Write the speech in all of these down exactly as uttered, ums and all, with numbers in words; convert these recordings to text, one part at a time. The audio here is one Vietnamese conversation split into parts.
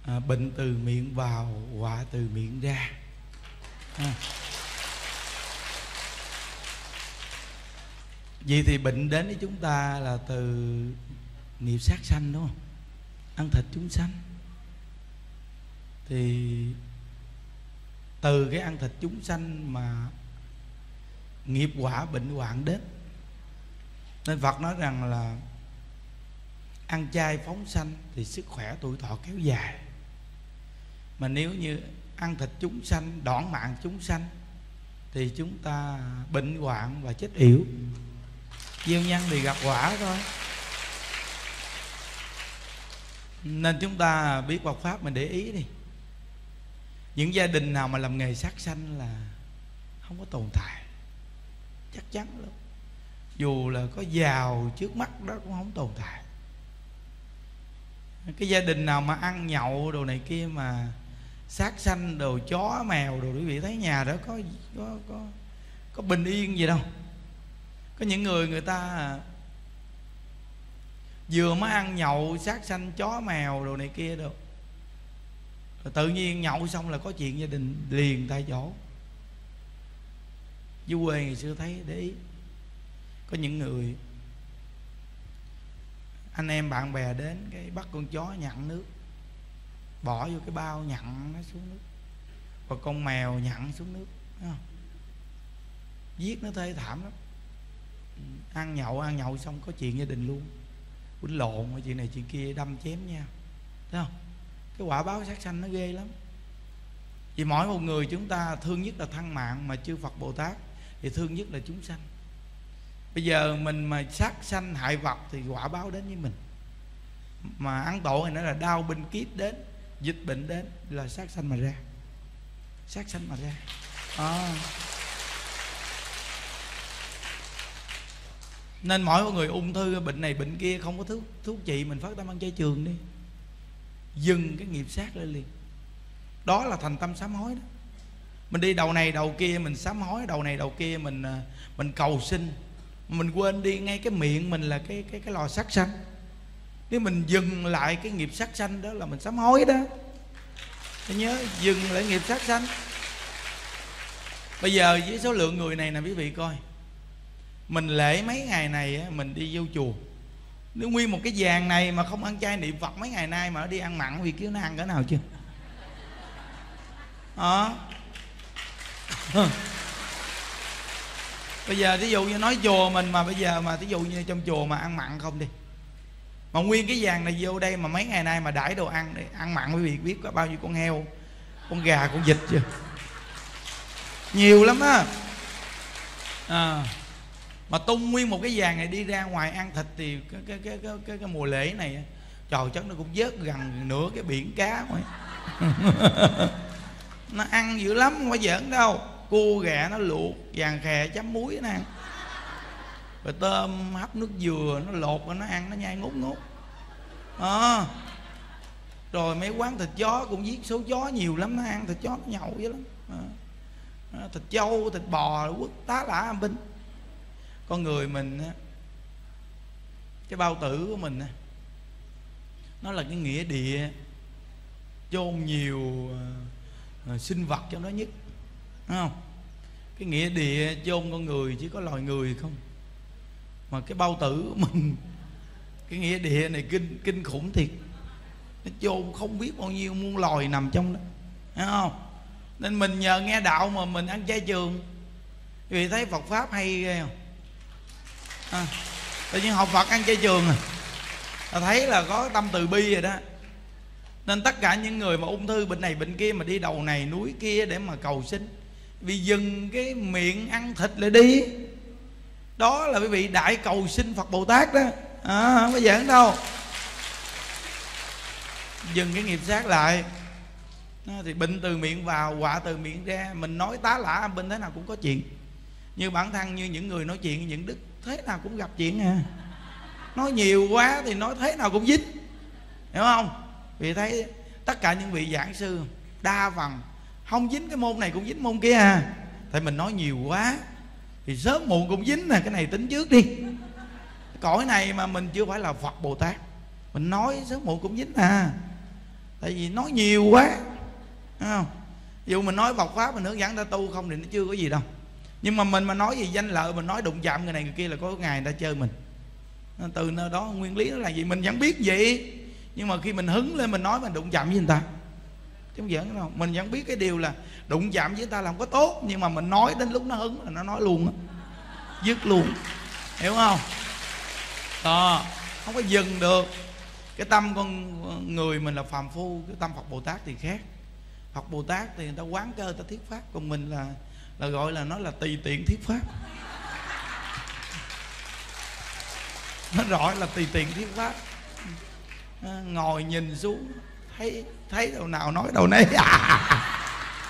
à, bệnh từ miệng vào, họa từ miệng ra. à. Vậy thì bệnh đến với chúng ta là từ nghiệp sát sanh, đúng không? Ăn thịt chúng sanh. Thì từ cái ăn thịt chúng sanh mà nghiệp quả bệnh hoạn đến. Nên Phật nói rằng là ăn chay phóng sanh thì sức khỏe tuổi thọ kéo dài. Mà nếu như ăn thịt chúng sanh, đoạn mạng chúng sanh, thì chúng ta bệnh hoạn và chết yểu. Gieo nhân thì gặp quả thôi. Nên chúng ta biết Phật Pháp mình để ý đi. Những gia đình nào mà làm nghề sát sanh là không có tồn tại, chắc chắn luôn. Dù là có giàu trước mắt đó cũng không tồn tại. Cái gia đình nào mà ăn nhậu đồ này kia mà sát sanh đồ chó mèo đồ, quý vị thấy nhà đó có có có có bình yên gì đâu. Có những người người ta vừa mới ăn nhậu sát sanh chó mèo đồ này kia đâu, tự nhiên nhậu xong là có chuyện gia đình liền tại chỗ. Dưới quê ngày xưa thấy để ý, có những người anh em bạn bè đến cái bắt con chó nhặn nước, bỏ vô cái bao nhặn nó xuống nước, và con mèo nhặn xuống nước, thấy không? Giết nó thê thảm lắm. Ăn nhậu ăn nhậu xong có chuyện gia đình luôn, quýnh lộn chuyện này chuyện kia, đâm chém nhau, thấy không? Cái quả báo sát sanh nó ghê lắm. Vì mỗi một người chúng ta thương nhất là thân mạng, mà chư Phật Bồ Tát thì thương nhất là chúng sanh. Bây giờ mình mà sát sanh hại vật thì quả báo đến với mình. Mà ăn tội thì nó là đau binh kiếp đến, dịch bệnh đến là sát sanh mà ra, sát sanh mà ra. à. Nên mỗi một người ung thư bệnh này bệnh kia không có thuốc thuốc trị, mình phát tâm ăn chay trường đi, dừng cái nghiệp sát lên liền. Đó là thành tâm sám hối đó. Mình đi đầu này đầu kia mình sám hối, đầu này đầu kia mình mình cầu xin, mình quên đi ngay cái miệng mình là cái cái cái lò sát sanh. Nếu mình dừng lại cái nghiệp sát sanh đó là mình sám hối đó. Phải nhớ dừng lại nghiệp sát sanh. Bây giờ với số lượng người này nè quý vị coi, mình lễ mấy ngày này mình đi vô chùa, nếu nguyên một cái vàng này mà không ăn chay niệm Phật mấy ngày nay mà nó đi ăn mặn, vì kêu nó ăn cỡ nào chưa? Đó. Bây giờ ví dụ như nói chùa mình mà bây giờ mà ví dụ như trong chùa mà ăn mặn không đi, mà nguyên cái vàng này vô đây mà mấy ngày nay mà đãi đồ ăn để ăn mặn, quý vị biết có bao nhiêu con heo, con gà, con vịt chưa? Nhiều lắm á. À, mà tung nguyên một cái vàng này đi ra ngoài ăn thịt thì cái cái cái cái cái, cái mùa lễ này trời chắc nó cũng vớt gần nửa cái biển cá rồi. Nó ăn dữ lắm, không phải giỡn đâu. Cua gà nó luộc vàng khè chấm muối nó ăn, rồi tôm hấp nước dừa nó lột rồi nó ăn, nó nhai ngút ngút. À, rồi mấy quán thịt chó cũng giết số chó nhiều lắm, nó ăn thịt chó nó nhậu dữ lắm. À, thịt trâu thịt bò quất tá lả âm binh. Con người mình cái bao tử của mình nó là cái nghĩa địa chôn nhiều uh, sinh vật trong đó nhất, đúng không? Cái nghĩa địa chôn con người chỉ có loài người không, mà cái bao tử của mình, cái nghĩa địa này kinh kinh khủng thiệt. Nó chôn không biết bao nhiêu muôn loài nằm trong đó, thấy không? Nên mình nhờ nghe đạo mà mình ăn chay trường. Vì thấy Phật Pháp hay ghê không? À, tự nhiên học Phật ăn chay trường à, là thấy là có tâm từ bi rồi đó. Nên tất cả những người mà ung thư bệnh này bệnh kia mà đi đầu này núi kia để mà cầu xin, vì dừng cái miệng ăn thịt lại đi, đó là quý vị đại cầu xin Phật Bồ Tát đó. À, không có giỡn đâu. Dừng cái nghiệp sát lại. À, thì bệnh từ miệng vào, họa từ miệng ra. Mình nói tá lả âm binh thế nào cũng có chuyện. Như bản thân như những người nói chuyện những đức, thế nào cũng gặp chuyện à. Nói nhiều quá thì nói thế nào cũng dính, hiểu không? Vì thấy tất cả những vị giảng sư đa phần không dính cái môn này cũng dính môn kia à. Tại mình nói nhiều quá thì sớm muộn cũng dính nè. Cái này tính trước đi. Cõi này mà mình chưa phải là Phật Bồ Tát, mình nói sớm muộn cũng dính à. Tại vì nói nhiều quá, thấy không? Ví dụ mình nói Phật pháp mình hướng dẫn ta tu không thì nó chưa có gì đâu. Nhưng mà mình mà nói gì danh lợi, mình nói đụng chạm người này người kia là có ngày người ta chơi mình. Từ nơi đó nguyên lý nó là gì mình vẫn biết vậy, nhưng mà khi mình hứng lên mình nói mình đụng chạm với người ta chứ không giỡn đâu. Mình vẫn biết cái điều là đụng chạm với người ta là không có tốt, nhưng mà mình nói đến lúc nó hứng là nó nói luôn á, dứt luôn, hiểu không? Đó, không có dừng được. Cái tâm con người mình là phàm phu, cái tâm Phật Bồ Tát thì khác. Phật Bồ Tát thì người ta quán cơ, người ta thuyết pháp, còn mình là là gọi là nó là tùy tiện thuyết pháp. Nó rõ là tùy tiện thuyết pháp. À, ngồi nhìn xuống thấy thấy đầu nào nói đầu nấy. À,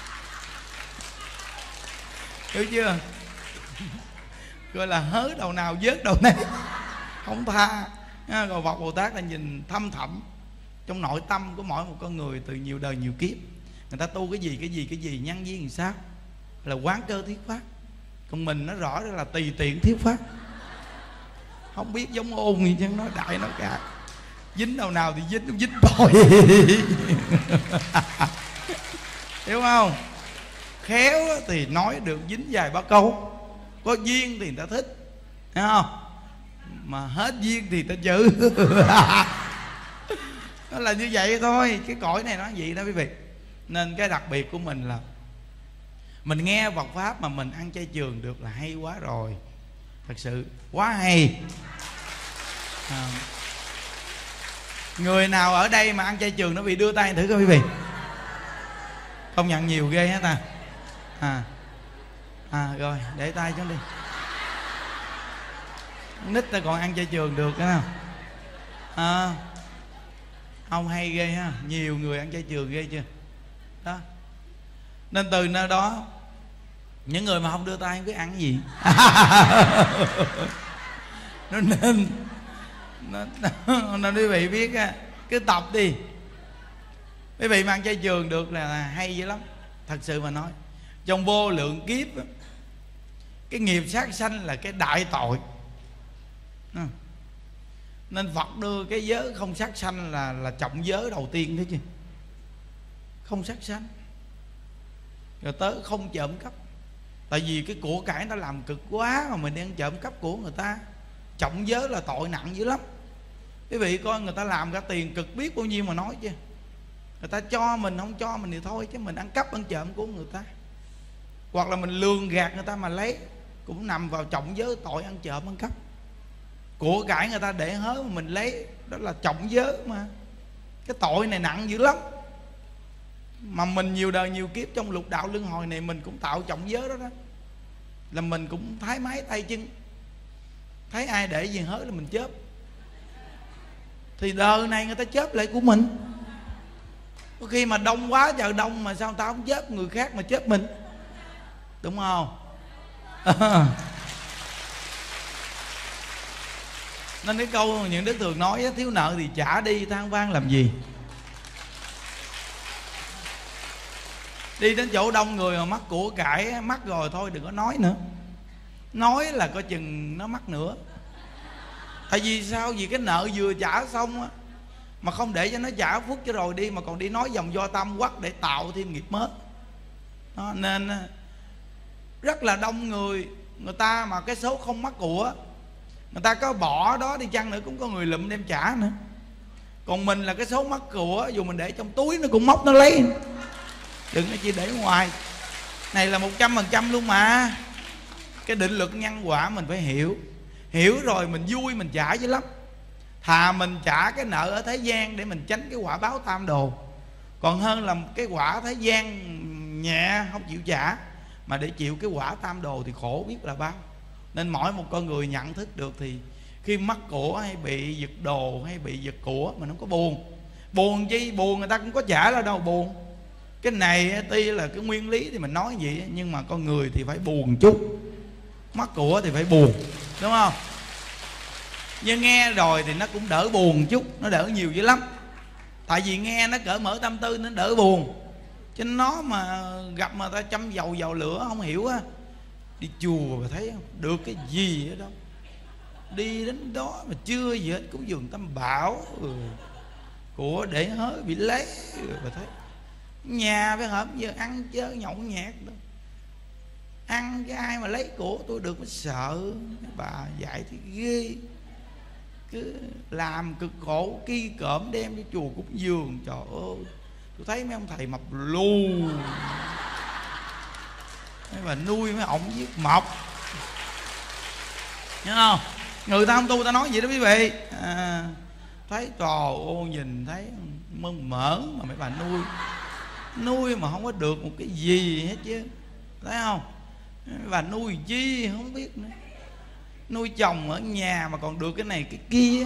hiểu chưa? Gọi là hớ đầu nào vớt đầu nấy, không tha. À, còn Phật Bồ Tát là nhìn thâm thẳm trong nội tâm của mỗi một con người từ nhiều đời nhiều kiếp. Người ta tu cái gì cái gì cái gì nhân duyên làm sao là quán cơ thuyết pháp. Còn mình nó rõ là tùy tiện thuyết pháp, không biết giống ôn gì chứ, nói đại nói cả, dính đầu nào thì dính, dính thôi. Hiểu không? Khéo thì nói được dính vài ba câu, có duyên thì người ta thích, hiểu không? Mà hết duyên thì ta chữ. Nó là như vậy thôi. Cái cõi này nó vậy đó quý vị. Nên cái đặc biệt của mình là mình nghe Phật pháp mà mình ăn chay trường được là hay quá rồi. Thật sự quá hay. À, người nào ở đây mà ăn chay trường nó bị đưa tay thử coi quý vị. Công nhận nhiều ghê hả ta. À, à rồi để tay xuống đi. Nít ta còn ăn chay trường được phải không? À, ông hay ghê ha. Nhiều người ăn chay trường ghê chưa đó. Nên từ nơi đó những người mà không đưa tay không biết ăn cái gì. Nó nên nó, nó quý vị biết á, cứ tập đi. Quý vị mà ăn chay trường được là, là hay dữ lắm. Thật sự mà nói, trong vô lượng kiếp á, cái nghiệp sát sanh là cái đại tội. Nên Phật đưa cái giới không sát sanh là là trọng giới đầu tiên thế chứ. Không sát sanh. Rồi tới không trộm cắp. Tại vì cái của cải nó làm cực quá mà mình đang trộm cắp của người ta. Trọng giới là tội nặng dữ lắm. Quý vị coi người ta làm cả tiền cực biết bao nhiêu mà nói chứ. Người ta cho mình không cho mình thì thôi, chứ mình ăn cắp ăn trộm của người ta, hoặc là mình lường gạt người ta mà lấy, cũng nằm vào trọng giới tội ăn trộm ăn cắp. Của cải người ta để hớ mà mình lấy, đó là trọng giới mà. Cái tội này nặng dữ lắm. Mà mình nhiều đời nhiều kiếp trong lục đạo luân hồi này mình cũng tạo trọng giới đó đó. Là mình cũng thái mái tay chân, thấy ai để gì hớ là mình chớp. Thì đời này người ta chớp lại của mình. Có khi mà đông quá trời đông mà sao tao không chớp người khác mà chớp mình, đúng không? Nên cái câu những đức thường nói thiếu nợ thì trả đi, than vang làm gì. Đi đến chỗ đông người mà mắc của cải, mắc rồi thôi đừng có nói nữa. Nói là coi chừng nó mắc nữa. Tại vì sao? Vì cái nợ vừa trả xong á, mà không để cho nó trả phút cho rồi đi, mà còn đi nói dòng do tâm quắc để tạo thêm nghiệp mới đó. Nên rất là đông người, người ta mà cái số không mắc của, người ta có bỏ đó đi chăng nữa cũng có người lụm đem trả nữa. Còn mình là cái số mắc của, dù mình để trong túi nó cũng móc nó lấy, đừng có chỉ để ngoài. Này là một trăm phần trăm luôn mà. Cái định luật nhân quả mình phải hiểu. Hiểu rồi mình vui mình trả dữ lắm. Thà mình trả cái nợ ở thế gian để mình tránh cái quả báo tam đồ, còn hơn là cái quả thế gian nhẹ không chịu trả, mà để chịu cái quả tam đồ thì khổ biết là bao. Nên mỗi một con người nhận thức được thì khi mắc của hay bị giật đồ hay bị giật của mình không có buồn. Buồn chi? Buồn người ta cũng có trả ra đâu buồn. Cái này tuy là cái nguyên lý thì mình nói vậy, nhưng mà con người thì phải buồn chút. Mắc của thì phải buồn, đúng không? Nhưng nghe rồi thì nó cũng đỡ buồn chút, nó đỡ nhiều dữ lắm. Tại vì nghe nó cởi mở tâm tư nó đỡ buồn. Chứ nó mà gặp mà ta châm dầu vào lửa không hiểu á. Đi chùa mà thấy không được cái gì ở đâu, đi đến đó mà chưa gì hết, cúng dường tam bảo, ừ, của để hớ bị lấy, bà thấy nhà phải hợp giờ ăn chơi nhậu nhẹt đó. Ăn cái ai mà lấy của tôi được mới sợ. Bà dạy thì ghê, cứ làm cực khổ ki cỡm đem đi chùa cúng dường. Trời ơi, tôi thấy mấy ông thầy mập lù, mấy bà nuôi mấy ổng giết mọc, nhớ không? Người ta không tu ta nói vậy đó quý vị. À, thấy trời ơi, nhìn thấy mơn mỡ mà mấy bà nuôi nuôi mà không có được một cái gì hết chứ, thấy không? Mấy bà nuôi chi không biết nữa. Nuôi chồng ở nhà mà còn được cái này cái kia,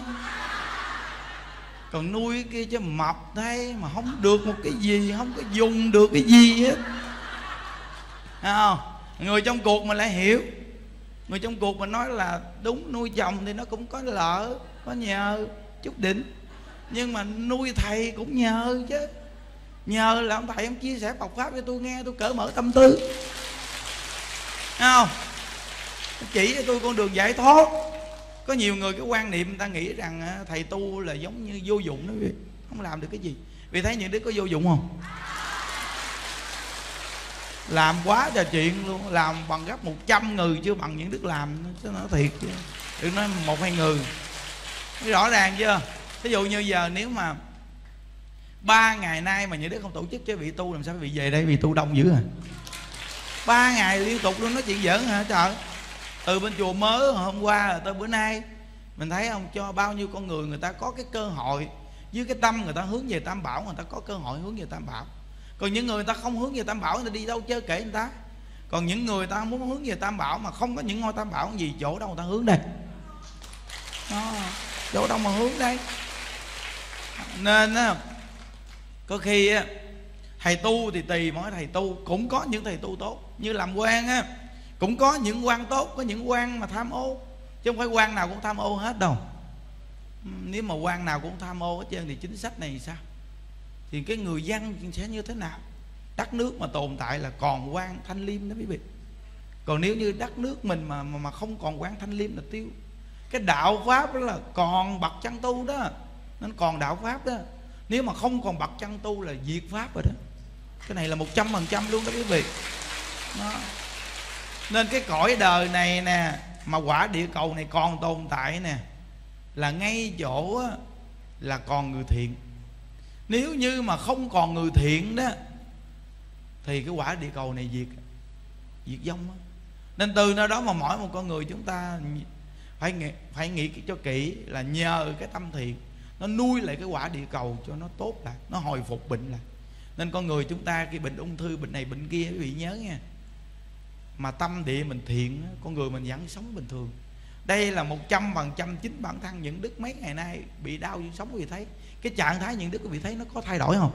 còn nuôi cái kia cho mập thấy mà không được một cái gì, không có dùng được cái gì hết. Thấy không? Người trong cuộc mình lại hiểu. Người trong cuộc mình nói là đúng, nuôi chồng thì nó cũng có lỡ, có nhờ chút đỉnh, nhưng mà nuôi thầy cũng nhờ chứ. Nhờ là ông thầy ông chia sẻ Phật pháp cho tôi nghe, tôi cởi mở tâm tư. Thấy không? Chỉ cho tôi con đường giải thoát. Có nhiều người cái quan niệm người ta nghĩ rằng thầy tu là giống như vô dụng đó, không làm được cái gì. Vì thấy những đứa có vô dụng không? Làm quá trời chuyện luôn, làm bằng gấp một trăm người chưa bằng những đức làm. Chứ nói thiệt chứ, đừng nói một hai người. Rõ ràng chưa? Ví dụ như giờ nếu mà ba ngày nay mà những đứa không tổ chức cho vị tu, làm sao vị về đây? Vì tu đông dữ à. Ba ngày liên tục luôn nói chuyện giỡn hả trời. Từ bên chùa mới hôm qua tới bữa nay, mình thấy không, cho bao nhiêu con người người ta có cái cơ hội, với cái tâm người ta hướng về Tam Bảo, người ta có cơ hội hướng về Tam Bảo. Còn những người người ta không hướng về Tam Bảo, người ta đi đâu chơi kể người ta. Còn những người ta muốn hướng về Tam Bảo mà không có những ngôi Tam Bảo gì, chỗ đâu người ta hướng đây? Đó, chỗ đâu mà hướng đây? Nên á, có khi á, thầy tu thì tùy mỗi thầy tu. Cũng có những thầy tu tốt, như làm quan á, cũng có những quan tốt, có những quan mà tham ô, chứ không phải quan nào cũng tham ô hết đâu. Nếu mà quan nào cũng tham ô hết trơn thì chính sách này sao? Thì cái người dân sẽ như thế nào? Đất nước mà tồn tại là còn quan thanh liêm đó quý vị. Còn nếu như đất nước mình mà mà, mà không còn quan thanh liêm là tiêu. Cái đạo pháp đó là còn bậc chân tu đó, nên còn đạo pháp đó. Nếu mà không còn bậc chân tu là diệt pháp rồi đó. Cái này là một trăm phần trăm luôn đó quý vị. Đó. Nên cái cõi đời này nè, mà quả địa cầu này còn tồn tại nè, là ngay chỗ á, là còn người thiện. Nếu như mà không còn người thiện đó thì cái quả địa cầu này diệt, diệt vong đó. Nên từ nơi đó mà mỗi một con người chúng ta phải nghĩ, phải nghĩ cho kỹ, là nhờ cái tâm thiện nó nuôi lại cái quả địa cầu cho nó tốt lại, nó hồi phục bệnh lại. Nên con người chúng ta khi bệnh ung thư, bệnh này bệnh kia, quý vị nhớ nha, mà tâm địa mình thiện, con người mình vẫn sống bình thường. Đây là một trăm phần trăm chính bản thân những đức mấy ngày nay bị đau như sống. Quý vị thấy cái trạng thái những đức, quý vị thấy nó có thay đổi không?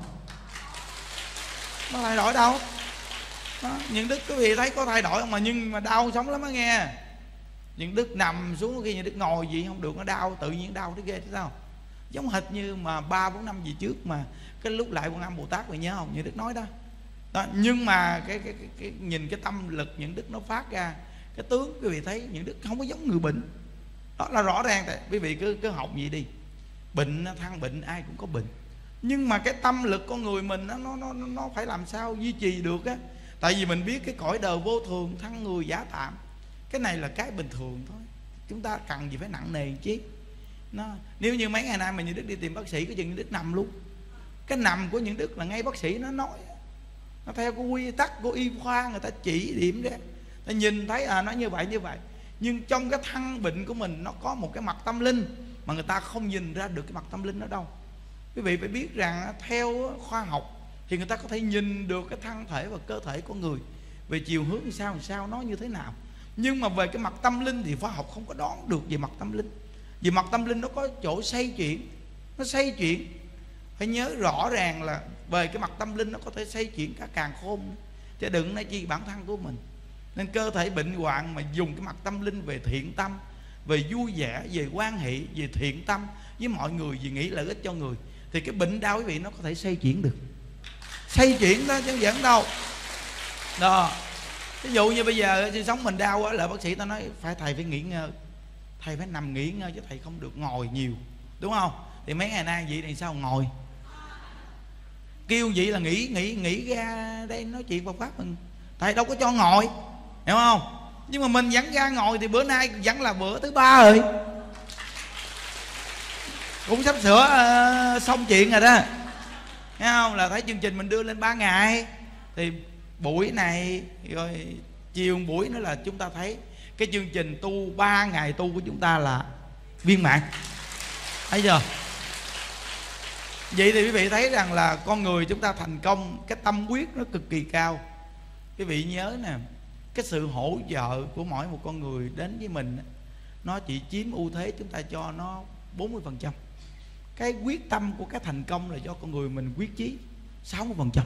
Nó thay đổi đâu đó, những đức quý vị thấy có thay đổi không? Mà nhưng mà đau sống lắm á nghe. Những đức nằm xuống khi những đức ngồi gì không được, nó đau, tự nhiên đau thấy ghê thế sao? Giống hệt như mà ba bốn năm gì trước mà cái lúc lại Quan Âm Bồ Tát, quý vị nhớ không? Những đức nói đó, đó. Nhưng mà cái, cái, cái, cái nhìn cái tâm lực những đức nó phát ra, cái tướng quý vị thấy những đức không có giống người bệnh. Đó là rõ ràng. Tại quý vị cứ cứ học gì đi, bệnh than bệnh ai cũng có bệnh, nhưng mà cái tâm lực con người mình nó nó nó phải làm sao duy trì được á. Tại vì mình biết cái cõi đời vô thường, thân người giả tạm, cái này là cái bình thường thôi. Chúng ta cần gì phải nặng nề chứ. Nó nếu như mấy ngày nay mà những đức đi tìm bác sĩ, cái chừng những đức nằm luôn. Cái nằm của những đức là ngay bác sĩ nó nói, nó theo cái quy tắc của y khoa, người ta chỉ điểm ra, ta nhìn thấy à nó như vậy như vậy. Nhưng trong cái thân bệnh của mình nó có một cái mặt tâm linh mà người ta không nhìn ra được cái mặt tâm linh đó đâu. Quý vị phải biết rằng theo khoa học thì người ta có thể nhìn được cái thân thể và cơ thể của người về chiều hướng làm sao làm sao, nó như thế nào. Nhưng mà về cái mặt tâm linh thì khoa học không có đoán được về mặt tâm linh. Vì mặt tâm linh nó có chỗ xoay chuyển, nó xoay chuyển. Phải nhớ rõ ràng là về cái mặt tâm linh nó có thể xoay chuyển cả càn khôn, chứ đừng nói chi bản thân của mình. Nên cơ thể bệnh hoạn mà dùng cái mặt tâm linh về thiện tâm, về vui vẻ, về quan hệ, về thiện tâm với mọi người, vì nghĩ lợi ích cho người, thì cái bệnh đau quý vị nó có thể xoay chuyển được. Xoay chuyển đó chứ không giỡn đâu. Đó. Ví dụ như bây giờ sinh sống mình đau á, là bác sĩ ta nói phải thầy phải nghỉ ngơi, thầy phải nằm nghỉ ngơi chứ thầy không được ngồi nhiều, đúng không? Thì mấy ngày nay vậy thì sao ngồi? kêu vậy là nghỉ nghỉ nghỉ ra đây nói chuyện Phật pháp mình, thầy đâu có cho ngồi, hiểu không? Nhưng mà mình vẫn ra ngồi thì bữa nay vẫn là bữa thứ ba rồi, cũng sắp sửa uh, xong chuyện rồi đó, thấy không? Là thấy chương trình mình đưa lên ba ngày, thì buổi này rồi chiều buổi nữa là chúng ta thấy cái chương trình tu ba ngày tu của chúng ta là viên mãn, thấy chưa? Vậy thì quý vị thấy rằng là con người chúng ta thành công, cái tâm quyết nó cực kỳ cao. Quý vị nhớ nè, cái sự hỗ trợ của mỗi một con người đến với mình, nó chỉ chiếm ưu thế chúng ta cho nó bốn mươi phần trăm. Cái quyết tâm của cái thành công là do con người mình quyết chí sáu mươi phần trăm.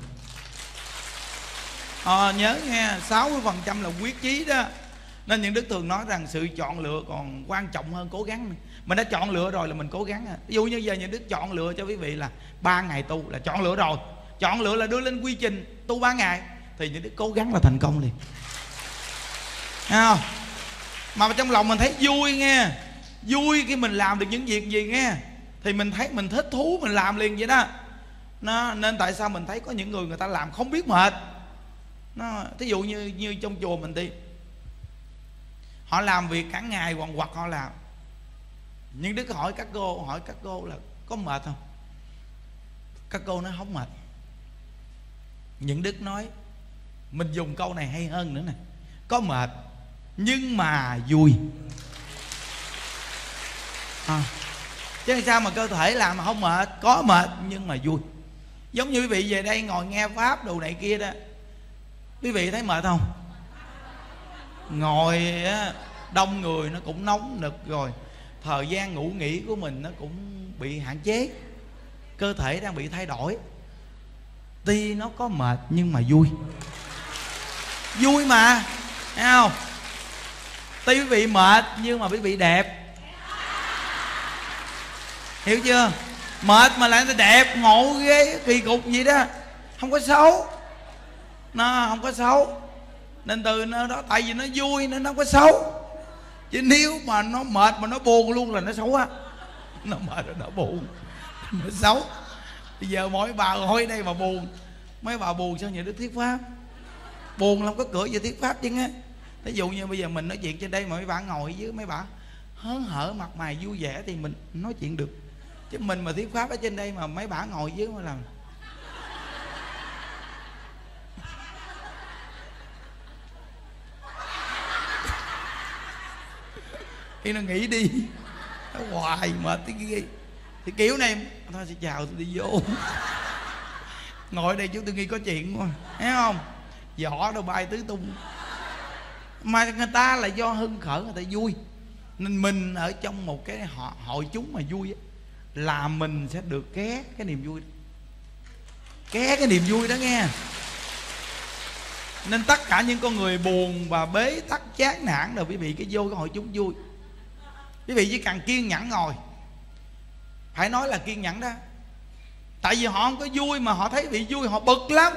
À, nhớ nghe, sáu mươi phần trăm là quyết chí đó. Nên những đức thường nói rằng sự chọn lựa còn quan trọng hơn cố gắng. Mình đã chọn lựa rồi là mình cố gắng. Ví dụ như giờ những đức chọn lựa cho quý vị là ba ngày tu là chọn lựa rồi, chọn lựa là đưa lên quy trình tu ba ngày, thì những đức cố gắng là thành công liền, thấy không? Mà trong lòng mình thấy vui nghe, vui khi mình làm được những việc gì nghe, thì mình thấy mình thích thú, mình làm liền vậy đó. Nó, nên tại sao mình thấy có những người người ta làm không biết mệt. Nó, thí dụ như như trong chùa mình đi, họ làm việc cả ngày quằn quật họ làm. Nhưng Đức hỏi các cô, hỏi các cô là có mệt không? Các cô nói không mệt. Những Đức nói, mình dùng câu này hay hơn nữa nè, có mệt nhưng mà vui. À, chứ sao mà cơ thể làm mà không mệt? Có mệt nhưng mà vui. Giống như quý vị về đây ngồi nghe pháp đồ này kia đó, quý vị thấy mệt không? Ngồi đông người nó cũng nóng nực rồi, thời gian ngủ nghỉ của mình nó cũng bị hạn chế, cơ thể đang bị thay đổi. Tuy nó có mệt nhưng mà vui. Vui mà, thấy không? Tuy quý vị mệt nhưng mà quý vị đẹp, hiểu chưa? Mệt mà lại đẹp, ngộ ghê, kỳ cục gì đó. Không có xấu, nó không có xấu. Nên từ nó đó, tại vì nó vui nên nó không có xấu. Chứ nếu mà nó mệt mà nó buồn luôn là nó xấu á. Nó mệt rồi nó buồn, nó xấu. Bây giờ mỗi bà ngồi đây mà buồn, mấy bà buồn sao nhà Đức thuyết pháp? Buồn không có cửa về thuyết pháp chứ á. Ví dụ như bây giờ mình nói chuyện trên đây mà mấy bà ngồi dưới, mấy bà hớn hở mặt mày vui vẻ thì mình nói chuyện được. Chứ mình mà thuyết pháp ở trên đây mà mấy bà ngồi dưới mà làm thì nó nghỉ đi, nó hoài mệt cái gì. Thì kiểu này thôi xin chào tôi đi vô. Ngồi đây chú tôi nghi có chuyện quá, thấy không? Vỏ đâu bay tứ tung. Mà người ta là do hưng khởi, người ta vui. Nên mình ở trong một cái họ, hội chúng mà vui á, là mình sẽ được ké cái niềm vui đó. Ké cái niềm vui đó nghe. Nên tất cả những con người buồn và bế tắc chán nản rồi quý vị cái vô cái hội chúng vui, quý vị chỉ cần kiên nhẫn ngồi. Phải nói là kiên nhẫn đó. Tại vì họ không có vui mà họ thấy bị vui họ bực lắm.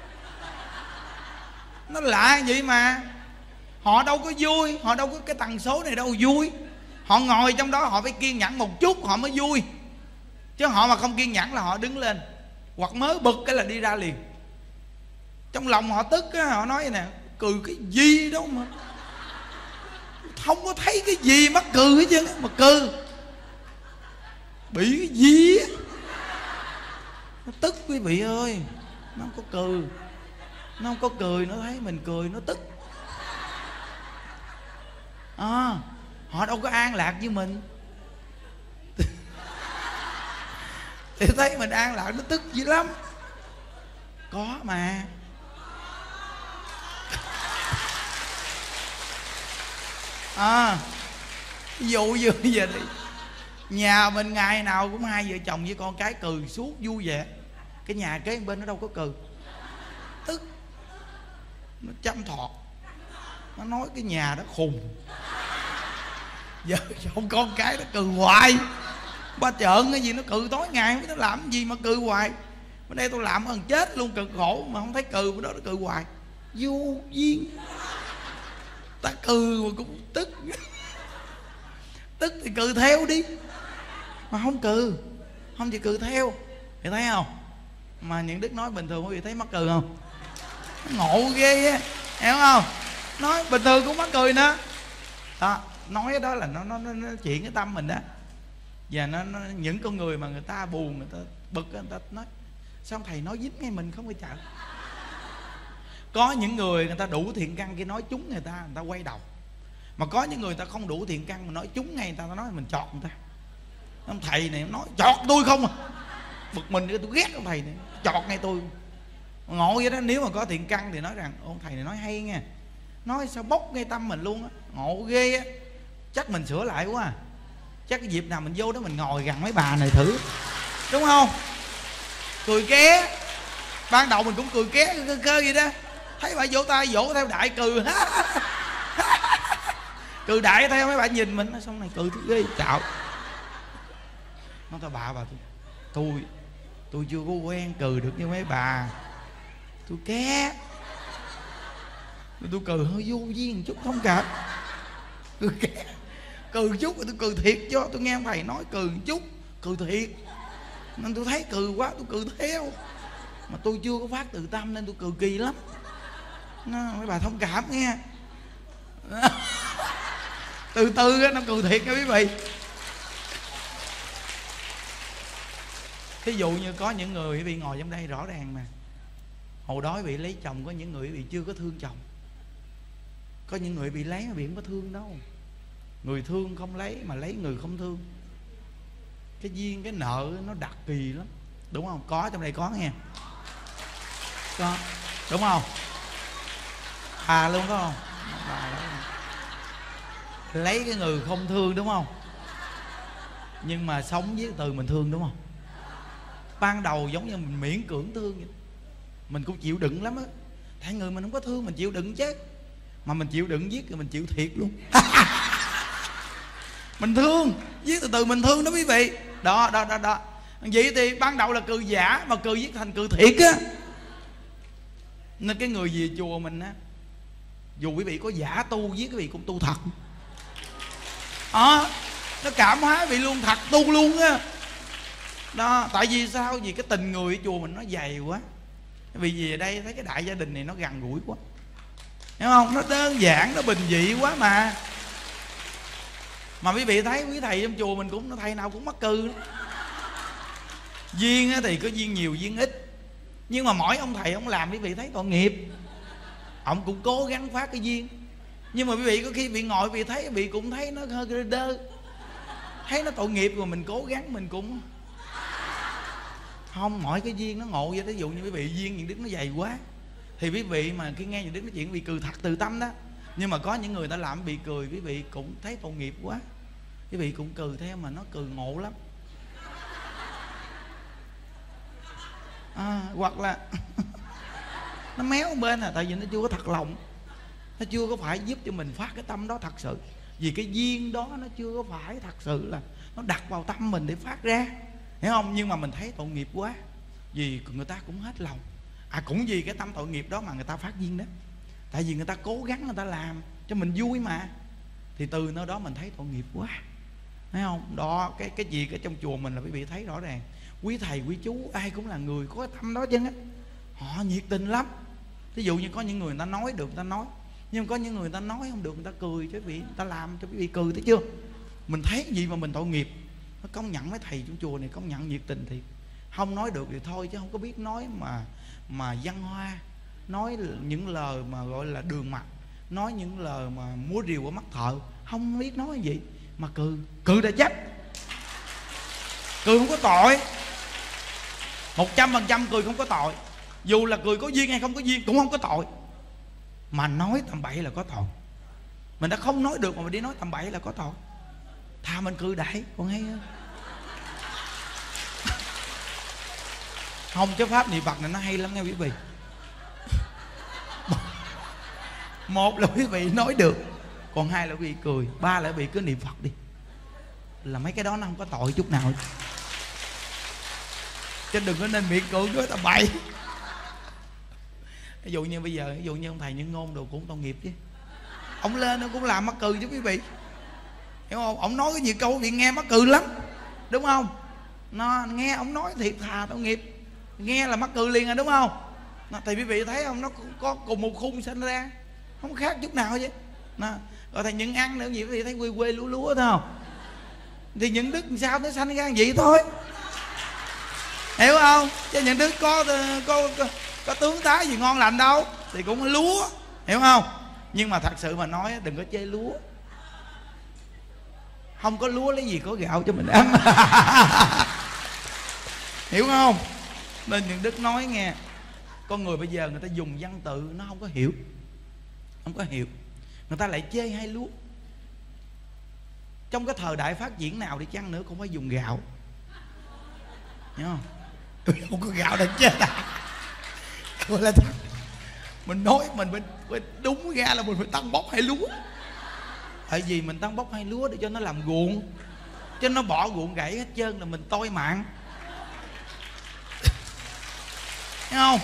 Nó lạ vậy mà. Họ đâu có vui, họ đâu có cái tần số này đâu vui. Họ ngồi trong đó họ phải kiên nhẫn một chút họ mới vui. Chứ họ mà không kiên nhẫn là họ đứng lên, hoặc mới bực cái là đi ra liền. Trong lòng họ tức á, họ nói vậy nè, cười cái gì đâu mà không có thấy cái gì mắc cười hết trơn, mà cười bị cái gì á. Nó tức quý vị ơi, nó không có cười. Nó không có cười, nó thấy mình cười nó tức. À, họ đâu có an lạc như mình. Thì thấy mình an lạc nó tức dữ lắm. Có mà. À, ví dụ như bây giờ đi, nhà mình ngày nào cũng hai vợ chồng với con cái cười suốt vui vẻ. Cái nhà kế bên nó đâu có cười, tức. Nó chăm thọt, nó nói cái nhà đó khùng. Giờ không con cái nó cười hoài. Ba trợn cái gì nó cười tối ngày, nó làm cái gì mà cười hoài. Bên đây tôi làm gần chết luôn, cực khổ mà không thấy cười, bên đó nó cười hoài. Vô duyên. Ta cười mà cũng tức. Tức thì cười theo đi, mà không cười, không thì cười theo. Thì thấy không? Mà những đức nói bình thường quý vị thấy mắc cười không? Ngộ ghê á, hiểu không? Nói bình thường cũng mắc cười nữa đó. Nói đó là nó, nó, nó, nó chuyện cái tâm mình đó. Và nó, nó những con người mà người ta buồn, người ta bực, người ta nói sao thầy nói dính ngay mình không phải chợ. Có những người người ta đủ thiện căn khi nói trúng người ta, người ta quay đầu. Mà có những người ta không đủ thiện căn mà nói trúng ngay người ta, ta nói mình chọt người ta. Ông thầy này nói chọt tôi không à. Bực mình tôi ghét ông thầy này, chọt ngay tôi. Ngộ vậy đó. Nếu mà có thiện căn thì nói rằng ông thầy này nói hay nha, nói sao bốc ngay tâm mình luôn á. Ngộ ghê á. Chắc mình sửa lại quá à. Chắc cái dịp nào mình vô đó mình ngồi gần mấy bà này thử, đúng không? Cười ké. Ban đầu mình cũng cười ké cơ cơ vậy đó. Thấy bà vỗ tay vỗ theo đại cười. Cười đại theo mấy bà nhìn mình. Xong này cười ghê chạo. Nói tao bà bà tôi, tôi tôi chưa có quen cười được như mấy bà. Tôi ké. Tôi cười hơi vô duyên chút không cả. Cười ké. Cười chút rồi tôi cười thiệt cho. Tôi nghe ông thầy nói cười chút, cười thiệt. Nên tôi thấy cười quá tôi cười theo. Mà tôi chưa có phát từ tâm nên tôi cười kỳ lắm. Nó, mấy bà thông cảm nghe. Từ từ nó cười thiệt nha quý vị. Thí dụ như có những người bị ngồi trong đây rõ ràng mà hồi đó bị lấy chồng, có những người bị chưa có thương chồng. Có những người bị lấy mà bị không có thương đâu. Người thương không lấy mà lấy người không thương. Cái duyên cái nợ nó đặc kỳ lắm, đúng không? Có trong đây có nghe. Có, đúng không? À luôn có không? Bà lấy cái người không thương đúng không? Nhưng mà sống với từ mình thương đúng không? Ban đầu giống như mình miễn cưỡng thương vậy. Mình cũng chịu đựng lắm á. Tại người mình không có thương mình chịu đựng chứ. Mà mình chịu đựng giết rồi mình chịu thiệt luôn. Mình thương, viết từ từ mình thương đó quý vị. Đó, đó, đó, đó. Vậy thì ban đầu là cười giả mà cười viết thành cười thiệt á. Nên cái người về chùa mình á, dù quý vị có giả tu viết quý vị cũng tu thật. Đó, nó cảm hóa quý vị luôn, thật tu luôn á. Đó, tại vì sao? Vì cái tình người ở chùa mình nó dày quá. Vì về đây thấy cái đại gia đình này nó gần gũi quá, hiểu không? Nó đơn giản, nó bình dị quá mà. Mà quý vị thấy quý thầy trong chùa mình cũng, thầy nào cũng mắc cừ. Duyên thì có duyên nhiều duyên ít. Nhưng mà mỗi ông thầy ông làm quý vị thấy tội nghiệp. Ông cũng cố gắng phát cái duyên. Nhưng mà quý vị có khi bị ngồi bị thấy, bị cũng thấy nó hơi đơ đơ. Thấy nó tội nghiệp rồi mình cố gắng mình cũng không. Mỗi cái duyên nó ngộ vậy. Ví dụ như quý vị duyên những đức nó dày quá thì quý vị mà khi nghe những đức nói chuyện bị cười thật từ tâm đó. Nhưng mà có những người ta làm bị cười, quý vị cũng thấy tội nghiệp quá, quý vị cũng cười theo mà nó cười ngộ lắm. À, hoặc là nó méo bên à, tại vì nó chưa có thật lòng, nó chưa có phải giúp cho mình phát cái tâm đó thật sự. Vì cái duyên đó nó chưa có phải thật sự là nó đặt vào tâm mình để phát ra, hiểu không? Nhưng mà mình thấy tội nghiệp quá, vì người ta cũng hết lòng. À, cũng vì cái tâm tội nghiệp đó mà người ta phát duyên đó. Tại vì người ta cố gắng người ta làm cho mình vui mà. Thì từ nơi đó mình thấy tội nghiệp quá, thấy không? Đó, cái cái gì ở trong chùa mình là quý vị thấy rõ ràng. Quý thầy quý chú ai cũng là người có cái tâm đó chứ á. Họ nhiệt tình lắm. Ví dụ như có những người người ta nói được người ta nói, nhưng có những người người ta nói không được người ta cười cho quý vị, người ta làm cho quý vị cười, thấy chưa? Mình thấy gì mà mình tội nghiệp. Nó công nhận mấy thầy trong chùa này công nhận nhiệt tình thì không nói được thì thôi, chứ không có biết nói mà mà văn hoa, nói những lời mà gọi là đường mật, nói những lời mà múa rìu ở mắt thợ, không biết nói gì mà cười, cười đã chắc, cười không có tội, một trăm phần trăm cười không có tội. Dù là cười có duyên hay không có duyên cũng không có tội. Mà nói tầm bậy là có tội. Mình đã không nói được mà mình đi nói tầm bậy là có tội. Thà mình cười đại còn hay hơn. Không, cái pháp niệm Phật này nó hay lắm nghe quý vị. Một là quý vị nói được, còn hai là quý vị cười, ba là quý vị cứ niệm Phật đi, là mấy cái đó nó không có tội chút nào. Chứ đừng có nên miệng cười nói tầm bậy. Ví dụ như bây giờ, ví dụ như ông thầy Nhân Ngôn đồ cũng tội nghiệp chứ. Ông lên ông cũng làm mắc cười chứ quý vị, hiểu không? Ông nói cái gì câu bị nghe mắc cười lắm, đúng không? Nó nghe ông nói thiệt thà tội nghiệp. nghe là mắc cười liền rồi đúng không? Nó, thì quý vị thấy không, nó có cùng một khung sinh ra, không khác chút nào chứ. Nó, rồi thầy Những ăn nữa gì quý vị thấy quê quê lúa lúa thấy không? Thì Những Đức sao nó sanh ra vậy thôi, hiểu không? Chứ Những Đức có có, có có tướng tá gì ngon lành đâu, thì cũng lúa, hiểu không? Nhưng mà thật sự mà nói đừng có chê lúa, không có lúa lấy gì có gạo cho mình ăn. Hiểu không? Nên Những Đức nói nghe, con người bây giờ người ta dùng văn tự nó không có hiểu, không có hiểu, người ta lại chê hay lúa. Trong cái thời đại phát triển nào đi chăng nữa cũng phải dùng gạo, hiểu không? Không có gạo là chết à. Gọi là mình nói mình phải đúng ra là mình phải tăng bốc hay lúa. Tại vì mình tăng bốc hay lúa để cho nó làm ruộng, chứ nó bỏ ruộng gãy hết trơn là mình toi mạng, thấy không?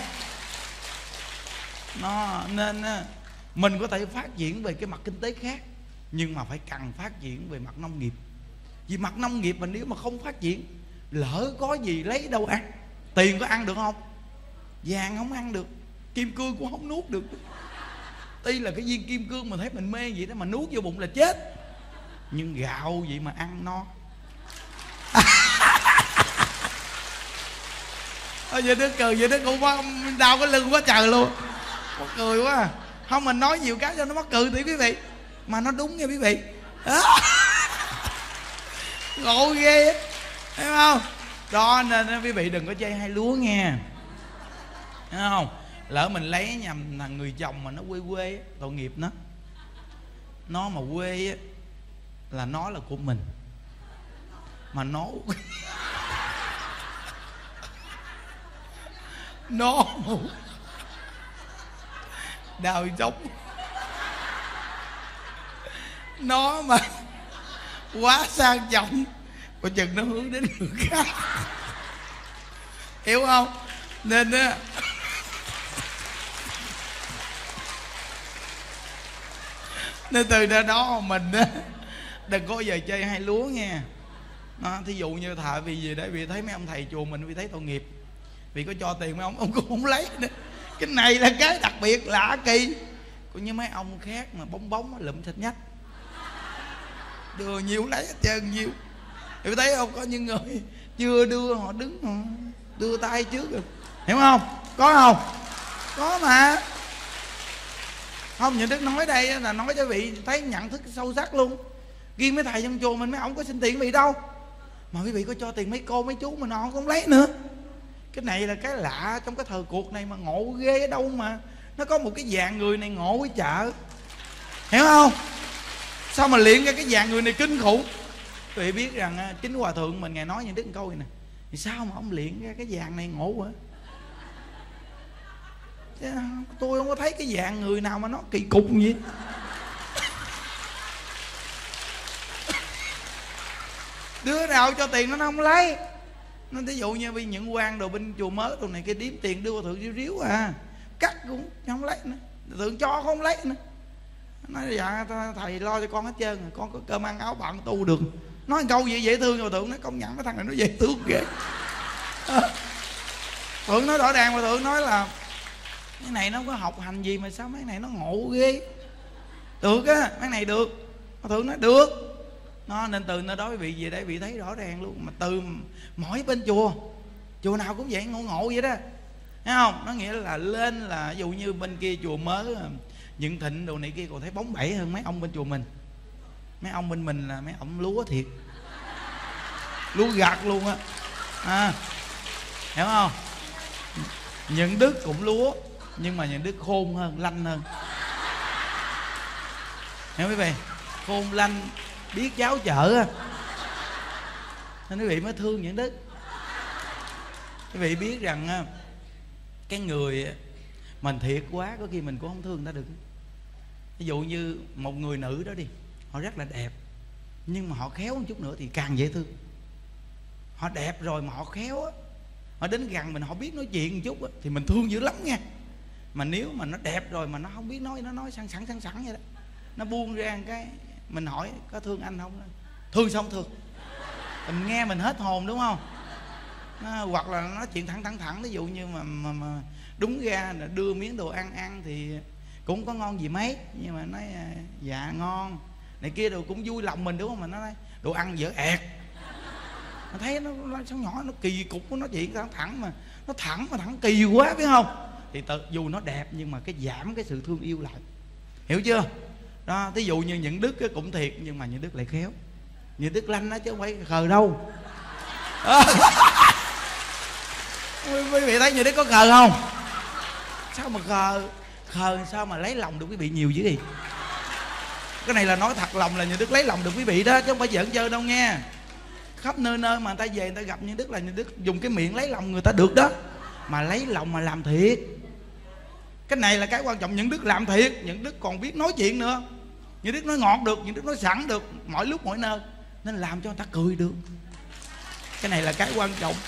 Nó nên mình có thể phát triển về cái mặt kinh tế khác, nhưng mà phải cần phát triển về mặt nông nghiệp. Vì mặt nông nghiệp mình nếu mà không phát triển, lỡ có gì lấy đâu ăn. Tiền có ăn được không? Vàng không ăn được, kim cương cũng không nuốt được. Tuy là cái viên kim cương mà thấy mình mê vậy đó, mà nuốt vô bụng là chết. Nhưng gạo vậy mà ăn no. Ôi giờ Đức cười vậy đó cũng có đau cái lưng quá trời luôn. Mắc cười quá à. Không, mình nói nhiều cái cho nó mắc cười thì quý vị, mà nó đúng nha quý vị. Ngộ ghê, thấy không? Đó nên quý vị đừng có chê hay lúa nghe, thấy không? Lỡ mình lấy nhầm là người chồng mà nó quê quê, tội nghiệp nó. Nó mà quê là nó là của mình, mà nó nó đào giống, nó mà quá sang trọng, coi chừng nó hướng đến người khác, hiểu không? Nên á, nên từ đó đó mình á, đừng có giờ chơi hay lúa nha. Đó, thí dụ như thà vì gì để vì thấy mấy ông thầy chùa mình vì thấy tội nghiệp, vì có cho tiền mấy ông ông cũng không lấy nữa. Cái này là cái đặc biệt lạ kỳ. Cũng như mấy ông khác mà bóng bóng lụm thịt nhách, đưa nhiều lấy hết trơn nhiều. Hiểu thấy không? Có những người chưa đưa họ đứng họ đưa tay trước rồi, hiểu không? Có không? Có mà. Không, Những Đức nói đây là nói cho vị thấy nhận thức sâu sắc luôn. Riêng mấy thầy trong chùa mình mấy ông có xin tiền vị đâu, mà quý vị có cho tiền mấy cô mấy chú mà nó không lấy nữa. Cái này là cái lạ trong cái thời cuộc này mà ngộ ghê ở đâu mà nó có một cái dạng người này ngộ với chợ, hiểu không? Sao mà luyện ra cái dạng người này kinh khủng. Quý vị biết rằng chính hòa thượng mình ngày nói Những Đức một câu này nè, thì sao mà ông luyện ra cái dạng này ngộ hả? Tôi không có thấy cái dạng người nào mà nó kỳ cục gì. Đứa nào cho tiền nó không lấy. Nên ví dụ như bên những quan đồ bên chùa mới đồ này kia điếm tiền đưa hòa thượng riu riu à, cắt cũng không lấy nữa, thượng cho không lấy nữa. Nói dạ thầy lo cho con hết trơn, con có cơm ăn áo bận tu được. Nói câu gì dễ thương, hòa thượng nói công nhận cái thằng này nó dễ thương ghê. À, thượng nói rõ ràng, hòa thượng nói là cái này nó có học hành gì mà sao mấy này nó ngộ ghê. Được á, mấy này được. Hòa thượng nói được. Nó nên từ nơi đó quý vị về đây vị thấy rõ ràng luôn. Mà từ mỗi bên chùa, chùa nào cũng vậy, ngộ ngộ vậy đó, thấy không? Nó nghĩa là lên là ví dụ như bên kia chùa mới Những Thịnh đồ này kia còn thấy bóng bẩy hơn mấy ông bên chùa mình. Mấy ông bên mình là mấy ông lúa thiệt, lúa gặt luôn á, à, hiểu không? Những Đức cũng lúa, nhưng mà Những Đức khôn hơn, lanh hơn, hiểu quý vị? Khôn lanh, biết giáo chợ á, nên quý vị mới thương Những Đức. Quý vị biết rằng cái người mình thiệt quá có khi mình cũng không thương người ta được. Ví dụ như một người nữ đó đi, họ rất là đẹp, nhưng mà họ khéo một chút nữa thì càng dễ thương. Họ đẹp rồi mà họ khéo á, họ đến gần mình, họ biết nói chuyện một chút á, thì mình thương dữ lắm nha. Mà nếu mà nó đẹp rồi mà nó không biết nói, nó nói sẵn sẵn sẵn sẵn vậy đó, nó buông ra một cái mình hỏi có thương anh không, thương xong thương, mình nghe mình hết hồn đúng không? nó, hoặc là nó nói chuyện thẳng thẳng thẳng. Ví dụ như mà, mà, mà đúng ra là đưa miếng đồ ăn ăn thì cũng có ngon gì mấy, nhưng mà nói dạ ngon này kia đồ cũng vui lòng mình, đúng không? Mà nó nói đồ ăn dở ẹt, nó thấy nó, nó sao nhỏ nó kỳ cục, nó chuyện thẳng thẳng mà nó thẳng mà thẳng kỳ quá, biết không? Thì tự, dù nó đẹp nhưng mà cái giảm cái sự thương yêu lại, hiểu chưa? Đó, thí dụ như những Đức cũng thiệt, nhưng mà những Đức lại khéo, những Đức lanh đó chứ không phải khờ đâu. Quý vị thấy như Đức có khờ không? Sao mà khờ? Khờ sao mà lấy lòng được quý vị nhiều dữ gì? Cái này là nói thật lòng, là như Đức lấy lòng được quý vị đó, chứ không phải giỡn chơi đâu nghe. Khắp nơi nơi mà người ta về người ta gặp như Đức là như Đức dùng cái miệng lấy lòng người ta được đó. Mà lấy lòng mà làm thiệt, cái này là cái quan trọng. Những Đức làm thiệt, những Đức còn biết nói chuyện nữa. Những Đức nói ngọt được, những Đức nói sẵn được, mọi lúc mọi nơi, nên làm cho người ta cười được. Cái này là cái quan trọng.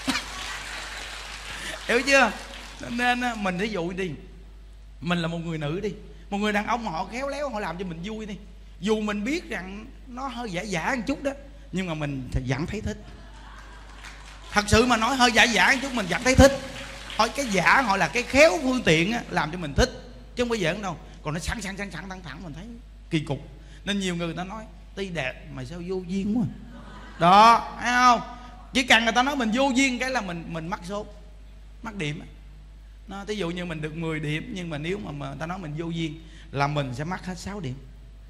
Hiểu chưa? Nên mình ví dụ đi, mình là một người nữ đi, một người đàn ông họ khéo léo, họ làm cho mình vui đi. Dù mình biết rằng nó hơi giả giả một chút đó, nhưng mà mình vẫn thấy thích. Thật sự mà nói hơi giả giả một chút mình vẫn thấy thích. Thôi cái giả họ là cái khéo phương tiện á, làm cho mình thích, chứ không phải giỡn đâu. Còn nó sẵn sẵn sẵn sẵn thẳng thẳng mình thấy kỳ cục. Nên nhiều người ta nói tuy đẹp mà sao vô duyên quá. Đó, thấy không? Chỉ cần người ta nói mình vô duyên cái là mình mình mắc số, mắc điểm. Nó ví dụ như mình được mười điểm, nhưng mà nếu mà, mà người ta nói mình vô duyên là mình sẽ mắc hết sáu điểm.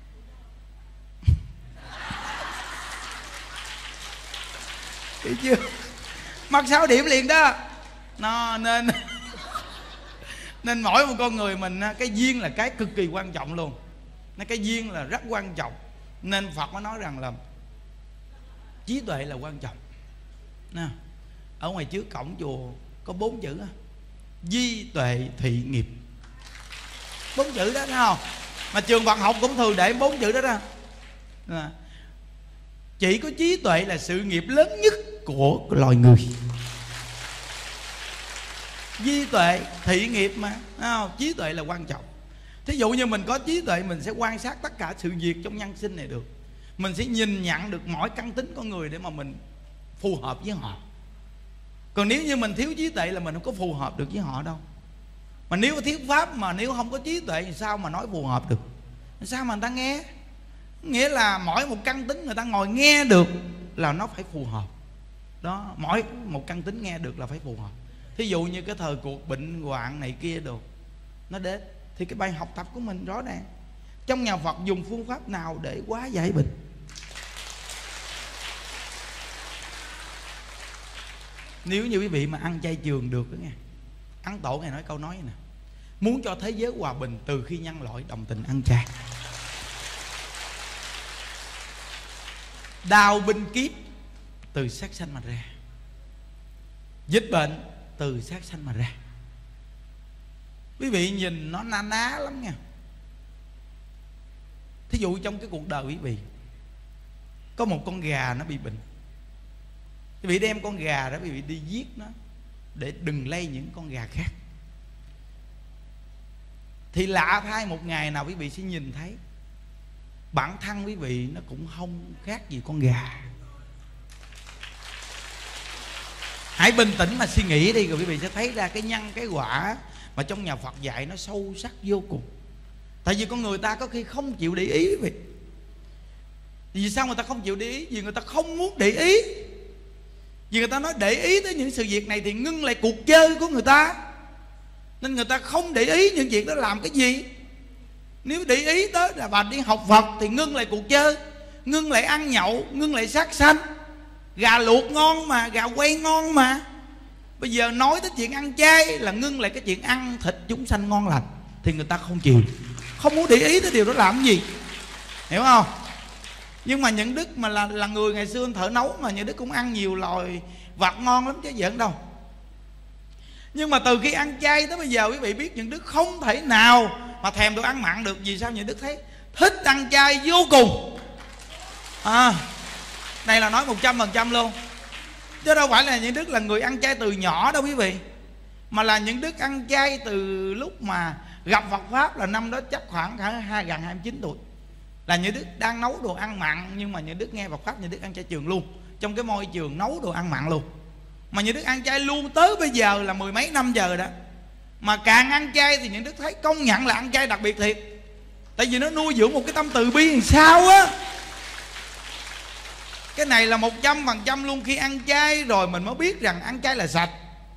Hiểu chưa? Mắc sáu điểm liền đó. Nó nên nên mỗi một con người mình, cái duyên là cái cực kỳ quan trọng luôn. Nó cái duyên là rất quan trọng. Nên Phật mới nói rằng là trí tuệ là quan trọng. Nè, ở ngoài trước cổng chùa có bốn chữ đó: di tuệ thị nghiệp. Bốn chữ đó, thấy không? Mà trường Phật học cũng thường để bốn chữ đó đó. Nè, chỉ có trí tuệ là sự nghiệp lớn nhất của loài người. Di tuệ thị nghiệp mà, thấy không? Trí tuệ là quan trọng. Thí dụ như mình có trí tuệ, mình sẽ quan sát tất cả sự việc trong nhân sinh này được. Mình sẽ nhìn nhận được mọi căn tính con người để mà mình phù hợp với họ. Còn nếu như mình thiếu trí tuệ là mình không có phù hợp được với họ đâu. Mà nếu thiếu pháp, mà nếu không có trí tuệ thì sao mà nói phù hợp được? Sao mà người ta nghe? Nghĩa là mỗi một căn tính người ta ngồi nghe được là nó phải phù hợp. Đó, mỗi một căn tính nghe được là phải phù hợp. Thí dụ như cái thời cuộc bệnh hoạn này kia đồ nó đến, thì cái bài học tập của mình rõ ràng. Trong nhà Phật dùng phương pháp nào để hóa giải bệnh? Nếu như quý vị mà ăn chay trường được đó nghe, Ấn Tổ Ngài nói câu nói này nè: muốn cho thế giới hòa bình từ khi nhân loại đồng tình ăn chay. Đào binh kiếp từ sát sanh mà ra, dịch bệnh từ sát sanh mà ra. Quý vị nhìn nó na ná lắm nha. Thí dụ trong cái cuộc đời quý vị có một con gà nó bị bệnh, quý vị đem con gà đó quý vị đi giết nó để đừng lây những con gà khác. Thì lạ thay, một ngày nào quý vị sẽ nhìn thấy bản thân quý vị nó cũng không khác gì con gà. Hãy bình tĩnh mà suy nghĩ đi, rồi quý vị sẽ thấy ra cái nhân cái quả mà trong nhà Phật dạy nó sâu sắc vô cùng. Tại vì con người ta có khi không chịu để ý quý vị. Vì sao người ta không chịu để ý? Vì người ta không muốn để ý. Vì người ta nói để ý tới những sự việc này thì ngưng lại cuộc chơi của người ta, nên người ta không để ý những việc đó làm cái gì. Nếu để ý tới là bà đi học Phật thì ngưng lại cuộc chơi, ngưng lại ăn nhậu, ngưng lại sát sanh. Gà luộc ngon mà, gà quay ngon mà. Bây giờ nói tới chuyện ăn chay là ngưng lại cái chuyện ăn thịt chúng sanh ngon lành, thì người ta không chịu, không muốn để ý tới điều đó làm cái gì. Hiểu không? Nhưng mà những Đức mà là, là người ngày xưa thợ nấu, mà những Đức cũng ăn nhiều loài vật ngon lắm chứ giỡn đâu. Nhưng mà từ khi ăn chay tới bây giờ quý vị biết những Đức không thể nào mà thèm đồ ăn mặn được. Vì sao? Những Đức thấy thích ăn chay vô cùng. À, này là nói một trăm phần trăm luôn. Chứ đâu phải là những Đức là người ăn chay từ nhỏ đâu quý vị, mà là những Đức ăn chay từ lúc mà gặp Phật Pháp, là năm đó chắc khoảng hai, gần hai mươi chín tuổi. Là những Đức đang nấu đồ ăn mặn, nhưng mà những Đức nghe Phật Pháp, những Đức ăn chay trường luôn, trong cái môi trường nấu đồ ăn mặn luôn. Mà những Đức ăn chay luôn tới bây giờ là mười mấy năm giờ đó. Mà càng ăn chay thì những Đức thấy công nhận là ăn chay đặc biệt thiệt. Tại vì nó nuôi dưỡng một cái tâm từ bi làm sao á. Cái này là một trăm phần trăm luôn. Khi ăn chay rồi mình mới biết rằng ăn chay là sạch.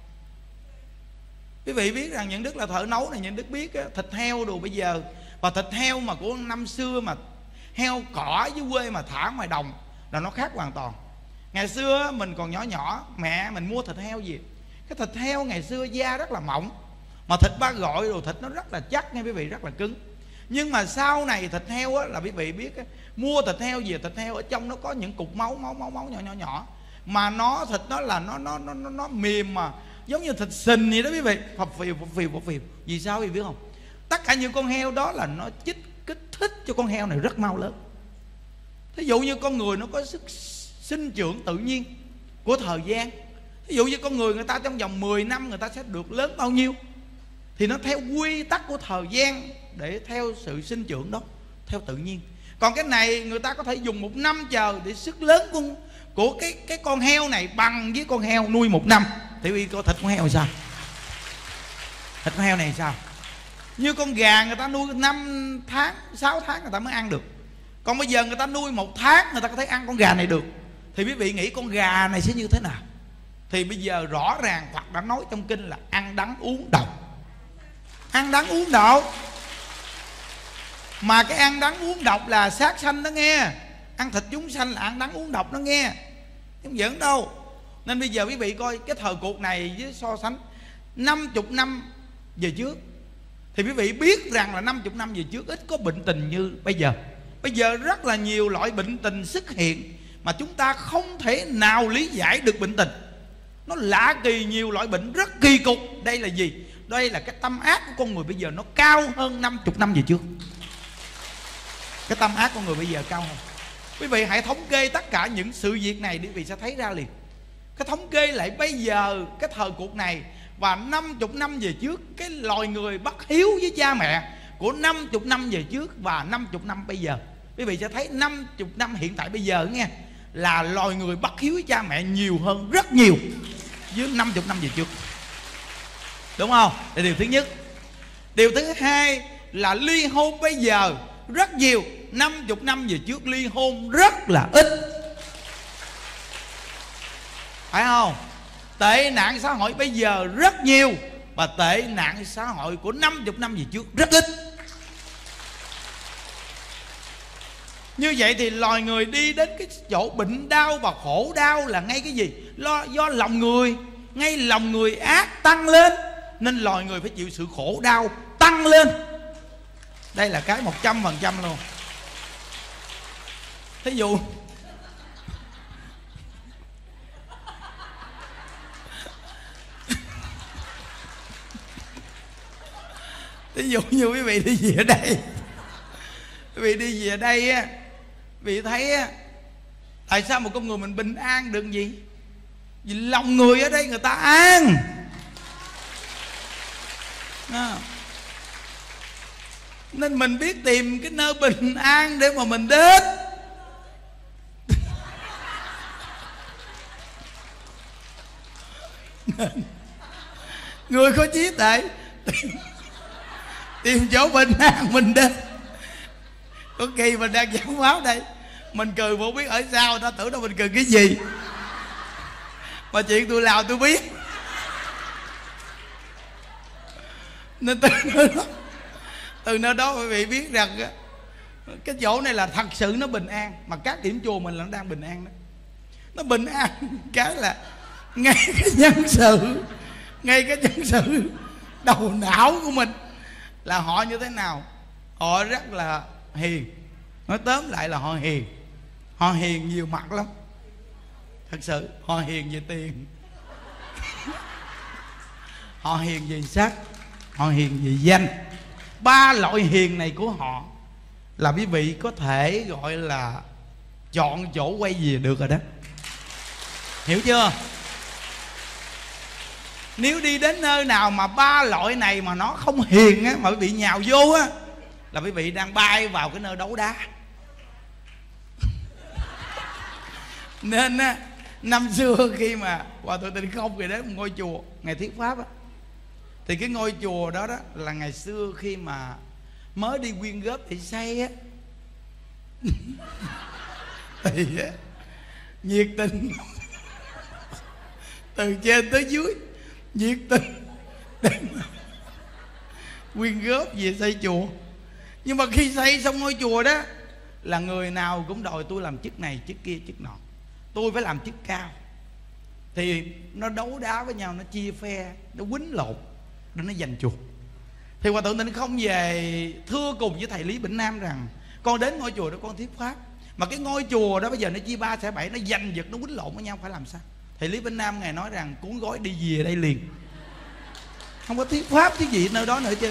Quý vị biết rằng những Đức là thợ nấu này, những Đức biết á, thịt heo đồ bây giờ, và thịt heo mà của năm xưa mà heo cỏ dưới quê mà thả ngoài đồng là nó khác hoàn toàn. Ngày xưa mình còn nhỏ nhỏ, mẹ mình mua thịt heo gì, cái thịt heo ngày xưa da rất là mỏng, mà thịt ba gọi rồi thịt nó rất là chắc nha quý vị, rất là cứng. Nhưng mà sau này thịt heo á, là quý vị biết á, mua thịt heo gì, thịt heo ở trong nó có những cục máu máu máu máu nhỏ nhỏ nhỏ, mà nó thịt nó là nó nó nó nó, nó mềm, mà giống như thịt sình vậy đó quý vị, phập phìu phập phìu phập phìu. Vì sao quý vị biết không? Tất cả những con heo đó là nó chích kích thích cho con heo này rất mau lớn. Thí dụ như con người nó có sức sinh trưởng tự nhiên của thời gian. Ví dụ như con người người ta trong vòng mười năm người ta sẽ được lớn bao nhiêu, thì nó theo quy tắc của thời gian để theo sự sinh trưởng đó, theo tự nhiên. Còn cái này người ta có thể dùng một năm chờ để sức lớn của, của cái, cái con heo này bằng với con heo nuôi một năm. Thì vì coi thịt con heo là sao? Thịt con heo này sao? Như con gà người ta nuôi năm tháng, sáu tháng người ta mới ăn được. Còn bây giờ người ta nuôi một tháng người ta có thể ăn con gà này được. Thì quý vị nghĩ con gà này sẽ như thế nào? Thì bây giờ rõ ràng Phật đã nói trong kinh là ăn đắng uống độc. Ăn đắng uống độc. Mà cái ăn đắng uống độc là sát sanh đó nghe. Ăn thịt chúng sanh là ăn đắng uống độc đó nghe, không giỡn đâu. Nên bây giờ quý vị coi cái thời cuộc này với so sánh năm mươi năm về trước, thì quý vị biết rằng là năm mươi năm về trước ít có bệnh tình như bây giờ. Bây giờ rất là nhiều loại bệnh tình xuất hiện mà chúng ta không thể nào lý giải được bệnh tình. Nó lạ kỳ, nhiều loại bệnh rất kỳ cục. Đây là gì? Đây là cái tâm ác của con người bây giờ nó cao hơn năm mươi năm về trước. Cái tâm ác của người bây giờ cao hơn. Quý vị hãy thống kê tất cả những sự việc này để quý vị sẽ thấy ra liền. Cái thống kê lại bây giờ cái thời cuộc này và năm mươi năm về trước, cái loài người bất hiếu với cha mẹ của năm mươi năm về trước và năm mươi năm bây giờ, quý vị sẽ thấy năm mươi năm hiện tại bây giờ nghe, là loài người bất hiếu với cha mẹ nhiều hơn rất nhiều với năm mươi năm về trước. Đúng không? Là điều thứ nhất. Điều thứ hai là ly hôn bây giờ rất nhiều, năm mươi năm về trước ly hôn rất là ít. Phải không? Tệ nạn xã hội bây giờ rất nhiều, và tệ nạn xã hội của năm mươi năm về trước rất ít. Như vậy thì loài người đi đến cái chỗ bệnh đau và khổ đau là ngay cái gì? Lo, do lòng người, ngay lòng người ác tăng lên, nên loài người phải chịu sự khổ đau tăng lên. Đây là cái một trăm phần trăm luôn. Thí dụ Thí dụ như quý vị đi về đây, quý vị đi về đây á, quý vị thấy á, tại sao một con người mình bình an được gì? Vì lòng người ở đây người ta an. Đó. Nên mình biết tìm cái nơi bình an để mà mình đến. Người có trí tuệ tìm, tìm chỗ bình an mình đến. Có khi mình đang giảng báo đây, mình cười mà không biết ở sao, người ta tưởng đâu mình cười cái gì. Mà chuyện tôi làm tôi biết. Nên từ nơi đó, từ nơi đó quý vị biết rằng cái chỗ này là thật sự nó bình an. Mà các điểm chùa mình là nó đang bình an đó. Nó bình an cái là ngay cái nhân sự, ngay cái nhân sự đầu não của mình là họ như thế nào? Họ rất là hiền. Nói tóm lại là họ hiền. Họ hiền nhiều mặt lắm. Thật sự họ hiền về tiền, họ hiền về sắc, họ hiền về danh. Ba loại hiền này của họ là quý vị có thể gọi là chọn chỗ quay về được rồi đó. Hiểu chưa? Nếu đi đến nơi nào mà ba loại này mà nó không hiền á, mà quý vị nhào vô á, là quý vị đang bay vào cái nơi đấu đá. Nên á, Năm xưa khi mà Hòa Thượng Tịnh Không về đến một ngôi chùa ngày thuyết pháp á, thì cái ngôi chùa đó đó là ngày xưa khi mà mới đi quyên góp để xây á thì á, nhiệt tình từ trên tới dưới, nhiệt tình quyên góp về xây chùa. Nhưng mà khi xây xong ngôi chùa đó là người nào cũng đòi tôi làm chức này chức kia chức nọ, tôi phải làm chức cao. Thì nó đấu đá với nhau, nó chia phe, nó quýnh lộn để nó giành chùa. Thì Hòa Thượng Tịnh Không về thưa cùng với thầy Lý Bỉnh Nam rằng con đến ngôi chùa đó con thuyết pháp, mà cái ngôi chùa đó bây giờ nó chia ba xẻ bảy, nó giành giật, nó quýnh lộn với nhau, phải làm sao? Thầy Lý Bỉnh Nam ngài nói rằng cuốn gói đi về đây liền, không có thuyết pháp cái gì nơi đó nữa chứ.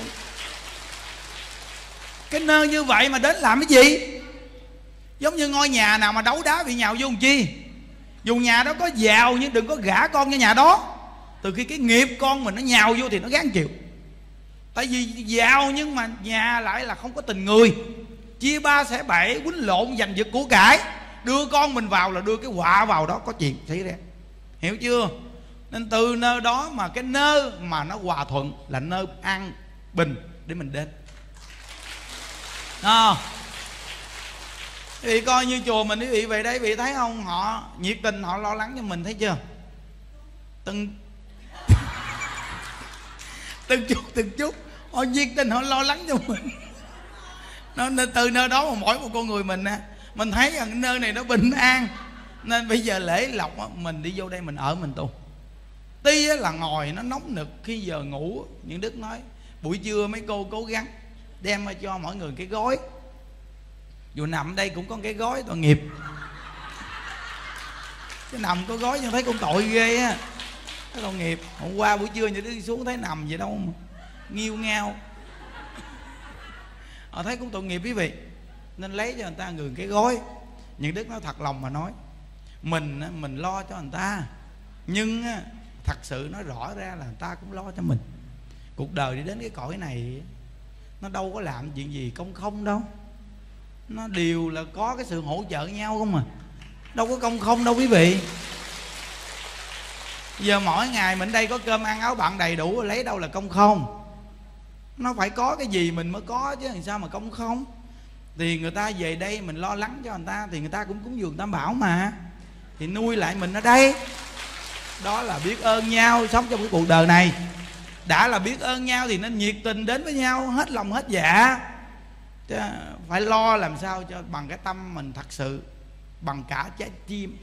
Cái nơi như vậy mà đến làm cái gì? Giống như ngôi nhà nào mà đấu đá bị nhào vô làm chi? Dù nhà đó có giàu nhưng đừng có gả con cho nhà đó. Từ khi cái nghiệp con mình nó nhào vô thì nó gán chịu. Tại vì giàu nhưng mà nhà lại là không có tình người, chia ba xẻ bảy, quýnh lộn, giành giật của cải, đưa con mình vào là đưa cái họa vào đó, có chuyện xảy ra. Hiểu chưa? Nên từ nơi đó mà cái nơi mà nó hòa thuận là nơi an bình để mình đến. À, quý vị coi như chùa mình, quý vị về đây quý vị thấy không, họ nhiệt tình, họ lo lắng cho mình, thấy chưa? Từng từng chút từng chút họ nhiệt tình, họ lo lắng cho mình. Nó nên từ nơi đó mà mỗi một con người mình á, mình thấy rằng cái nơi này nó bình an. Nên bây giờ lễ lộc á, mình đi vô đây mình ở mình tu. Tuy là ngồi nó nóng nực, khi giờ ngủ những Đức nói buổi trưa mấy cô cố gắng đem cho mỗi người cái gói, dù nằm đây cũng có cái gói tội nghiệp, cái nằm có gói nhưng thấy con tội ghê á, cái tội nghiệp. Hôm qua buổi trưa những Đức đi xuống thấy nằm vậy đâu mà nghiêu ngao, họ thấy cũng tội nghiệp quý vị, nên lấy cho người ta người cái gói. Những Đức nói thật lòng mà nói, mình mình lo cho người ta, nhưng thật sự nói rõ ra là người ta cũng lo cho mình. Cuộc đời đi đến cái cõi này nó đâu có làm chuyện gì công không đâu, nó đều là có cái sự hỗ trợ nhau không à, đâu có công không đâu quý vị. Giờ mỗi ngày mình đây có cơm ăn áo bặn đầy đủ, lấy đâu là công không? Nó phải có cái gì mình mới có chứ, làm sao mà công không? Thì người ta về đây mình lo lắng cho người ta, thì người ta cũng cúng dường Tam Bảo mà, thì nuôi lại mình ở đây. Đó là biết ơn nhau sống trong cái cuộc đời này. Đã là biết ơn nhau thì nên nhiệt tình đến với nhau, hết lòng hết dạ. Chứ phải lo làm sao cho bằng cái tâm mình thật sự, bằng cả trái tim.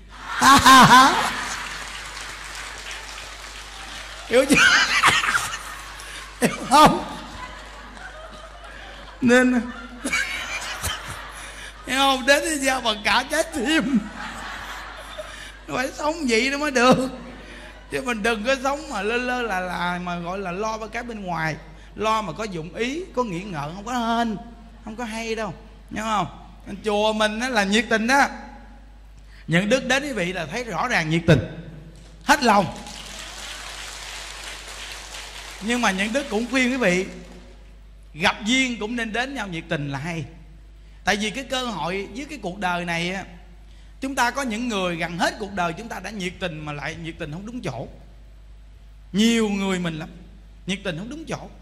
Hiểu chưa? Hiểu không? Nên hiểu không? Đến với nhau bằng cả trái tim, phải sống vậy nó mới được. Chứ mình đừng có sống mà lơ lơ là là mà gọi là lo với cái bên ngoài, lo mà có dụng ý, có nghĩ ngợi, không có hên, không có hay đâu, nhớ không? Nên chùa mình đó là nhiệt tình đó. Những Đức đến quý vị là thấy rõ ràng nhiệt tình, hết lòng. Nhưng mà Những Đức cũng khuyên quý vị gặp duyên cũng nên đến nhau nhiệt tình là hay. Tại vì cái cơ hội với cái cuộc đời này á, chúng ta có những người gần hết cuộc đời chúng ta đã nhiệt tình mà lại nhiệt tình không đúng chỗ. Nhiều người mình lắm, nhiệt tình không đúng chỗ.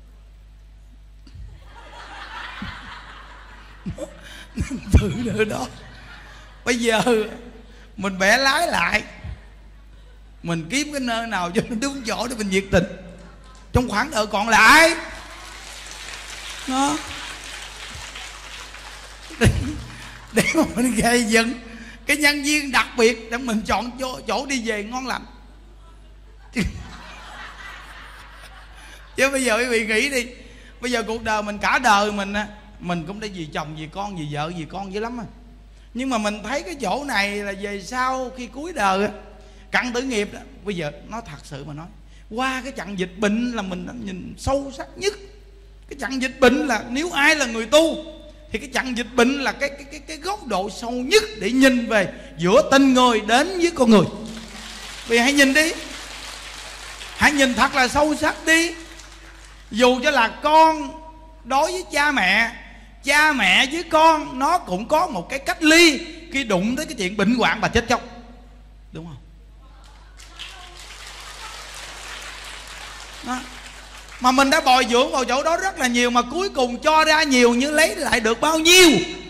Từ nơi đó bây giờ mình bẻ lái lại, mình kiếm cái nơi nào cho nó đúng chỗ để mình nhiệt tình trong khoảng đời còn lại đó, để, để mà mình gây dựng cái nhân viên đặc biệt để mình chọn chỗ, chỗ đi về ngon lành. Chứ bây giờ quý vị nghĩ đi, bây giờ cuộc đời mình cả đời mình mình cũng đã vì chồng vì con vì vợ vì con dữ lắm á, nhưng mà mình thấy cái chỗ này là về sau khi cuối đời cặn tử nghiệp đó. Bây giờ nó thật sự mà nói, qua cái trận dịch bệnh là mình đã nhìn sâu sắc nhất. Cái trận dịch bệnh là nếu ai là người tu thì cái trận dịch bệnh là cái cái cái cái góc độ sâu nhất để nhìn về giữa tình người đến với con người. Vì hãy nhìn đi, hãy nhìn thật là sâu sắc đi. Dù cho là con đối với cha mẹ, cha mẹ với con nó cũng có một cái cách ly khi đụng tới cái chuyện bệnh hoạn và chết chóc. đúng không? Đó. Mà mình đã bồi dưỡng vào chỗ đó rất là nhiều, mà cuối cùng cho ra nhiều nhưng lấy lại được bao nhiêu?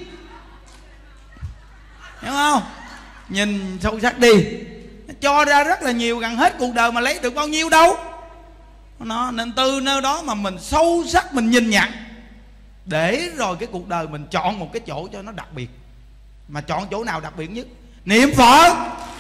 Hiểu không? Nhìn sâu sắc đi. Cho ra rất là nhiều, gần hết cuộc đời mà lấy được bao nhiêu đâu. Nó, nên từ nơi đó mà mình sâu sắc mình nhìn nhận, để rồi cái cuộc đời mình chọn một cái chỗ cho nó đặc biệt. Mà chọn chỗ nào đặc biệt nhất? Niệm Phật.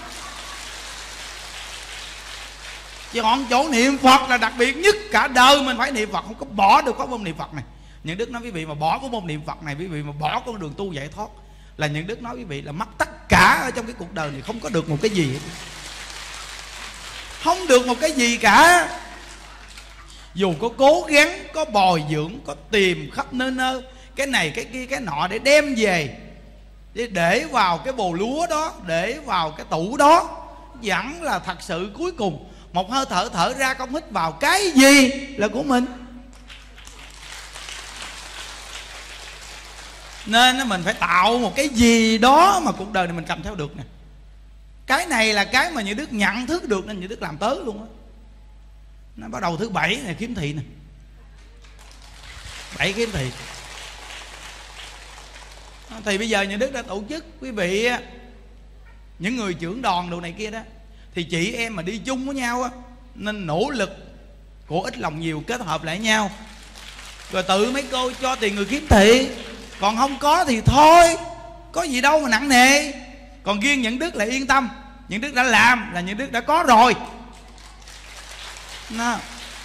Chọn chỗ niệm Phật là đặc biệt nhất. Cả đời mình phải niệm Phật, không có bỏ được pháp môn niệm Phật này. Những đức nói quý vị mà bỏ cái môn niệm Phật này, quý vị mà bỏ con đường tu giải thoát, là những đức nói quý vị là mất tất cả ở trong cái cuộc đời này, không có được một cái gì hết. Không được một cái gì cả. Dù có cố gắng, có bồi dưỡng, có tìm khắp nơi nơi, cái này cái kia cái nọ để đem về, để để vào cái bồ lúa đó, để vào cái tủ đó, vẫn là thật sự cuối cùng một hơi thở thở ra không hít vào, cái gì là của mình. Nên mình phải tạo một cái gì đó mà cuộc đời này mình cầm theo được nè. Cái này là cái mà những đức nhận thức được, nên những đức làm tới luôn á. Nó bắt đầu thứ bảy này kiếm thị nè. Bảy kiếm thị. Thì bây giờ những đức đã tổ chức quý vị, những người trưởng đoàn đồ này kia đó, thì chị em mà đi chung với nhau á, nên nỗ lực của ít lòng nhiều kết hợp lại nhau. Rồi tự mấy cô cho tiền người kiếm thị. Còn không có thì thôi, có gì đâu mà nặng nề. Còn riêng những đức là yên tâm, những đức đã làm là những đức đã có rồi. Nó.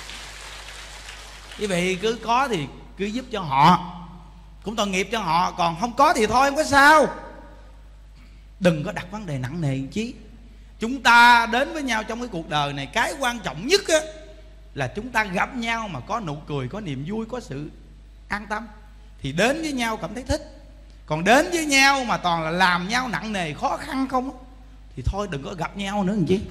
Quý vị cứ có thì cứ giúp cho họ, cũng tội nghiệp cho họ. Còn không có thì thôi, không có sao. Đừng có đặt vấn đề nặng nề chí. Chúng ta đến với nhau trong cái cuộc đời này, cái quan trọng nhất á, là chúng ta gặp nhau mà có nụ cười, có niềm vui, có sự an tâm, thì đến với nhau cảm thấy thích. Còn đến với nhau mà toàn là làm nhau nặng nề khó khăn không, thì thôi đừng có gặp nhau nữa làm chi.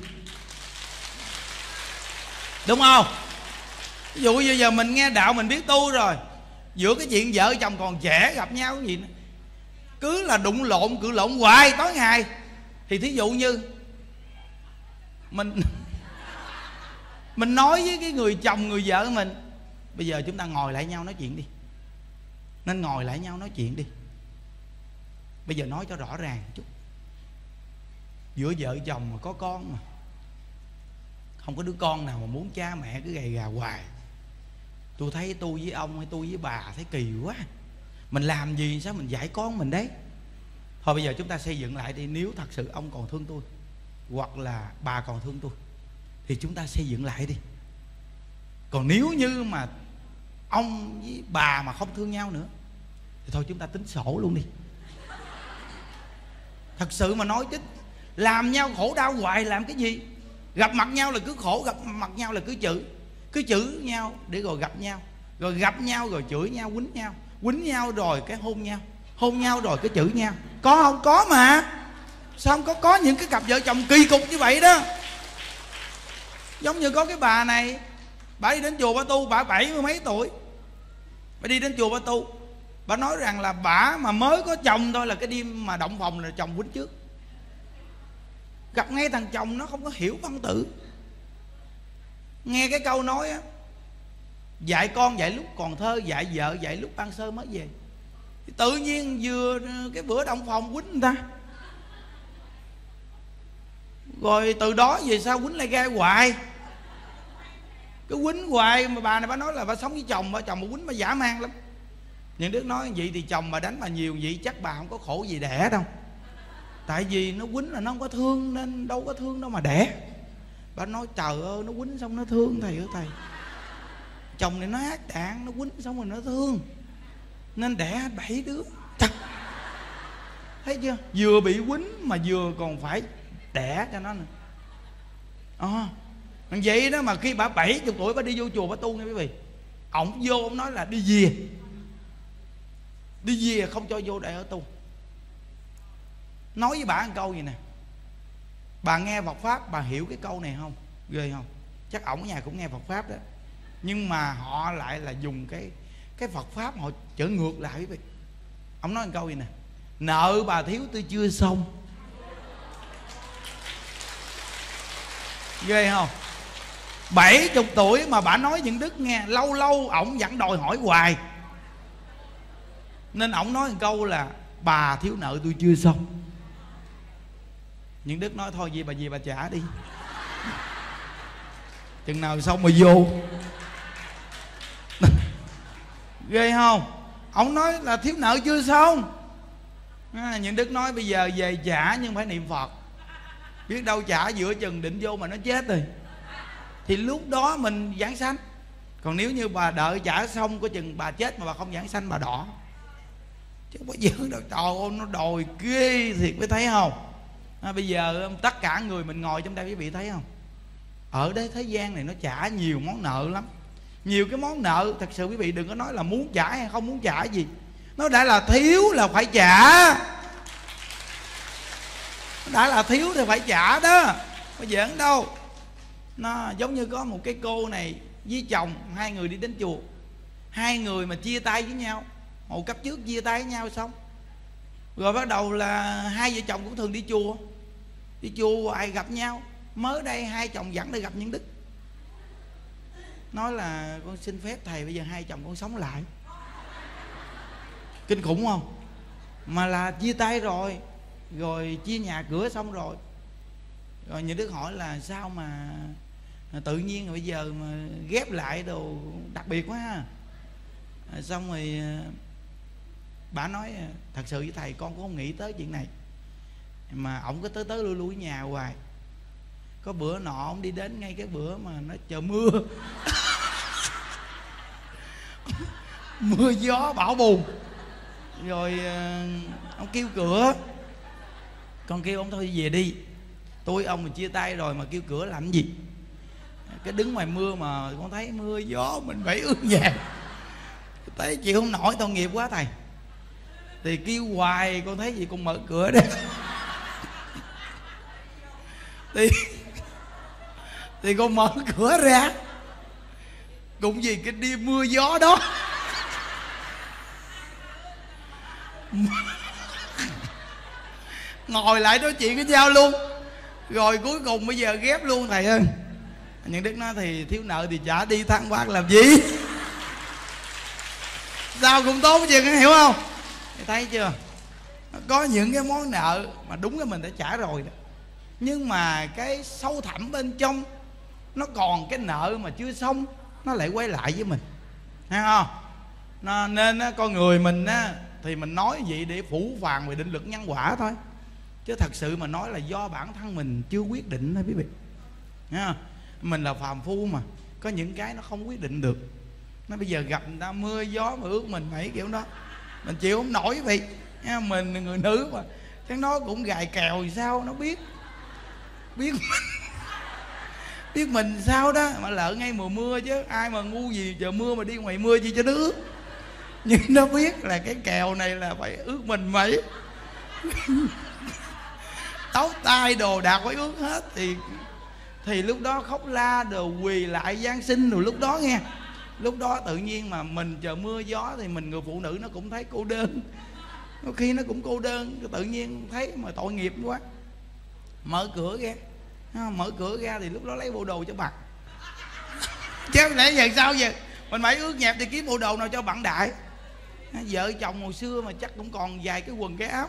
Đúng không? Ví dụ bây giờ mình nghe đạo mình biết tu rồi, giữa cái chuyện vợ chồng còn trẻ gặp nhau cái gì nữa, cứ là đụng lộn cự lộn hoài tối ngày. Thì thí dụ như Mình Mình nói với cái người chồng người vợ của mình, bây giờ chúng ta ngồi lại nhau nói chuyện đi. Nên ngồi lại nhau nói chuyện đi. Bây giờ nói cho rõ ràng chút. Giữa vợ chồng mà có con mà không có đứa con nào mà muốn cha mẹ cứ gầy gà hoài. Tôi thấy tôi với ông hay tôi với bà thấy kỳ quá. Mình làm gì sao mình dạy con mình đấy. Thôi bây giờ chúng ta xây dựng lại đi. Nếu thật sự ông còn thương tôi, hoặc là bà còn thương tôi, thì chúng ta xây dựng lại đi. Còn nếu như mà ông với bà mà không thương nhau nữa, thì thôi chúng ta tính sổ luôn đi. Thật sự mà nói chứ, làm nhau khổ đau hoài làm cái gì. Gặp mặt nhau là cứ khổ, gặp mặt nhau là cứ chửi. Cứ chửi nhau để rồi gặp nhau, rồi gặp nhau rồi chửi nhau, quýnh nhau, quýnh nhau rồi cái hôn nhau, hôn nhau rồi cái chửi nhau. Có không? Có mà. Sao không có? Có những cái cặp vợ chồng kỳ cục như vậy đó. Giống như có cái bà này, bà đi đến chùa bà tu, bà bảy mươi mấy tuổi, bà đi đến chùa bà tu, bà nói rằng là bà mà mới có chồng thôi là cái đêm mà động phòng là chồng quýnh trước. Gặp ngay thằng chồng nó không có hiểu văn tự, nghe cái câu nói á, dạy con dạy lúc còn thơ, dạy vợ dạy lúc ban sơ mới về. Thì tự nhiên vừa cái bữa động phòng quýnh người ta, rồi từ đó về sau quýnh lại gai hoài. Cứ quýnh hoài mà bà này bà nói là bà sống với chồng, bà chồng bà quýnh bà dã man lắm. Những đứa nói vậy thì chồng bà đánh bà nhiều vậy chắc bà không có khổ gì đẻ đâu. Tại vì nó quýnh là nó không có thương, nên đâu có thương đâu mà đẻ. Bà nói trời ơi, nó quýnh xong nó thương thầy ơi thầy. Chồng này nó ác đạn, nó quýnh xong rồi nó thương, nên đẻ bảy đứa. Thật. Thấy chưa? Vừa bị quýnh mà vừa còn phải đẻ cho nó nữa. À, vậy đó mà khi bà bảy mươi tuổi bà đi vô chùa bà tu nha quý vị. Ổng vô ổng nói là đi về, đi về không cho vô đại ở tu. Nói với bà một câu gì nè, bà nghe Phật Pháp bà hiểu cái câu này không? Ghê không? Chắc ổng ở nhà cũng nghe Phật Pháp đó, nhưng mà họ lại là dùng cái cái Phật Pháp họ trở ngược lại quý vị. Ổng nói một câu gì nè, nợ bà thiếu tôi chưa xong. Ghê không? Bảy chục tuổi mà bà nói những đức nghe, lâu lâu ổng vẫn đòi hỏi hoài. Nên ổng nói một câu là bà thiếu nợ tôi chưa xong. Những đức nói thôi gì bà gì bà trả đi, chừng nào xong mà vô. Ghê không? Ông nói là thiếu nợ chưa xong. à, Những đức nói bây giờ về trả nhưng phải niệm Phật. Biết đâu trả giữa chừng định vô mà nó chết rồi thì lúc đó mình giảng sanh. Còn nếu như bà đợi trả xong có chừng bà chết mà bà không giảng sanh bà đỏ. Chứ không có giỡn đâu. Trời ơi nó đòi ghê thiệt, mới thấy không? à, Bây giờ tất cả người mình ngồi trong đây quý vị thấy không? Ở đây thế gian này nó trả nhiều món nợ lắm. Nhiều cái món nợ thật sự quý vị đừng có nói là muốn trả hay không muốn trả gì. Nó đã là thiếu là phải trả. Nó đã là thiếu thì phải trả đó, có giỡn đâu. Nó giống như có một cái cô này với chồng, hai người đi đến chùa. Hai người mà chia tay với nhau, hồi cấp trước chia tay với nhau xong rồi bắt đầu là hai vợ chồng cũng thường đi chùa. Đi chùa hoài gặp nhau. Mới đây hai chồng dẫn đi gặp những đức, nói là con xin phép thầy bây giờ hai chồng con sống lại. Kinh khủng không? Mà là chia tay rồi, rồi chia nhà cửa xong rồi. Rồi những đức hỏi là sao mà tự nhiên rồi bây giờ mà ghép lại đồ đặc biệt quá ha. Xong rồi bà nói thật sự với thầy con cũng không nghĩ tới chuyện này, mà ổng có tới tới lui lui nhà hoài. Có bữa nọ ông đi đến ngay cái bữa mà nó trời mưa mưa gió bão bùng. Rồi uh, ông kêu cửa. Con kêu ông thôi về đi, tôi ông mình chia tay rồi mà kêu cửa làm gì. Cái đứng ngoài mưa mà con thấy mưa gió mình phải ướt nhẹp, thấy chịu không nổi, tội nghiệp quá thầy. Thì kêu hoài con thấy gì con mở cửa đó. Thì Thì con mở cửa ra, cũng vì cái đêm mưa gió đó. Ngồi lại nói chuyện với nhau luôn. Rồi cuối cùng bây giờ ghép luôn thầy ơi. Những đức nói thì thiếu nợ thì trả đi, than bác làm gì. Sao cũng tốt chứ, hiểu không? Thấy chưa? Có những cái món nợ mà đúng là mình đã trả rồi đó, nhưng mà cái sâu thẳm bên trong nó còn cái nợ mà chưa xong, nó lại quay lại với mình, thấy không? Nó, nên á, con người mình á, thì mình nói vậy để phủ phàng về định luật nhân quả thôi. Chứ thật sự mà nói là do bản thân mình chưa quyết định thôi quý vị. Thấy không? Mình là phàm phu mà, có những cái nó không quyết định được. Nó bây giờ gặp người ta mưa gió mà ướt mình mấy kiểu đó, mình chịu không nổi quý vị. Mình người nữ mà, chắc nó cũng gài kèo thì sao nó biết. Biết mình biết mình sao đó mà lỡ ngay mùa mưa chứ ai mà ngu gì trời mưa mà đi ngoài mưa chi cho nó ướt. Nhưng nó biết là cái kèo này là phải ướt mình mấy. Tóc tai đồ đạc phải ướt hết. Thì thì lúc đó khóc la đồ quỳ lại van xin rồi lúc đó nghe. Lúc đó tự nhiên mà mình trời mưa gió thì mình người phụ nữ nó cũng thấy cô đơn. Có khi nó cũng cô đơn, tự nhiên thấy mà tội nghiệp quá. Mở cửa ra, mở cửa ra thì lúc đó lấy bộ đồ cho bạn. Chứ lẽ giờ sao giờ mình phải ướt nhẹp thì kiếm bộ đồ nào cho bạn đại. Vợ chồng hồi xưa mà chắc cũng còn vài cái quần cái áo.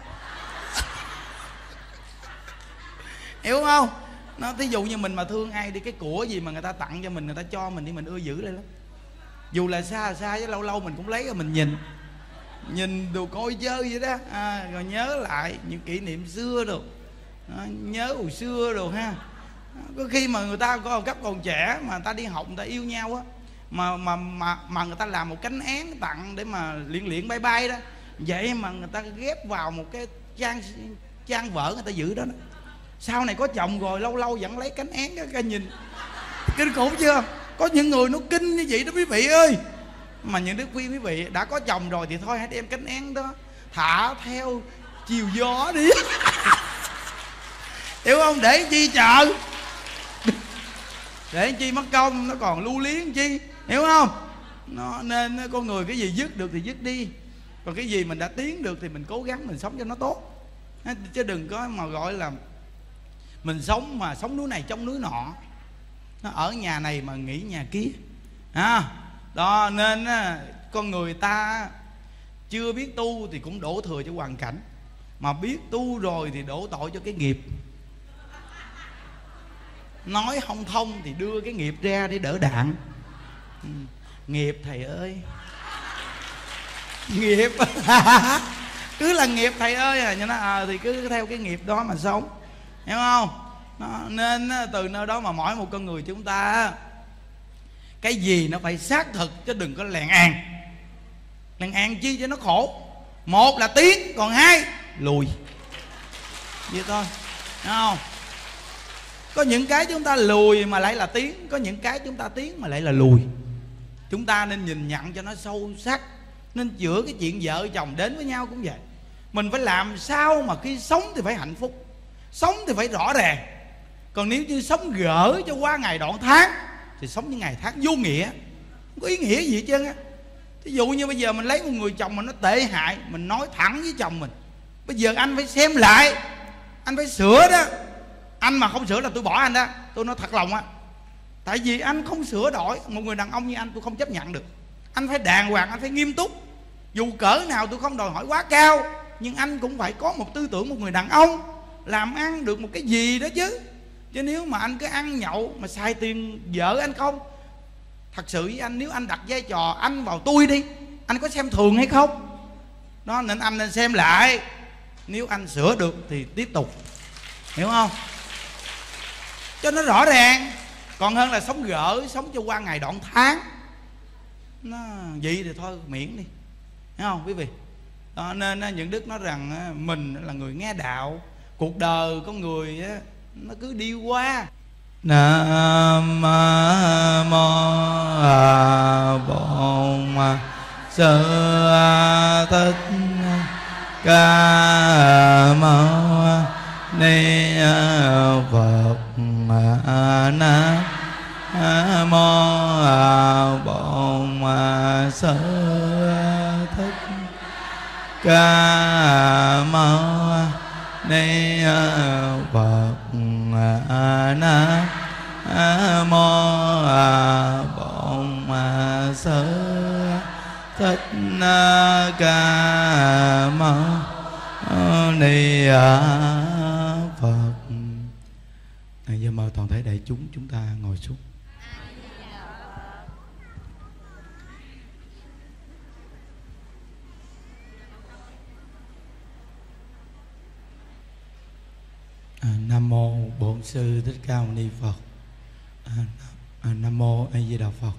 Hiểu không? Nó thí dụ như mình mà thương ai đi, cái của gì mà người ta tặng cho mình, người ta cho mình đi mình ưa giữ lên lắm. Dù là xa là xa chứ lâu lâu mình cũng lấy rồi mình nhìn. Nhìn đồ coi chơi vậy đó à, rồi nhớ lại những kỷ niệm xưa rồi à, nhớ hồi xưa rồi ha. Có khi mà người ta có cấp còn trẻ mà người ta đi học người ta yêu nhau á, mà mà mà mà người ta làm một cánh án tặng để mà luyện luyện bay bay đó, vậy mà người ta ghép vào một cái trang trang vở người ta giữ đó, đó. Sau này có chồng rồi lâu lâu vẫn lấy cánh án đó, cái nhìn kinh khủng chưa? Có những người nó kinh như vậy đó quý vị ơi. Mà những đức khuyên quý vị đã có chồng rồi thì thôi hãy đem cánh án đó thả theo chiều gió đi. Hiểu không? Để chi chờ, để chi mất công, nó còn lưu luyến chi, hiểu không? Nó nên con người cái gì dứt được thì dứt đi, còn cái gì mình đã tiến được thì mình cố gắng mình sống cho nó tốt. Chứ đừng có mà gọi là mình sống mà sống núi này trong núi nọ. nó ở nhà này mà nghỉ nhà kia à. Đó nên con người ta chưa biết tu thì cũng đổ thừa cho hoàn cảnh, mà biết tu rồi thì đổ tội cho cái nghiệp. Nói không thông thì đưa cái nghiệp ra để đỡ đạn. ừ. Nghiệp thầy ơi, nghiệp cứ là nghiệp thầy ơi à, như nó à, thì cứ theo cái nghiệp đó mà sống, hiểu không? Đó, nên từ nơi đó mà mỗi một con người chúng ta cái gì nó phải xác thực, chứ đừng có lèn an. Lèn an chi cho nó khổ. Một là tiến, còn hai lùi, vậy thôi, hiểu không? Có những cái chúng ta lùi mà lại là tiến, có những cái chúng ta tiến mà lại là lùi. Chúng ta nên nhìn nhận cho nó sâu sắc. Nên giữa cái chuyện vợ chồng đến với nhau cũng vậy. Mình phải làm sao mà khi sống thì phải hạnh phúc, sống thì phải rõ ràng. Còn nếu như sống gỡ cho qua ngày đoạn tháng thì sống những ngày tháng vô nghĩa, không có ý nghĩa gì hết trơn á. Thí dụ như bây giờ mình lấy một người chồng mà nó tệ hại, mình nói thẳng với chồng mình: bây giờ anh phải xem lại, anh phải sửa đó. Anh mà không sửa là tôi bỏ anh đó. Tôi nói thật lòng á. Tại vì anh không sửa đổi. Một người đàn ông như anh tôi không chấp nhận được. Anh phải đàng hoàng, anh phải nghiêm túc. Dù cỡ nào tôi không đòi hỏi quá cao, nhưng anh cũng phải có một tư tưởng một người đàn ông, làm ăn được một cái gì đó chứ. Chứ nếu mà anh cứ ăn nhậu mà xài tiền vợ anh không, thật sự với anh, nếu anh đặt vai trò anh vào tôi đi, anh có xem thường hay không? Đó, nên anh nên xem lại. Nếu anh sửa được thì tiếp tục, hiểu không? Cho nó rõ ràng. Còn hơn là sống gỡ, sống cho qua ngày đoạn tháng. Nó vậy thì thôi miễn đi, hiểu không quý vị? Đó, nên những đức nói rằng mình là người nghe đạo. Cuộc đời con người nó cứ đi qua. Nam mô Bổn Sư Thích Ca Mâu Ni Phật. Nam mô Bổn Sư Thích Ca Mâu Ni Phật. Nam mô Bổn Sư Thích Ca Mâu Ni Phật. À, giờ mời toàn thể đại chúng chúng ta ngồi xuống. À, Nam mô Bổn Sư Thích Ca Mâu Ni Phật. À, à, Nam mô A Di Đà Phật.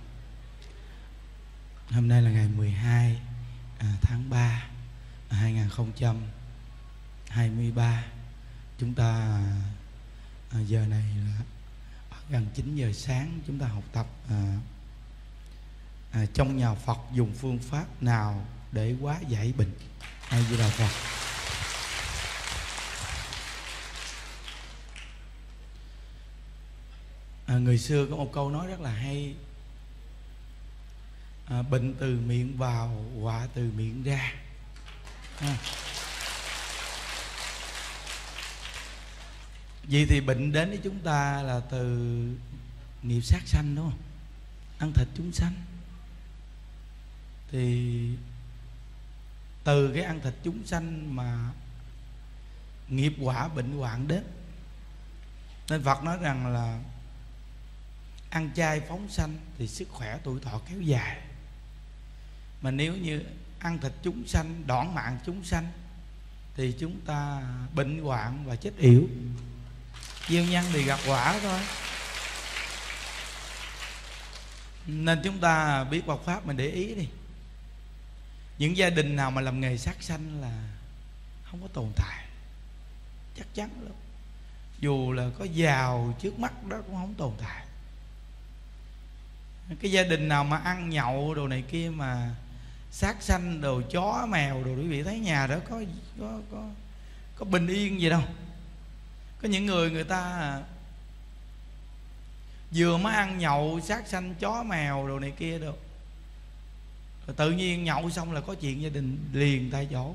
Hôm nay là ngày mười hai à, tháng ba à, hai nghìn không trăm hai mươi ba. Chúng ta à, giờ này là gần chín giờ sáng. Chúng ta học tập à, à, trong nhà Phật dùng phương pháp nào để hóa giải bệnh. A Di Đà Phật. À, người xưa có một câu nói rất là hay: à, bệnh từ miệng vào, họa từ miệng ra. à. Vậy thì bệnh đến với chúng ta là từ nghiệp sát sanh, đúng không? Ăn thịt chúng sanh. Thì từ cái ăn thịt chúng sanh mà nghiệp quả bệnh hoạn đến. Nên Phật nói rằng là ăn chay phóng sanh thì sức khỏe tuổi thọ kéo dài. Mà nếu như ăn thịt chúng sanh, đoạn mạng chúng sanh, thì chúng ta bệnh hoạn và chết yểu. Gieo nhân thì gặp quả thôi. Nên chúng ta biết Phật pháp mình để ý đi. Những gia đình nào mà làm nghề sát sanh là không có tồn tại, chắc chắn lắm. Dù là có giàu trước mắt đó cũng không tồn tại. Cái gia đình nào mà ăn nhậu đồ này kia mà sát sanh đồ chó mèo đồ, quý vị thấy nhà đó có có có có bình yên gì đâu. Có những người người ta vừa mới ăn nhậu sát sanh chó mèo đồ này kia đâu, rồi tự nhiên nhậu xong là có chuyện gia đình liền tại chỗ.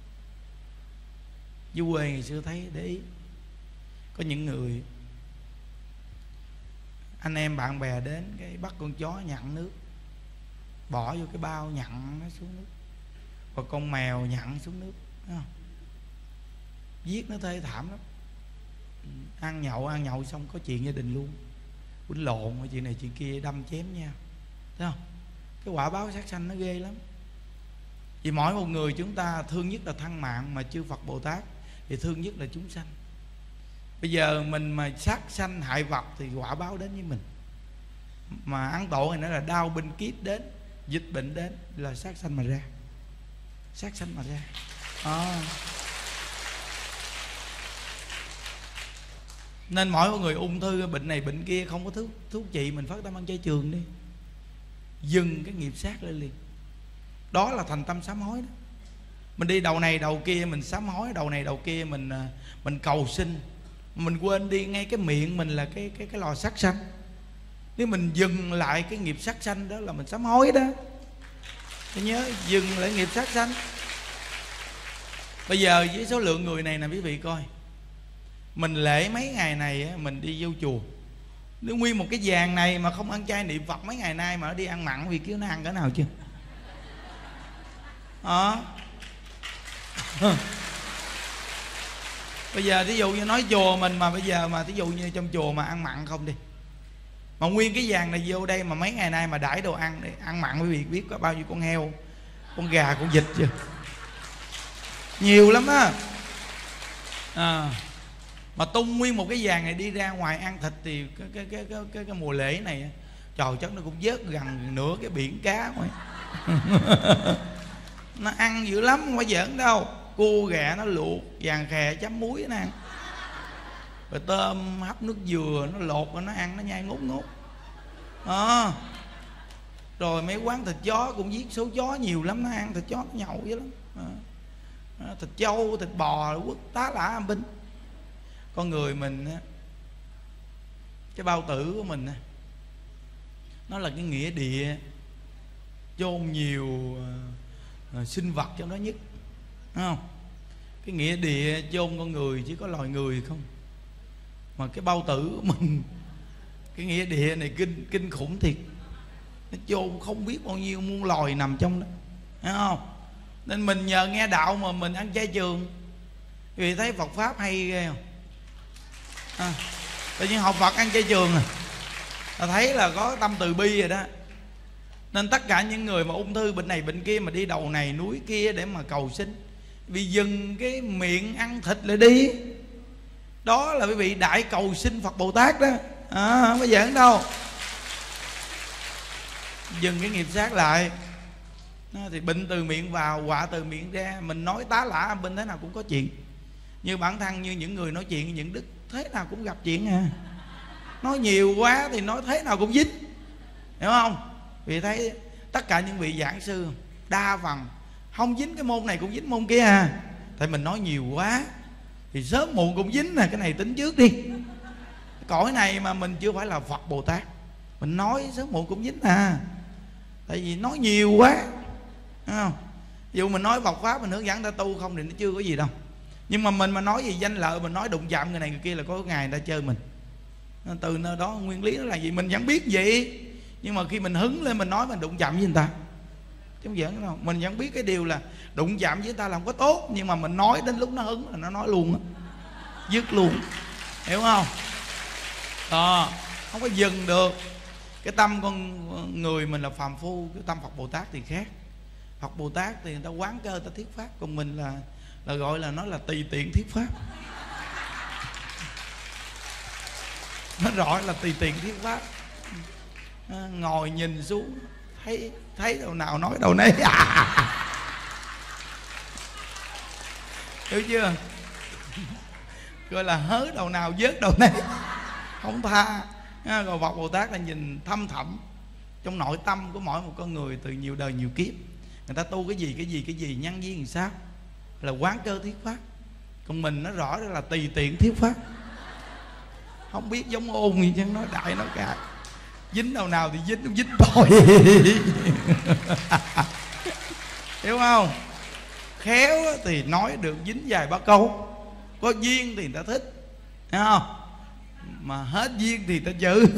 Dưới quê ngày xưa thấy để ý, có những người anh em bạn bè đến cái bắt con chó nhặn nước, bỏ vô cái bao nhặn nó xuống nước, và con mèo nhặn xuống nước, thấy không? Giết nó thê thảm lắm. Ăn nhậu ăn nhậu xong có chuyện gia đình luôn, quýnh lộn chuyện này chuyện kia, đâm chém nhau, thấy không? Cái quả báo sát sanh nó ghê lắm. Vì mỗi một người chúng ta thương nhất là thân mạng, mà chư Phật Bồ Tát thì thương nhất là chúng sanh. Bây giờ mình mà sát sanh hại vật thì quả báo đến với mình. Mà Ấn Độ này nói là đau binh kiếp đến, dịch bệnh đến là sát sanh mà ra, sát sanh mà ra. À. Nên mỗi một người ung thư bệnh này bệnh kia không có thuốc thuốc trị, mình phát tâm ăn chay trường đi, dừng cái nghiệp sát lên liền. Đó là thành tâm sám hối đó. Mình đi đầu này đầu kia mình sám hối, đầu này đầu kia mình mình cầu xin, mình quên đi ngay cái miệng mình là cái cái cái lò sát sanh. Nếu mình dừng lại cái nghiệp sát sanh đó là mình sám hối đó. Tôi nhớ dừng lại nghiệp sát sanh. Bây giờ với số lượng người này nè quý vị coi, mình lễ mấy ngày này mình đi vô chùa, nếu nguyên một cái vàng này mà không ăn chay niệm Phật mấy ngày nay mà nó đi ăn mặn, vì kêu nó ăn cỡ nào chưa? Đó. Bây giờ thí dụ như nói chùa mình mà bây giờ mà thí dụ như trong chùa mà ăn mặn không đi, mà nguyên cái vàng này vô đây mà mấy ngày nay mà đãi đồ ăn để ăn mặn, quý vị biết có bao nhiêu con heo, con gà, con vịt chưa? Nhiều lắm á. À, mà tung nguyên một cái vàng này đi ra ngoài ăn thịt thì cái cái cái cái cái, cái mùa lễ này trời chắc nó cũng vớt gần nửa cái biển cá rồi. Nó ăn dữ lắm, không phải giỡn đâu. Cua gà nó luộc vàng khè chấm muối nó ăn, rồi tôm hấp nước dừa nó lột rồi nó ăn, nó nhai ngút ngút. À, rồi mấy quán thịt chó cũng giết số chó nhiều lắm, nó ăn thịt chó nó nhậu dữ lắm. À, thịt trâu thịt bò quất tá lả âm binh. Con người mình cái bao tử của mình nó là cái nghĩa địa chôn nhiều uh, sinh vật trong đó nhất, đúng không? Cái nghĩa địa chôn con người chỉ có loài người không, mà cái bao tử của mình, cái nghĩa địa này kinh kinh khủng thiệt. Nó chôn không biết bao nhiêu muôn loài nằm trong đó, thấy không? Nên mình nhờ nghe đạo mà mình ăn chay trường. Vì thấy Phật Pháp hay ghê không? À, tự nhiên học Phật ăn chay trường à, là thấy là có tâm từ bi rồi đó. Nên tất cả những người mà ung thư bệnh này bệnh kia mà đi đầu này núi kia để mà cầu xin, vì dừng cái miệng ăn thịt lại đi, đó là quý vị đại cầu xin Phật Bồ Tát đó. À, không có giỡn đâu. Dừng cái nghiệp sát lại thì bệnh từ miệng vào, họa từ miệng ra. Mình nói tá lả bên thế nào cũng có chuyện. Như bản thân như những người nói chuyện những đức, thế nào cũng gặp chuyện à. Nói nhiều quá thì nói thế nào cũng dính, hiểu không? Vì thấy tất cả những vị giảng sư đa phần không dính cái môn này cũng dính môn kia à. Tại mình nói nhiều quá thì sớm muộn cũng dính nè. Cái này tính trước đi. Cõi này mà mình chưa phải là Phật Bồ Tát, mình nói sớm muộn cũng dính à. Tại vì nói nhiều quá, đúng không? Dù mình nói Phật Pháp mình hướng dẫn ta tu không thì nó chưa có gì đâu. Nhưng mà mình mà nói gì danh lợi, mình nói đụng chạm người này người kia là có ngày người ta chơi mình. Từ nơi đó nguyên lý nó là gì mình vẫn biết vậy. Nhưng mà khi mình hứng lên mình nói mình đụng chạm với người ta, chứ không giỡn đâu. Mình vẫn biết cái điều là đụng chạm với người ta là không có tốt, nhưng mà mình nói đến lúc nó hứng là nó nói luôn á, dứt luôn, hiểu không? Đó, không có dừng được. Cái tâm con người mình là phàm phu, cái tâm Phật Bồ Tát thì khác. Phật Bồ Tát thì người ta quán cơ, người ta thuyết pháp. Còn mình là là gọi là nó là tùy tiện thuyết pháp. Nó rõ là tùy tiện thuyết pháp. À, ngồi nhìn xuống thấy thấy đầu nào nói đầu nấy à. Hiểu chưa? Gọi là hớ đầu nào vớt đầu nấy, không tha. À, rồi Phật Bồ Tát là nhìn thâm thẳm trong nội tâm của mỗi một con người từ nhiều đời nhiều kiếp. Người ta tu cái gì cái gì cái gì nhân duyên làm sao là quán cơ thuyết pháp. Còn mình nó rõ là tùy tiện thuyết pháp, không biết giống ôn gì chứ nói đại nói cả. Dính đầu nào thì dính, không dính thôi. Hiểu không? Khéo thì nói được dính vài ba câu, có duyên thì người ta thích, hiểu không? mà hết duyên thì ta chữ.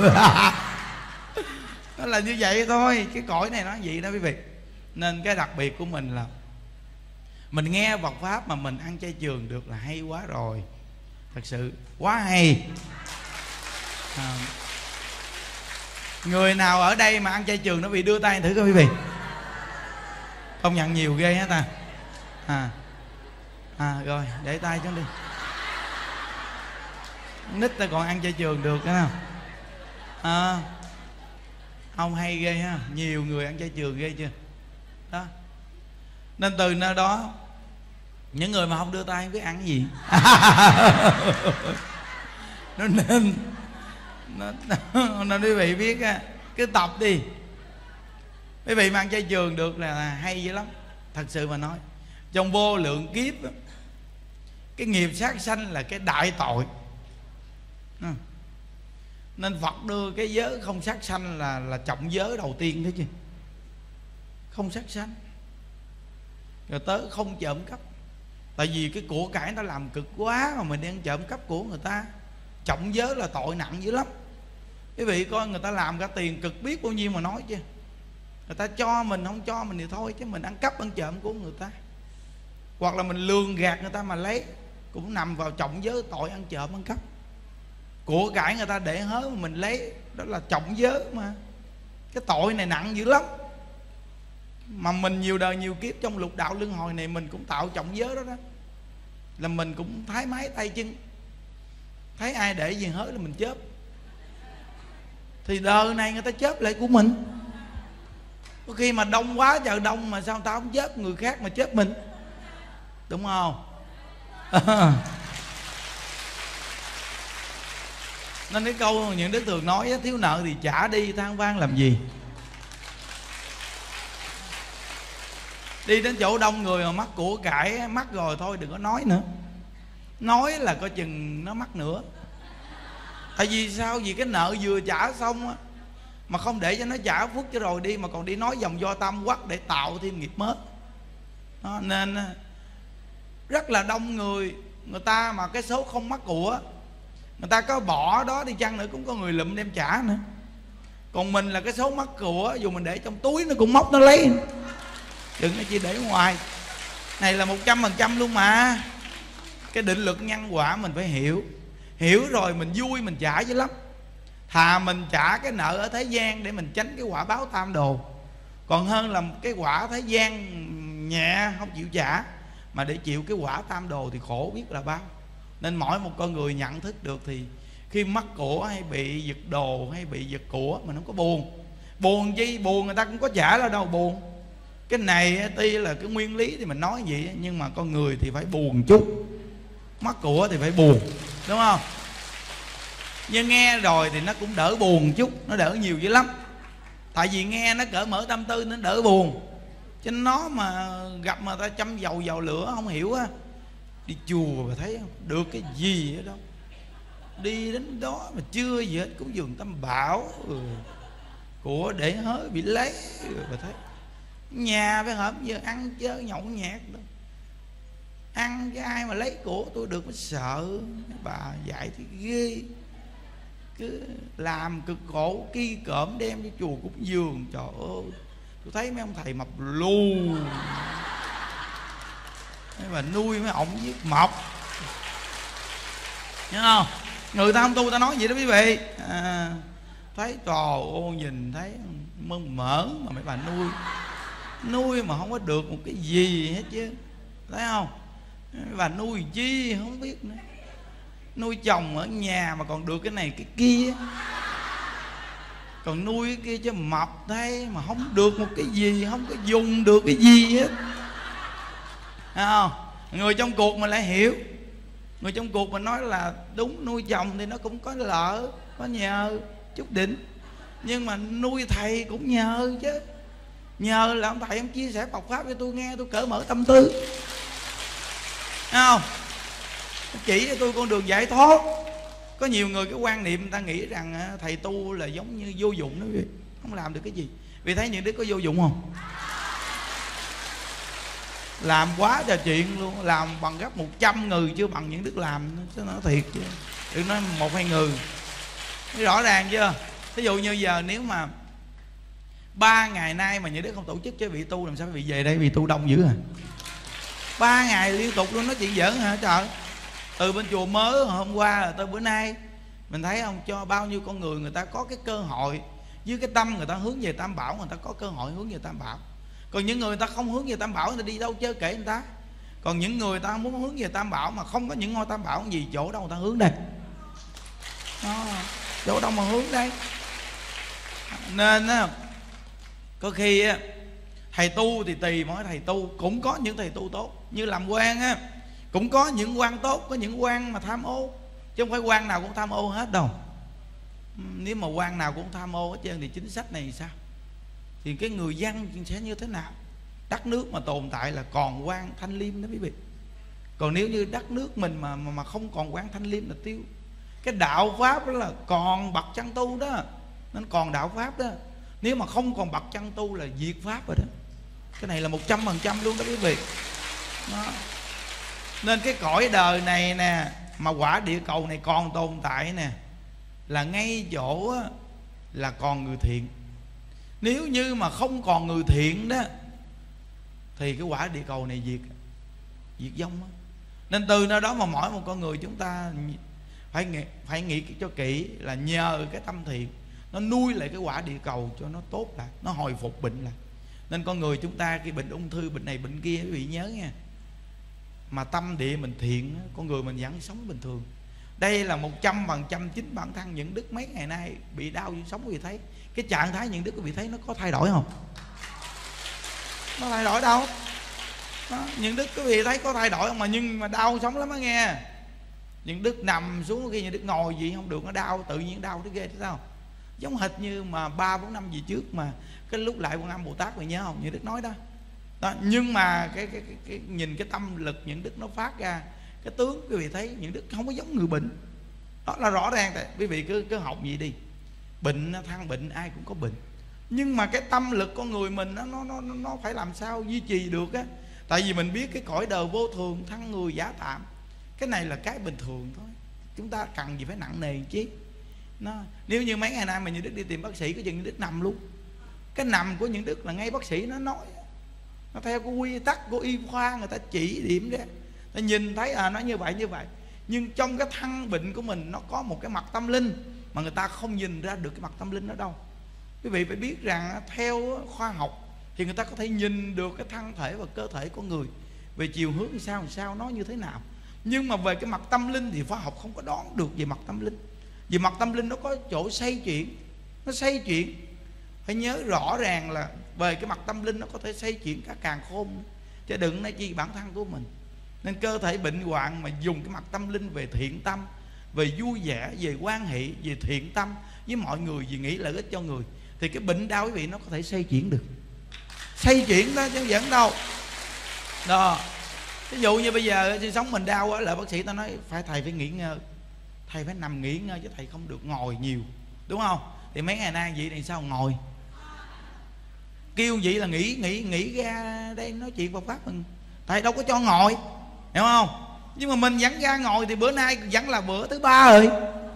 Nó là như vậy thôi, cái cõi này nó vậy đó quý vị. Nên cái đặc biệt của mình là mình nghe Phật pháp mà mình ăn chay trường được là hay quá rồi, thật sự quá hay. À, người nào ở đây mà ăn chay trường nó bị đưa tay thử coi quý vị. Công nhận nhiều ghê hả ta. À, à rồi để tay xuống đi. Nít ta còn ăn chay trường được đó nào. À, ông hay ghê ha, nhiều người ăn chay trường ghê chưa đó. Nên từ nơi đó những người mà không đưa tay không biết ăn cái gì. Nó nên nó, nên quý vị biết cứ tập đi. Quý vị mà ăn chay trường được là, là hay dữ lắm. Thật sự mà nói, trong vô lượng kiếp cái nghiệp sát sanh là cái đại tội. Nên Phật đưa cái giới không sát sanh là là trọng giới đầu tiên đấy chứ. Không sát sanh. Rồi tới không trộm cắp. Tại vì cái của cải nó làm cực quá mà mình đi ăn trộm cắp của người ta. Trọng giới là tội nặng dữ lắm. Quý vị coi người ta làm cả tiền cực biết bao nhiêu mà nói chứ. Người ta cho mình không cho mình thì thôi, chứ mình ăn cắp ăn trộm của người ta, hoặc là mình lường gạt người ta mà lấy, cũng nằm vào trọng giới tội ăn trộm ăn cắp. Của cải người ta để hớ mà mình lấy, đó là trọng giới mà. Cái tội này nặng dữ lắm. Mà mình nhiều đời nhiều kiếp trong lục đạo luân hồi này mình cũng tạo trọng giới đó đó. Là mình cũng thái mái tay chân, thấy ai để gì hớ là mình chớp. Thì đời này người ta chớp lại của mình. Có khi mà đông quá trời đông mà sao tao không chớp người khác mà chớp mình, đúng không? Nên cái câu những đức thường nói thiếu nợ thì trả đi, than vang làm gì. Đi đến chỗ đông người mà mắc của cải, mắc rồi thôi đừng có nói nữa. Nói là coi chừng nó mắc nữa. Tại vì sao? Vì cái nợ vừa trả xong á, mà không để cho nó trả phước cho rồi đi, mà còn đi nói dòng do tam quắc để tạo thêm nghiệp mới đó. Nên rất là đông người, người ta mà cái số không mắc của, người ta có bỏ đó đi chăng nữa cũng có người lụm đem trả nữa. Còn mình là cái số mắc của, dù mình để trong túi nó cũng móc nó lấy, đừng có chỉ để ngoài. Này là một trăm phần trăm luôn mà. Cái định luật nhân quả mình phải hiểu. Hiểu rồi mình vui mình trả dữ lắm. Thà mình trả cái nợ ở thế gian để mình tránh cái quả báo tam đồ, còn hơn là cái quả thế gian nhẹ không chịu trả, mà để chịu cái quả tam đồ thì khổ biết là bao. Nên mỗi một con người nhận thức được thì khi mắc của hay bị giật đồ hay bị giật của mình không có buồn. Buồn chi? Buồn người ta cũng có trả là đâu buồn. Cái này tuy là cái nguyên lý thì mình nói vậy, nhưng mà con người thì phải buồn chút. Mắc của thì phải buồn, đúng không? Nhưng nghe rồi thì nó cũng đỡ buồn chút, nó đỡ nhiều dữ lắm. Tại vì nghe nó cởi mở tâm tư nó đỡ buồn. Chứ nó mà gặp mà ta châm dầu vào lửa không hiểu á. Đi chùa mà thấy không được cái gì ở đâu, đi đến đó mà chưa gì hết, cúng dường tam bảo, ừ, của để hớ bị lấy, ừ, bà thấy nhà phải hợp giờ ăn chơi nhậu nhẹt đó. Ăn cái ai mà lấy của tôi được mới sợ. Bà dạy thì ghê, cứ làm cực khổ ki cỡm đem cho chùa cúng dường. Trời ơi, tôi thấy mấy ông thầy mập lù, mấy bà nuôi mấy ổng giết mọc, nhớ không? Người ta không tu ta nói vậy đó quý vị. À, thấy trời ơi nhìn thấy mơn mỡ mà mấy bà nuôi nuôi mà không có được một cái gì hết chứ, thấy không? Mấy bà nuôi chi không biết nữa. Nuôi chồng ở nhà mà còn được cái này cái kia, còn nuôi cái kia cho mập thế mà không được một cái gì, không có dùng được cái gì hết. Thấy không? Người trong cuộc mình lại hiểu. Người trong cuộc mình nói là đúng, nuôi chồng thì nó cũng có lỡ, có nhờ chút đỉnh, nhưng mà nuôi thầy cũng nhờ chứ. Nhờ là ông thầy ông chia sẻ Phật pháp cho tôi nghe, tôi cởi mở tâm tư. Thấy không? Chỉ cho tôi con đường giải thoát. Có nhiều người cái quan niệm người ta nghĩ rằng thầy tu là giống như vô dụng đó, không làm được cái gì. Vì thấy những đứa có vô dụng không? Làm quá trời chuyện luôn, làm bằng gấp một trăm người chưa bằng những đức làm. Chứ nói thiệt chứ. đừng nói một hai người. Rõ ràng chưa? Ví dụ như giờ nếu mà ba ngày nay mà những đứa không tổ chức cho vị tu, làm sao vị về đây? Vị tu đông dữ à. Ba ngày liên tục luôn, nói chuyện giỡn hả trời. Từ bên chùa Mớ hôm qua tới bữa nay, mình thấy không, cho bao nhiêu con người người ta có cái cơ hội, với cái tâm người ta hướng về Tam Bảo, người ta có cơ hội hướng về Tam Bảo. Còn những người, người ta không hướng về Tam Bảo, người ta đi đâu chơi kể người ta. Còn những người ta muốn hướng về Tam Bảo mà không có những ngôi Tam Bảo gì, chỗ đâu người ta hướng đây? Đó, chỗ đâu mà hướng đây? Nên có khi thầy tu thì tùy mỗi thầy tu. Cũng có những thầy tu tốt, như làm quan á, cũng có những quan tốt, có những quan mà tham ô, chứ không phải quan nào cũng tham ô hết đâu. Nếu mà quan nào cũng tham ô hết trơn thì chính sách này thì sao? Thì cái người dân sẽ như thế nào? Đất nước mà tồn tại là còn quan thanh liêm đó quý vị. Còn nếu như đất nước mình mà mà, mà không còn quan thanh liêm là tiêu. Cái đạo pháp đó là còn bậc chân tu đó, nên còn đạo pháp đó. Nếu mà không còn bậc chân tu là diệt pháp rồi đó. Cái này là một trăm phần trăm luôn đó quý vị. Đó. Nên cái cõi đời này nè, mà quả địa cầu này còn tồn tại nè, là ngay chỗ á, là còn người thiện. Nếu như mà không còn người thiện đó thì cái quả địa cầu này diệt diệt vong đó. Nên từ nơi đó mà mỗi một con người chúng ta phải nghĩ, phải nghĩ cho kỹ, là nhờ cái tâm thiện nó nuôi lại cái quả địa cầu cho nó tốt lại, nó hồi phục bệnh lại. Nên con người chúng ta khi bệnh ung thư, bệnh này bệnh kia, quý vị nhớ nha, mà tâm địa mình thiện, con người mình vẫn sống bình thường. Đây là một trăm phần trăm chính bản thân những đức mấy ngày nay bị đau như sống. Quý vị thấy cái trạng thái những đức, quý vị thấy nó có thay đổi không? Nó thay đổi đâu đó, những đức quý vị thấy có thay đổi không? Mà nhưng mà đau sống lắm á nghe. Những đức nằm xuống khi những đức ngồi gì không được, nó đau, tự nhiên đau thấy ghê thế sao? Giống hệt như mà ba bốn năm gì trước mà cái lúc lại Quan Âm Bồ Tát, mày nhớ không? Những đức nói đó. Đó, nhưng mà cái, cái, cái, cái nhìn cái tâm lực những đức nó phát ra cái tướng, quý vị thấy những đức không có giống người bệnh. Đó là rõ ràng. Tại quý vị cứ cứ học gì đi, bệnh than bệnh ai cũng có bệnh, nhưng mà cái tâm lực con người mình nó nó nó nó phải làm sao duy trì được á. Tại vì mình biết cái cõi đời vô thường, thân người giả tạm, cái này là cái bình thường thôi. Chúng ta cần gì phải nặng nề chứ. Nó nếu như mấy ngày nay mà những đức đi tìm bác sĩ, có chừng những đức nằm luôn. Cái nằm của những đức là ngay bác sĩ nó nói, nó theo cái quy tắc của y khoa, người ta chỉ điểm ra, ta nhìn thấy à nó như vậy như vậy. Nhưng trong cái thân bệnh của mình nó có một cái mặt tâm linh mà người ta không nhìn ra được cái mặt tâm linh đó đâu. Quý vị phải biết rằng theo khoa học thì người ta có thể nhìn được cái thân thể và cơ thể của người về chiều hướng làm sao làm sao, nó như thế nào. Nhưng mà về cái mặt tâm linh thì khoa học không có đoán được về mặt tâm linh. Vì mặt tâm linh nó có chỗ xoay chuyển, nó xoay chuyển. Phải nhớ rõ ràng là về cái mặt tâm linh nó có thể xoay chuyển cả càn khôn, chứ đừng nói chi bản thân của mình. Nên cơ thể bệnh hoạn mà dùng cái mặt tâm linh về thiện tâm, về vui vẻ, về quan hệ, về thiện tâm với mọi người, vì nghĩ lợi ích cho người, thì cái bệnh đau quý vị nó có thể xoay chuyển được. Xoay chuyển đó chứ vẫn đâu. Đó. Ví dụ như bây giờ sinh sống mình đau á, lợi bác sĩ ta nói phải thầy phải nghỉ ngơi, thầy phải nằm nghỉ ngơi chứ thầy không được ngồi nhiều, đúng không? Thì mấy ngày nay vậy này sao ngồi? Kêu vậy là nghỉ nghỉ nghỉ ra đây nói chuyện Phật pháp mình, thầy đâu có cho ngồi, hiểu không? Nhưng mà mình vẫn ra ngồi thì bữa nay vẫn là bữa thứ ba rồi,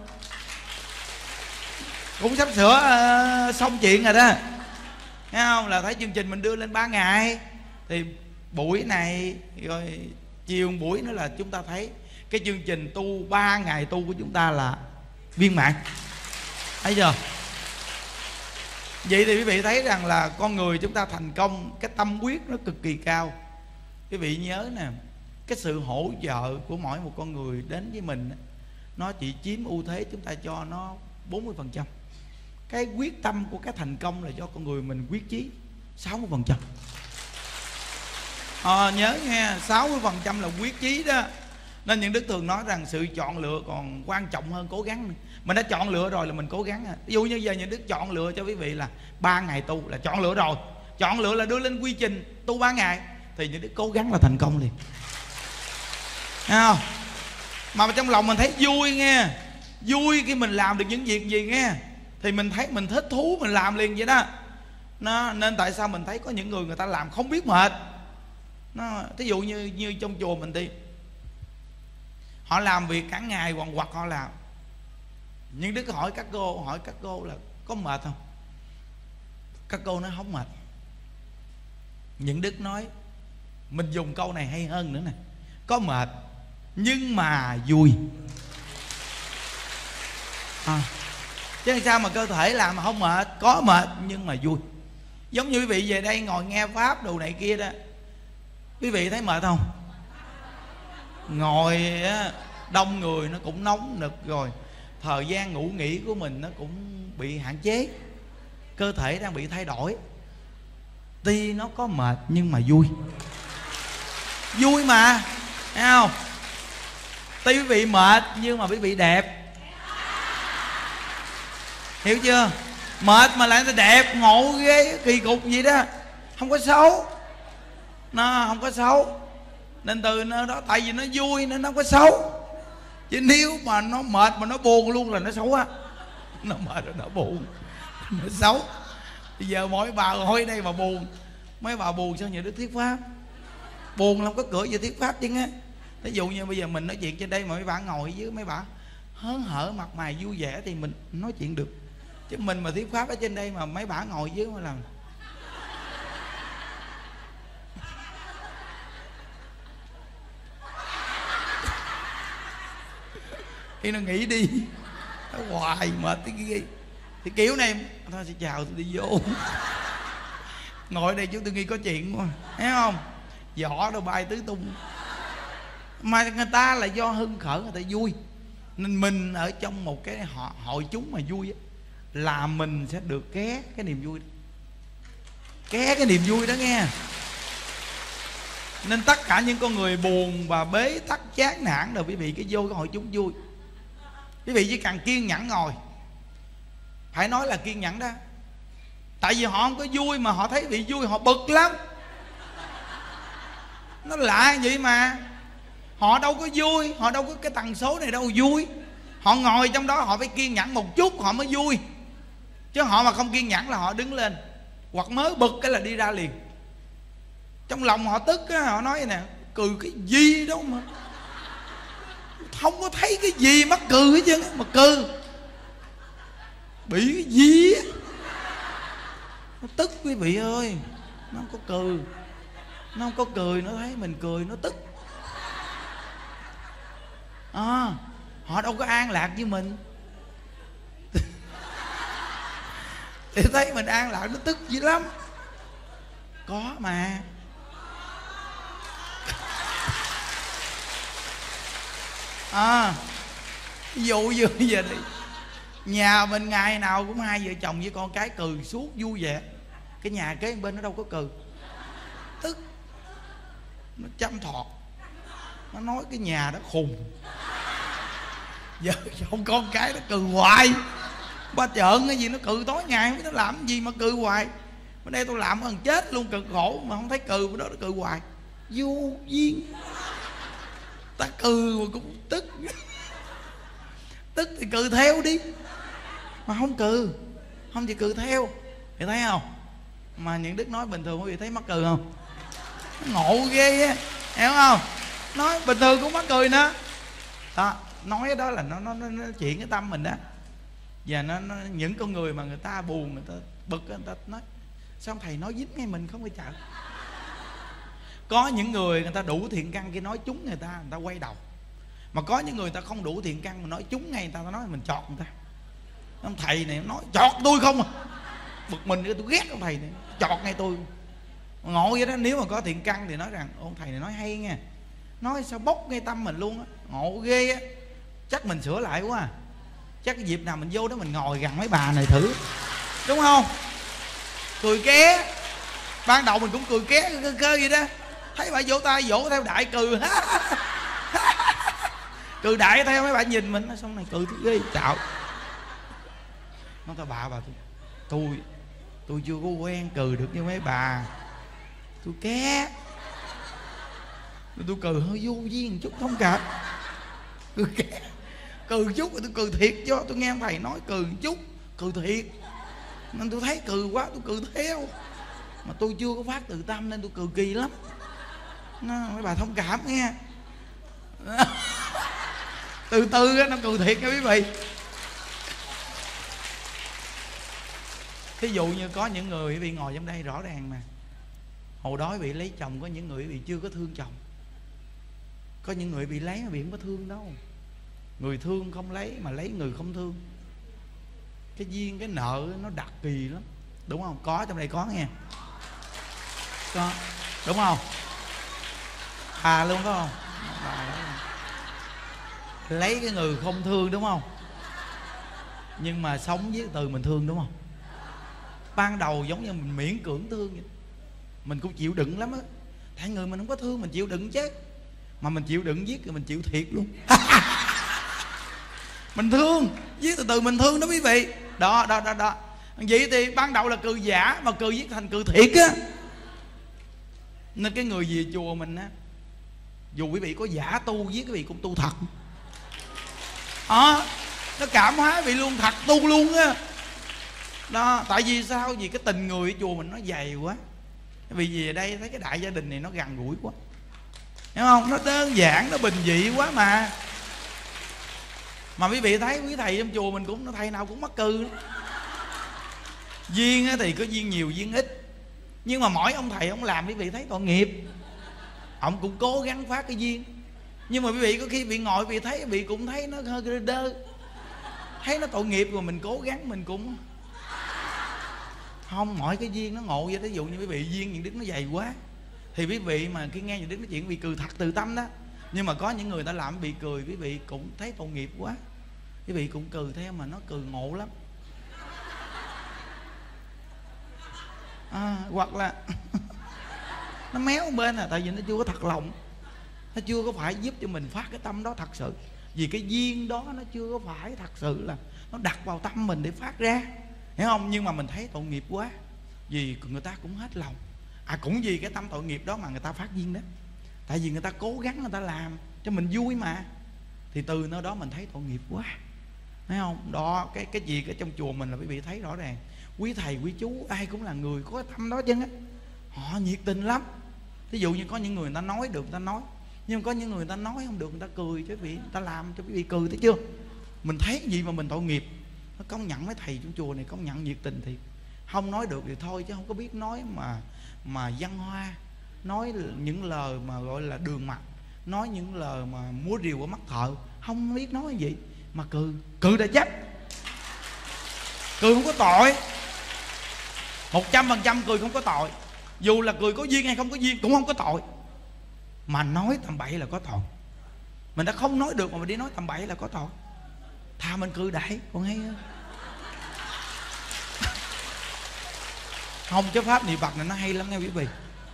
cũng sắp sửa uh, xong chuyện rồi đó, thấy không? Là thấy chương trình mình đưa lên ba ngày thì buổi này rồi chiều buổi nữa là chúng ta thấy cái chương trình tu ba ngày tu của chúng ta là viên mãn, thấy chưa? Vậy thì quý vị thấy rằng là con người chúng ta thành công, cái tâm quyết nó cực kỳ cao. Quý vị nhớ nè, cái sự hỗ trợ của mỗi một con người đến với mình, nó chỉ chiếm ưu thế chúng ta cho nó bốn mươi phần trăm. Cái quyết tâm của cái thành công là do con người mình quyết chí sáu mươi phần trăm. À, nhớ nha, sáu mươi phần trăm là quyết chí đó. Nên những đức thường nói rằng sự chọn lựa còn quan trọng hơn cố gắng. Mình đã chọn lựa rồi là mình cố gắng. Ví dụ như giờ những đức chọn lựa cho quý vị là ba ngày tu là chọn lựa rồi, chọn lựa là đưa lên quy trình tu ba ngày, thì những đức cố gắng là thành công liền, thấy không? Mà trong lòng mình thấy vui nghe, vui khi mình làm được những việc gì nghe, thì mình thấy mình thích thú, mình làm liền vậy đó. Nó, nên tại sao mình thấy có những người người ta làm không biết mệt. Nó, thí dụ như như trong chùa mình đi, họ làm việc cả ngày quằn quật họ làm, Nhưng Đức hỏi các cô, hỏi các cô là có mệt không? Các cô nói không mệt. Những Đức nói mình dùng câu này hay hơn nữa nè, có mệt nhưng mà vui. À, chứ sao mà cơ thể làm mà không mệt? Có mệt nhưng mà vui. Giống như quý vị về đây ngồi nghe pháp đồ này kia đó, quý vị thấy mệt không? Ngồi đông người nó cũng nóng nực rồi, thời gian ngủ nghỉ của mình nó cũng bị hạn chế, cơ thể đang bị thay đổi. Tuy nó có mệt nhưng mà vui. Vui mà, thấy không? Tuy quý vị mệt nhưng mà quý vị đẹp. Hiểu chưa? Mệt mà lại đẹp, ngộ ghê, kỳ cục gì đó. Không có xấu, nó không có xấu. Nên từ nó đó, tại vì nó vui nên nó không có xấu. Chứ nếu mà nó mệt mà nó buồn luôn là nó xấu á. Nó mệt rồi nó buồn, nó xấu. Bây giờ mỗi bà ngồi đây mà buồn, mấy bà buồn sao nhờ Đức thuyết pháp? Buồn không có cửa về thuyết pháp chứ á. Ví dụ như bây giờ mình nói chuyện trên đây mà mấy bà ngồi dưới, mấy bà hớn hở mặt mày vui vẻ thì mình nói chuyện được. Chứ mình mà thuyết pháp ở trên đây mà mấy bà ngồi dưới mà làm thì nó nghỉ đi, nó hoài mệt cái gì. Thì kiểu này thôi sẽ chào tôi đi vô. Ngồi đây chúng tôi nghi có chuyện quá, thấy không? Vỏ đâu bay tứ tung. Mà người ta là do hưng khởi, người ta vui. Nên mình ở trong một cái họ, hội chúng mà vui á, là mình sẽ được ké cái niềm vui đó. Ké cái niềm vui đó nghe. Nên tất cả những con người buồn và bế tắc chán nản rồi quý vị cái vô cái hội chúng vui. Quý vị chỉ cần kiên nhẫn ngồi. Phải nói là kiên nhẫn đó. Tại vì họ không có vui mà họ thấy bị vui họ bực lắm. Nó lạ vậy mà. Họ đâu có vui, họ đâu có cái tần số này đâu vui. Họ ngồi trong đó họ phải kiên nhẫn một chút họ mới vui. Chứ họ mà không kiên nhẫn là họ đứng lên, hoặc mới bực cái là đi ra liền. Trong lòng họ tức á, họ nói vậy nè, cười cái gì đâu mà không có thấy cái gì mắc cười hết trơn mà cười. Bị cái gì á, nó tức quý vị ơi. Nó không có cười, nó không có cười, nó thấy mình cười nó tức. À, họ đâu có an lạc với mình. Thì thấy mình an lạc nó tức dữ lắm. Có mà. À, ví dụ như bây giờ đi, nhà mình ngày nào cũng hai vợ chồng với con cái cười suốt vui vẻ. Cái nhà kế bên nó đâu có cười, tức. Nó chăm thọt, nó nói cái nhà đó khùng. Giờ không con cái nó cười hoài. Ba trợn cái gì nó cười tối ngày, không biết nó làm cái gì mà cười hoài. Bên đây tôi làm gần chết luôn, cực khổ mà không thấy cười, bên đó nó cười hoài. Vô duyên. Ta cười mà cũng tức. Tức thì cười theo đi, mà không cười, không thì cười theo. Thì thấy không? Mà những Đức nói bình thường quý vị thấy mắc cười không? Nó ngộ ghê á, hiểu không? Nói bình thường cũng mắc cười nữa. Đó, nói đó là nó, nó, nó, nó chuyện cái tâm mình đó. Và nó, nó những con người mà người ta buồn, người ta bực, người ta nói sao thầy nói dính ngay mình không phải chợ. Có những người người ta đủ thiện căn, khi nói trúng người ta, người ta quay đầu. Mà có những người ta không đủ thiện căn mà nói trúng ngay người ta, ta nói mình chọt người ta. Ông thầy này nói chọt tôi không à. Bực mình tôi ghét ông thầy này, chọt ngay tôi. Ngộ vậy đó. Nếu mà có thiện căn thì nói rằng ông thầy này nói hay nha, nói sao bốc ngay tâm mình luôn á. Ngộ ghê á. Chắc mình sửa lại quá à. Chắc cái dịp nào mình vô đó mình ngồi gần mấy bà này thử, đúng không? Cười ké. Ban đầu mình cũng cười ké cơ cơ vậy đó. Thấy bà vỗ tay vỗ theo đại cười. Cười đại theo mấy bà nhìn mình. Xong này cười ghê chạo. Nói tao bà bà tôi Tôi Tôi chưa có quen cười được như mấy bà. Tôi ké. Tôi cười hơi vô duyên chút thông cảm. Cười ké. Cười chút rồi tôi cười thiệt cho. Tôi nghe ông thầy nói cười chút, cười thiệt. Nên tôi thấy cười quá tôi cười theo. Mà tôi chưa có phát từ tâm nên tôi cười kỳ lắm. Nó, mấy bà thông cảm nghe. Từ từ nó cười thiệt nha quý vị. Thí dụ như có những người bị ngồi trong đây rõ ràng mà hồi đó bị lấy chồng, có những người bị chưa có thương chồng, có những người bị lấy mà bị không có thương đâu. Người thương không lấy mà lấy người không thương, cái duyên cái nợ nó đặc kỳ lắm, đúng không? Có trong đây có nghe, có đúng không? À luôn có không? Lấy cái người không thương đúng không, nhưng mà sống với từ mình thương đúng không? Ban đầu giống như mình miễn cưỡng thương vậy, mình cũng chịu đựng lắm á. Tại người mình không có thương mình chịu đựng chứ, mà mình chịu đựng giết rồi mình chịu thiệt luôn. Mình thương viết từ từ mình thương đó quý vị. Đó đó đó đó. Vậy thì ban đầu là cừ giả mà cừ viết thành cừ thiệt á. Nên cái người về chùa mình á, dù quý vị có giả tu viết quý vị cũng tu thật. Đó, nó cảm hóa quý vị luôn, thật tu luôn á. Đó, tại vì sao? Vì cái tình người ở chùa mình nó dày quá. Vì về đây thấy cái đại gia đình này nó gần gũi quá, hiểu không? Nó đơn giản, nó bình dị quá mà. Mà quý vị thấy quý thầy trong chùa mình cũng, thầy nào cũng mắc cừ. Duyên thì có duyên nhiều duyên ít, nhưng mà mỗi ông thầy ông làm quý vị thấy tội nghiệp. Ông cũng cố gắng phát cái duyên, nhưng mà quý vị có khi bị ngồi quý vị thấy, quý vị cũng thấy nó hơi đơ đơ, thấy nó tội nghiệp, rồi mình cố gắng mình cũng không. Mọi cái duyên nó ngộ vậy. Ví dụ như quý vị duyên những đức nó dày quá thì quý vị mà khi nghe những đức nói chuyện bị cười thật từ tâm đó. Nhưng mà có những người ta làm bị cười, quý vị cũng thấy tội nghiệp quá, quý vị cũng cười theo mà nó cười ngộ lắm. À, hoặc là nó méo bên à, tại vì nó chưa có thật lòng, nó chưa có phải giúp cho mình phát cái tâm đó thật sự. Vì cái duyên đó nó chưa có phải thật sự là nó đặt vào tâm mình để phát ra, hiểu không? Nhưng mà mình thấy tội nghiệp quá, vì người ta cũng hết lòng. À, cũng vì cái tâm tội nghiệp đó mà người ta phát duyên đó. Tại vì người ta cố gắng người ta làm cho mình vui mà, thì từ nơi đó mình thấy tội nghiệp quá, thấy không? Đó, cái cái gì ở trong chùa mình là quý vị thấy rõ ràng. Quý thầy quý chú ai cũng là người có cái tâm đó chứ á, họ nhiệt tình lắm. Ví dụ như có những người người ta nói được người ta nói, nhưng có những người người ta nói không được người ta cười cho quý vị, người ta làm cho quý vị cười, thấy chưa? Mình thấy gì mà mình tội nghiệp. Nó công nhận mấy thầy trong chùa này công nhận nhiệt tình thì không nói được thì thôi, chứ không có biết nói mà mà văn hoa, nói những lời mà gọi là đường mật, nói những lời mà múa rìu ở mắt thợ, không biết nói gì mà cười, cười đã chết, cười không có tội, một trăm phần trăm cười không có tội. Dù là cười có duyên hay không có duyên cũng không có tội, mà nói tầm bậy là có tội. Mình đã không nói được mà mình đi nói tầm bậy là có tội. Thà mình cười đại còn hay hơn. Không, chứ pháp niệm Phật này nó hay lắm nghe quý vị.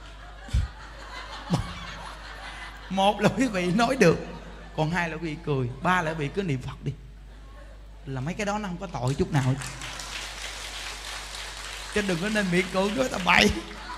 Một là quý vị nói được, còn hai là quý vị cười, ba là quý vị cứ niệm Phật đi, là mấy cái đó nó không có tội chút nào. Chứ đừng có nên miệng cười nói tầm bậy.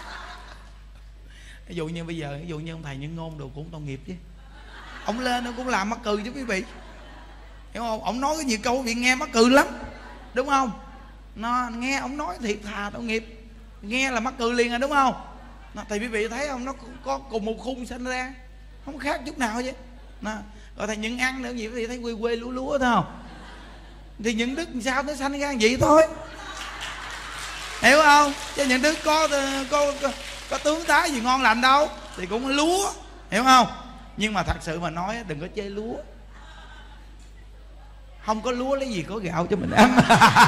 Ví dụ như bây giờ, ví dụ như ông thầy Nhân Ngôn đồ cũng tội nghiệp chứ, ông lên ông cũng làm mắc cười chứ quý vị, hiểu không? Ông nói cái nhiều câu quý vị nghe mắc cười lắm, đúng không? Nó nghe ông nói thiệt thà tội nghiệp, nghe là mắc cười liền rồi, đúng không? Nó, thì quý vị thấy không, nó có cùng một khung sinh ra, không khác chút nào chứ. Nó, rồi thầy Nhân ăn nữa gì quý vị thấy quê quê lúa lúa thấy không? Thì những đức sao nó sanh ra vậy thôi, hiểu không? Chứ những đức có có, có có tướng tá gì ngon lành đâu, thì cũng lúa, hiểu không? Nhưng mà thật sự mà nói đừng có chê lúa, không có lúa lấy gì có gạo cho mình ăn.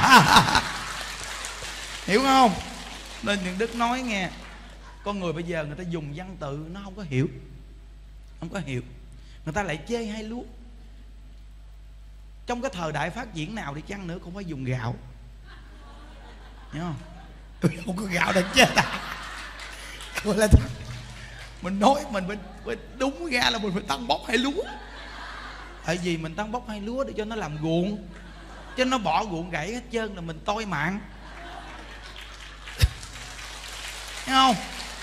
Hiểu không? Nên những đức nói nghe, con người bây giờ người ta dùng văn tự nó không có hiểu, không có hiểu, người ta lại chê hay lúa. Trong cái thời đại phát triển nào đi chăng nữa cũng phải dùng gạo, hiểu không? Tôi không có gạo để chết à. Gọi là mình nói mình phải đúng ra là mình phải tăng bốc hay lúa. Tại vì mình tăng bốc hay lúa để cho nó làm ruộng, chứ nó bỏ ruộng gãy hết trơn là mình toi mạng, thấy không?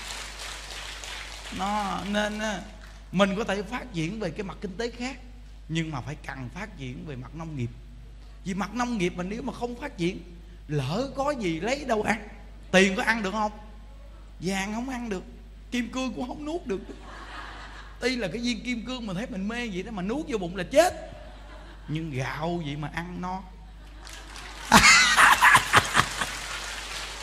Nó nên mình có thể phát triển về cái mặt kinh tế khác, nhưng mà phải cần phát triển về mặt nông nghiệp. Vì mặt nông nghiệp mà nếu mà không phát triển, lỡ có gì lấy đâu ăn. Tiền có ăn được không? Vàng không ăn được, kim cương cũng không nuốt được. Tuy là cái viên kim cương mình thấy mình mê vậy đó, mà nuốt vô bụng là chết. Nhưng gạo vậy mà ăn no.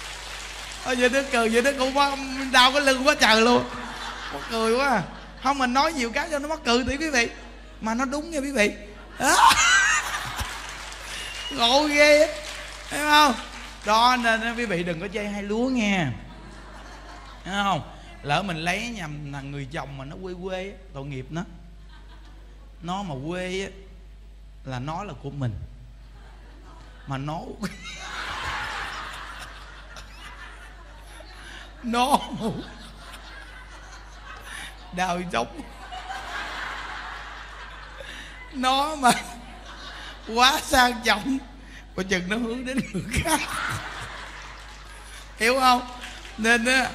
Ôi vậy Đức cười, vậy Đức cũng có đau cái lưng quá trời luôn. Mắc cười quá à. Không, mình nói nhiều cái cho nó mắc cười thì quý vị. Mà nó đúng nha quý vị. Đó. Ngộ ghê á, thấy không? Đó nên quý vị đừng có chơi hai lúa nghe, thấy không? Lỡ mình lấy nhầm là người chồng mà nó quê quê á, tội nghiệp nó. Nó mà quê á là nó là của mình, mà nó nó đào sống, nó mà quá sang trọng, coi chừng nó hướng đến người khác, hiểu không? Nên á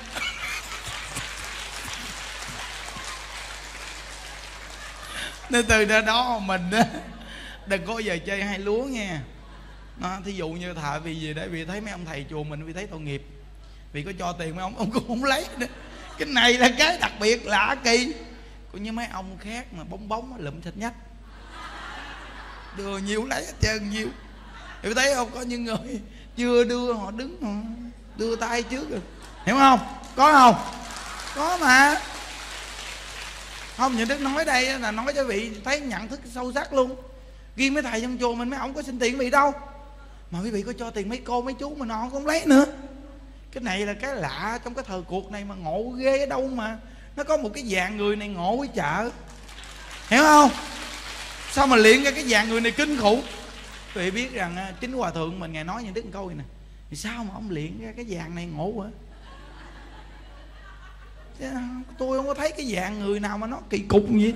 nên từ đó đó mình á đừng có giờ chơi hai lúa nha. Nó thí dụ như thà vì gì để vì thấy mấy ông thầy chùa mình vì thấy tội nghiệp, vì có cho tiền mấy ông ông cũng không lấy nữa. Cái này là cái đặc biệt lạ kỳ. Cũng như mấy ông khác mà bóng bóng lụm thịt nhách, đưa nhiều lấy hết trơn nhiều. Hiểu thấy không? Có những người chưa đưa họ đứng họ đưa tay trước rồi, hiểu không? Có không? Có mà. Không, những Đức nói đây là nói cho vị thấy nhận thức sâu sắc luôn. Riêng mấy thầy trong chùa mình mấy ông có xin tiền vị đâu, mà quý vị có cho tiền mấy cô mấy chú mà nó không lấy nữa. Cái này là cái lạ trong cái thời cuộc này mà ngộ ghê ở đâu mà nó có một cái dạng người này ngộ với chợ, hiểu không? Sao mà luyện ra cái dạng người này kinh khủng. Quý vị biết rằng chính hòa thượng mình ngày nói những Đức một câu này nè, thì sao mà ông luyện ra cái dạng này ngộ hả? Tôi không có thấy cái dạng người nào mà nó kỳ cục gì.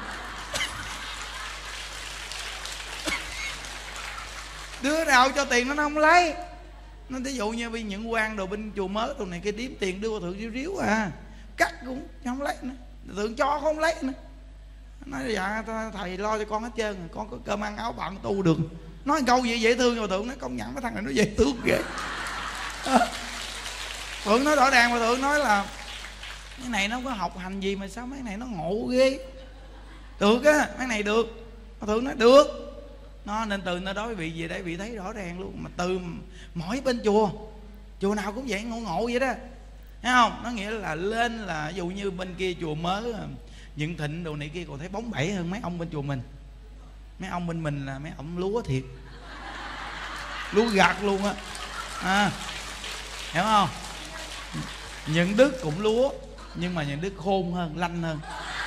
Đứa nào cho tiền nó không lấy. Nó ví dụ như bây những quan đồ bên chùa mới đồ này kia điếm tiền đưa hòa thượng ríu ríu à, cắt cũng không lấy nữa, thượng cho không lấy nữa. Nói dạ thầy lo cho con hết trơn, con có cơm ăn áo bận tu được. Nói câu gì dễ thương, hòa thượng nói công nhận cái thằng này nó dễ thương ghê. À, thượng nói rõ ràng, hòa thượng nói là cái này nó không có học hành gì mà sao mấy này nó ngộ ghê. Được á, mấy này được. Hòa thượng nói được. Nó nên từ nơi đó quý vị về đây vị thấy rõ ràng luôn. Mà từ mỗi bên chùa, chùa nào cũng vậy, ngộ ngộ vậy đó, thấy không? Nó nghĩa là lên là ví dụ như bên kia chùa mới Dựng Thịnh đồ này kia còn thấy bóng bẩy hơn mấy ông bên chùa mình. Mấy ông bên mình là mấy ông lúa thiệt, lúa gặt luôn á, à, hiểu không? Những Đức cũng lúa nhưng mà những Đức khôn hơn, lanh hơn,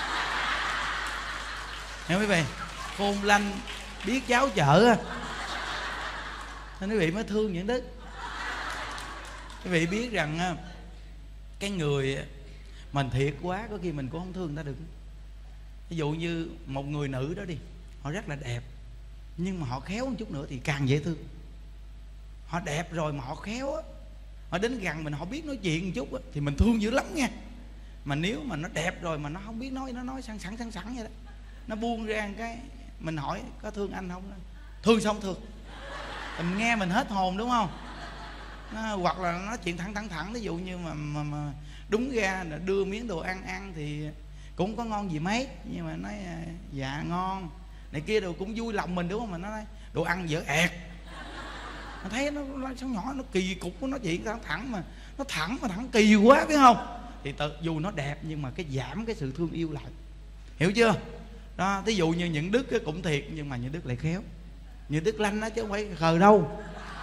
hiểu quý vị? Khôn lanh biết cháo chợ á, nên quý vị mới thương những Đức. Quý vị biết rằng cái người mình thiệt quá có khi mình cũng không thương người ta được. Ví dụ như một người nữ đó đi, họ rất là đẹp nhưng mà họ khéo một chút nữa thì càng dễ thương. Họ đẹp rồi mà họ khéo á, họ đến gần mình họ biết nói chuyện một chút á, thì mình thương dữ lắm nha. Mà nếu mà nó đẹp rồi mà nó không biết nói, nó nói sẵn sẵn sẵn sẵn vậy đó, nó buông ra một cái mình hỏi có thương anh không? Thương xong thương, mình nghe mình hết hồn đúng không? Nó, hoặc là nó nói chuyện thẳng thẳng thẳng, ví dụ như mà, mà, mà đúng ra là đưa miếng đồ ăn ăn thì cũng có ngon gì mấy, nhưng mà nói dạ ngon này kia đồ cũng vui lòng mình đúng không? Mà nó nói đồ ăn dở ẹt, nó thấy nó, nó sao nhỏ nó kỳ cục, nó chuyện thẳng thẳng mà nó thẳng mà thẳng kỳ quá biết không? Thì tự, dù nó đẹp nhưng mà cái giảm cái sự thương yêu lại, hiểu chưa? Đó, ví dụ như những Đức cũng thiệt nhưng mà những Đức lại khéo, những Đức lanh đó chứ không phải khờ đâu.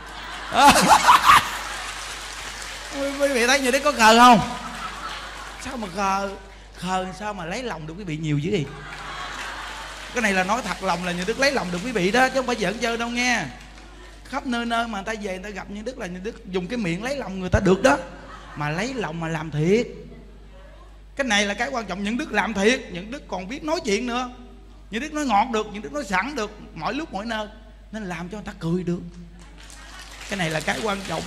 Quý vị thấy như Đức có khờ không? Sao mà khờ? Khờ sao mà lấy lòng được quý vị nhiều dữ gì? Cái này là nói thật lòng là như Đức lấy lòng được quý vị đó, chứ không phải giỡn chơi đâu nghe. Khắp nơi nơi mà người ta về người ta gặp như Đức là như Đức dùng cái miệng lấy lòng người ta được đó. Mà lấy lòng mà làm thiệt, cái này là cái quan trọng. Những Đức làm thiệt, những Đức còn biết nói chuyện nữa. Những Đức nói ngọt được, những Đức nói sẵn được, mọi lúc mọi nơi, nên làm cho người ta cười được. Cái này là cái quan trọng.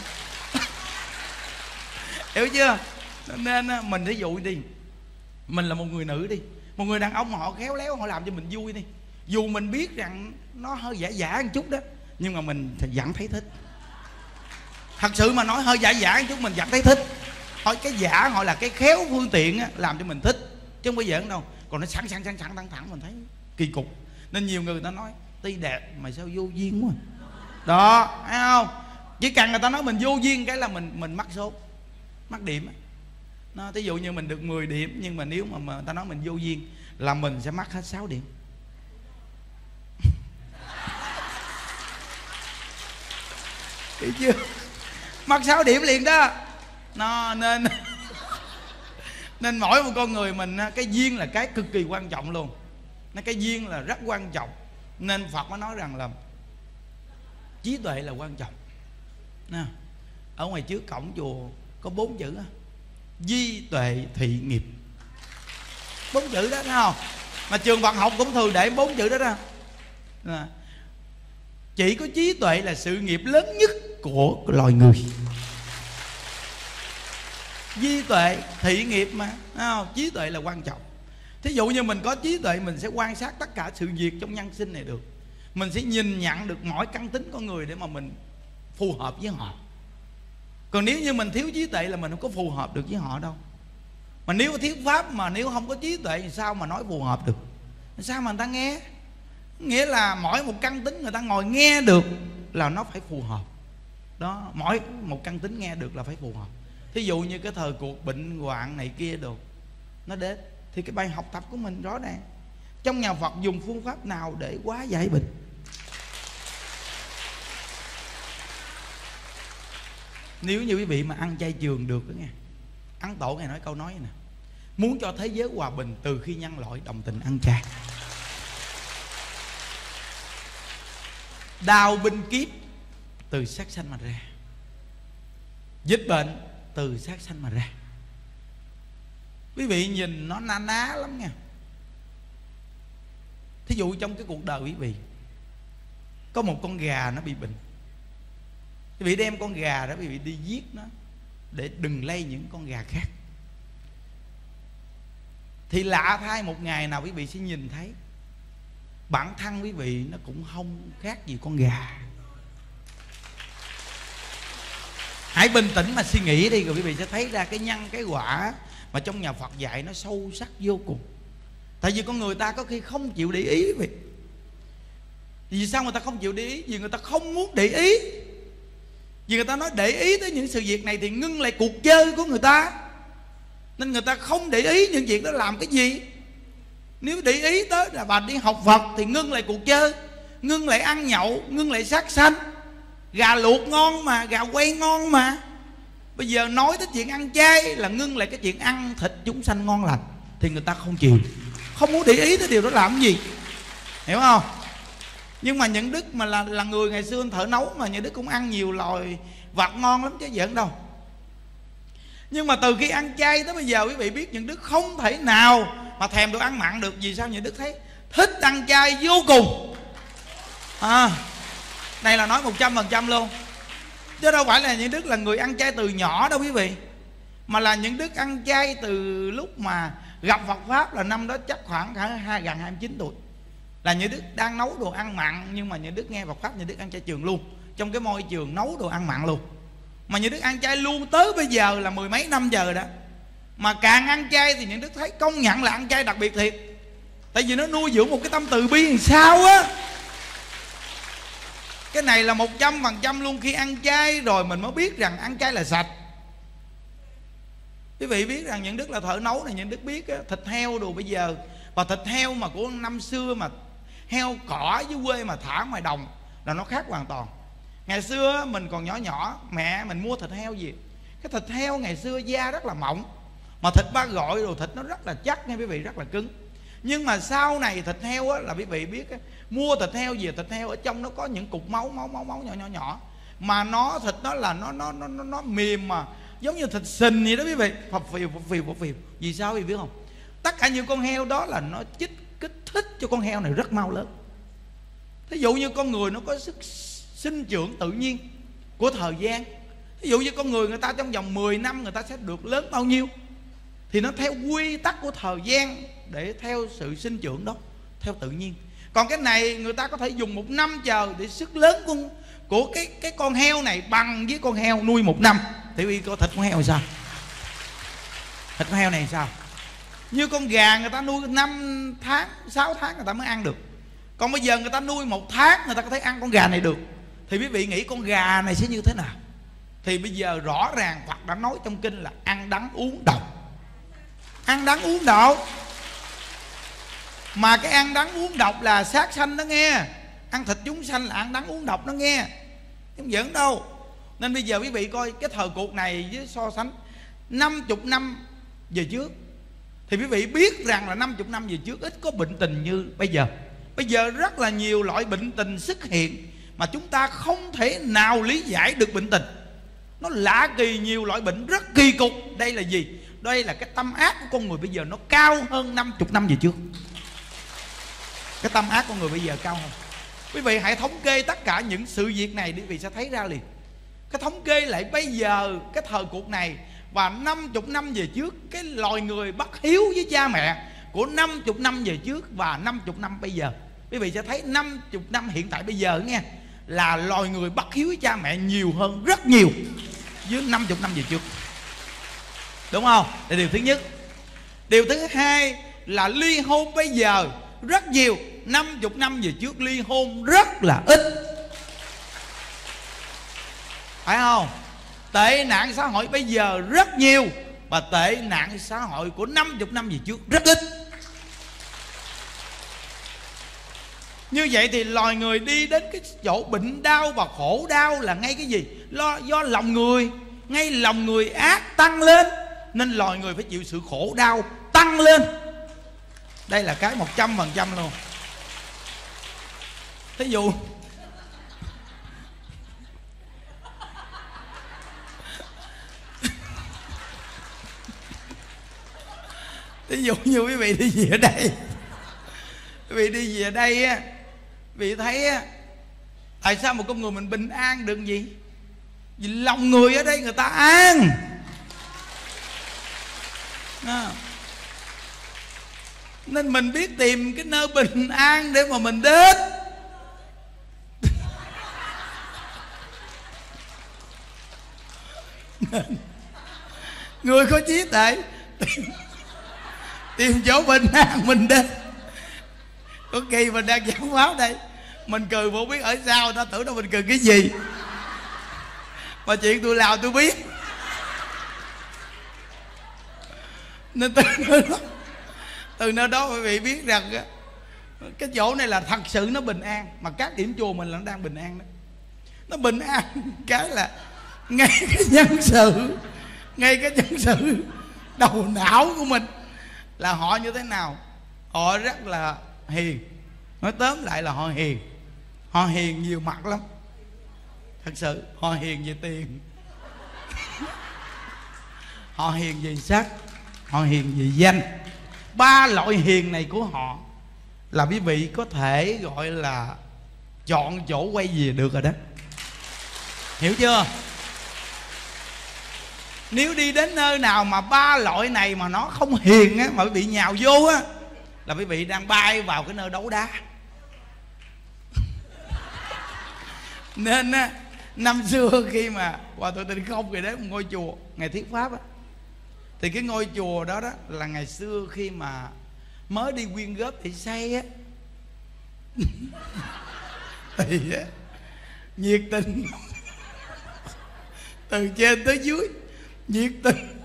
Hiểu chưa? Nên mình ví dụ đi, mình là một người nữ đi, một người đàn ông mà họ khéo léo, họ làm cho mình vui đi, dù mình biết rằng nó hơi giả giả một chút đó, nhưng mà mình vẫn thấy thích. Thật sự mà nói hơi giả giả một chút mình vẫn thấy thích. Thôi cái giả họ là cái khéo phương tiện á, làm cho mình thích, chứ không có giỡn đâu. Còn nó sẵn sẵn sẵn sẵn thẳng thẳng mình thấy kỳ cục. Nên nhiều người ta nói tuy đẹp mà sao vô duyên quá đó, thấy không? Chỉ cần người ta nói mình vô duyên cái là mình mình mắc số. mắc điểm á. Nó ví dụ như mình được mười điểm, nhưng mà nếu mà, mà người ta nói mình vô duyên là mình sẽ mắc hết sáu điểm. Hiểu chưa? Mắc sáu điểm liền đó. Nó nên nên mỗi một con người mình, cái duyên là cái cực kỳ quan trọng luôn. Nó cái duyên là rất quan trọng. Nên Phật mới nói rằng là trí tuệ là quan trọng. Nè, ở ngoài trước cổng chùa có bốn chữ đó: di tuệ thị nghiệp. Bốn chữ đó thấy không? Mà trường Phật học cũng thường để bốn chữ đó ra. Nè, chỉ có trí tuệ là sự nghiệp lớn nhất của loài người. Di tuệ thị nghiệp mà, thấy không? Trí tuệ là quan trọng. Thí dụ như mình có trí tuệ, mình sẽ quan sát tất cả sự việc trong nhân sinh này được. Mình sẽ nhìn nhận được mỗi căn tính con người để mà mình phù hợp với họ. Còn nếu như mình thiếu trí tuệ là mình không có phù hợp được với họ đâu. Mà nếu thiếu pháp, mà nếu không có trí tuệ thì sao mà nói phù hợp được? Sao mà người ta nghe? Nghĩa là mỗi một căn tính người ta ngồi nghe được là nó phải phù hợp. Đó, mỗi một căn tính nghe được là phải phù hợp. Thí dụ như cái thời cuộc bệnh hoạn này kia đồ nó đến, thì cái bài học tập của mình rõ ràng. Trong nhà Phật dùng phương pháp nào để hóa giải bệnh? Nếu như quý vị mà ăn chay trường được đó nghe, Ấn Tổ Ngài nói câu nói này nè: muốn cho thế giới hòa bình từ khi nhân loại đồng tình ăn chay. Đau binh kiếp từ sát sanh mà ra, dịch bệnh từ sát sanh mà ra. Quý vị nhìn nó na ná lắm nha. Thí dụ trong cái cuộc đời quý vị có một con gà nó bị bệnh, quý vị đem con gà đó quý vị đi giết nó để đừng lây những con gà khác. Thì lạ thay, một ngày nào quý vị sẽ nhìn thấy bản thân quý vị nó cũng không khác gì con gà. Hãy bình tĩnh mà suy nghĩ đi, rồi quý vị sẽ thấy ra cái nhân cái quả mà trong nhà Phật dạy nó sâu sắc vô cùng. Tại vì con người ta có khi không chịu để ý quý vị. Vì sao người ta không chịu để ý? Vì người ta không muốn để ý. Vì người ta nói để ý tới những sự việc này thì ngưng lại cuộc chơi của người ta, nên người ta không để ý những việc đó làm cái gì. Nếu để ý tới là bà đi học Phật thì ngưng lại cuộc chơi, ngưng lại ăn nhậu, ngưng lại sát sanh. Gà luộc ngon mà, gà quay ngon mà. Bây giờ nói tới chuyện ăn chay là ngưng lại cái chuyện ăn thịt chúng sanh ngon lành, thì người ta không chịu, không muốn để ý tới điều đó làm cái gì. Hiểu không? Nhưng mà những Đức mà là, là người ngày xưa thợ nấu, mà những Đức cũng ăn nhiều loài vật ngon lắm chứ giỡn đâu. Nhưng mà từ khi ăn chay tới bây giờ quý vị biết những Đức không thể nào mà thèm đồ ăn mặn được. Vì sao? Những Đức thấy thích ăn chay vô cùng. À, này là nói một trăm phần trăm luôn. Chứ đâu phải là những Đức là người ăn chay từ nhỏ đâu quý vị, mà là những Đức ăn chay từ lúc mà gặp Phật Pháp, là năm đó chắc khoảng hai, gần hai mươi chín tuổi. Là những Đức đang nấu đồ ăn mặn, nhưng mà những Đức nghe Phật Pháp, những Đức ăn chay trường luôn. Trong cái môi trường nấu đồ ăn mặn luôn. Mà những Đức ăn chay luôn tới bây giờ là mười mấy năm giờ đó. Mà càng ăn chay thì những Đức thấy công nhận là ăn chay đặc biệt thiệt. Tại vì nó nuôi dưỡng một cái tâm từ bi làm sao á. Cái này là một trăm phần trăm luôn. Khi ăn chay rồi mình mới biết rằng ăn chay là sạch. Quý vị biết rằng những Đức là thợ nấu này, những Đức biết á, thịt heo đồ bây giờ, và thịt heo mà của năm xưa mà heo cỏ dưới quê mà thả ngoài đồng là nó khác hoàn toàn. Ngày xưa mình còn nhỏ nhỏ, mẹ mình mua thịt heo gì, cái thịt heo ngày xưa da rất là mỏng, mà thịt ba gọi đồ thịt nó rất là chắc nha quý vị, rất là cứng. Nhưng mà sau này thịt heo á, là quý vị biết á, mua thịt heo về thịt heo ở trong nó có những cục máu máu máu máu nhỏ nhỏ nhỏ, mà nó thịt nó là nó nó nó nó, nó mềm, mà giống như thịt sình vậy đó quý vị, phập phìu phập phìu phập phìu. Vì sao quý vị biết không? Tất cả những con heo đó là nó chích kích thích cho con heo này rất mau lớn. Thí dụ như con người nó có sức sinh trưởng tự nhiên của thời gian. Ví dụ như con người người ta trong vòng mười năm người ta sẽ được lớn bao nhiêu, thì nó theo quy tắc của thời gian để theo sự sinh trưởng đó, theo tự nhiên. Còn cái này người ta có thể dùng một năm chờ để sức lớn của, của cái, cái con heo này bằng với con heo nuôi một năm. Thì vì có thịt con heo thì sao? Thịt con heo này sao? Như con gà người ta nuôi năm tháng, sáu tháng người ta mới ăn được. Còn bây giờ người ta nuôi một tháng người ta có thể ăn con gà này được. Thì quý vị nghĩ con gà này sẽ như thế nào? Thì bây giờ rõ ràng Phật đã nói trong kinh là ăn đắng uống độc. Ăn đắng uống độc. Mà cái ăn đắng uống độc là sát sanh đó nghe. Ăn thịt chúng sanh là ăn đắng uống độc đó nghe, không giỡn đâu. Nên bây giờ quý vị coi cái thời cuộc này với so sánh năm mươi năm về trước, thì quý vị biết rằng là năm mươi năm về trước ít có bệnh tình như bây giờ. Bây giờ rất là nhiều loại bệnh tình xuất hiện mà chúng ta không thể nào lý giải được bệnh tình. Nó lạ kỳ, nhiều loại bệnh rất kỳ cục. Đây là gì? Đây là cái tâm ác của con người bây giờ nó cao hơn năm mươi năm về trước. Cái tâm ác con người bây giờ cao hơn. Quý vị hãy thống kê tất cả những sự việc này, quý vị sẽ thấy ra liền. Cái thống kê lại bây giờ, cái thời cuộc này và năm mươi năm về trước, cái loài người bất hiếu với cha mẹ của năm mươi năm về trước và năm mươi năm bây giờ, quý vị sẽ thấy năm mươi năm hiện tại bây giờ nghe, là loài người bất hiếu với cha mẹ nhiều hơn rất nhiều với năm mươi năm về trước. Đúng không? Đây là điều thứ nhất. Điều thứ hai là ly hôn bây giờ rất nhiều, năm mươi năm về trước ly hôn rất là ít, phải không? Tệ nạn xã hội bây giờ rất nhiều, và tệ nạn xã hội của năm mươi năm về trước rất ít. Như vậy thì loài người đi đến cái chỗ bệnh đau và khổ đau là ngay cái gì? Lo, do lòng người, ngay lòng người ác tăng lên, nên loài người phải chịu sự khổ đau tăng lên. Đây là cái một trăm phần trăm luôn. Thí dụ Thí dụ như quý vị đi về đây, quý vị đi về đây á, quý vị thấy á, tại sao một con người mình bình an được gì? Vì lòng người ở đây người ta an à. Nên mình biết tìm cái nơi bình an để mà mình đến. Người có trí tuệ tìm, tìm chỗ bình an mình đến. Có kỳ mình đang giảng pháp đây, mình cười mà không biết ở sao, người ta tưởng đâu mình cười cái gì. Mà chuyện tôi làm tôi biết. Nên từ nơi đó, từ nơi đó quý vị biết rằng cái chỗ này là thật sự nó bình an. Mà các điểm chùa mình là nó đang bình an đó. Nó bình an cái là ngay cái nhân sự, ngay cái nhân sự đầu não của mình là họ như thế nào? Họ rất là hiền. Nói tóm lại là họ hiền. Họ hiền nhiều mặt lắm. Thật sự họ hiền về tiền, họ hiền về sắc, họ hiền về danh. Ba loại hiền này của họ là quý vị có thể gọi là chọn chỗ quay về được rồi đó. Hiểu chưa? Nếu đi đến nơi nào mà ba loại này mà nó không hiền á, mà quý vị nhào vô á, là quý vị đang bay vào cái nơi đấu đá. Nên á, năm xưa khi mà Hòa Thượng Tịnh Không về đến một ngôi chùa ngày thuyết pháp á, thì cái ngôi chùa đó đó là ngày xưa khi mà mới đi quyên góp để xây á, thì á, nhiệt tình từ trên tới dưới, nhiệt tình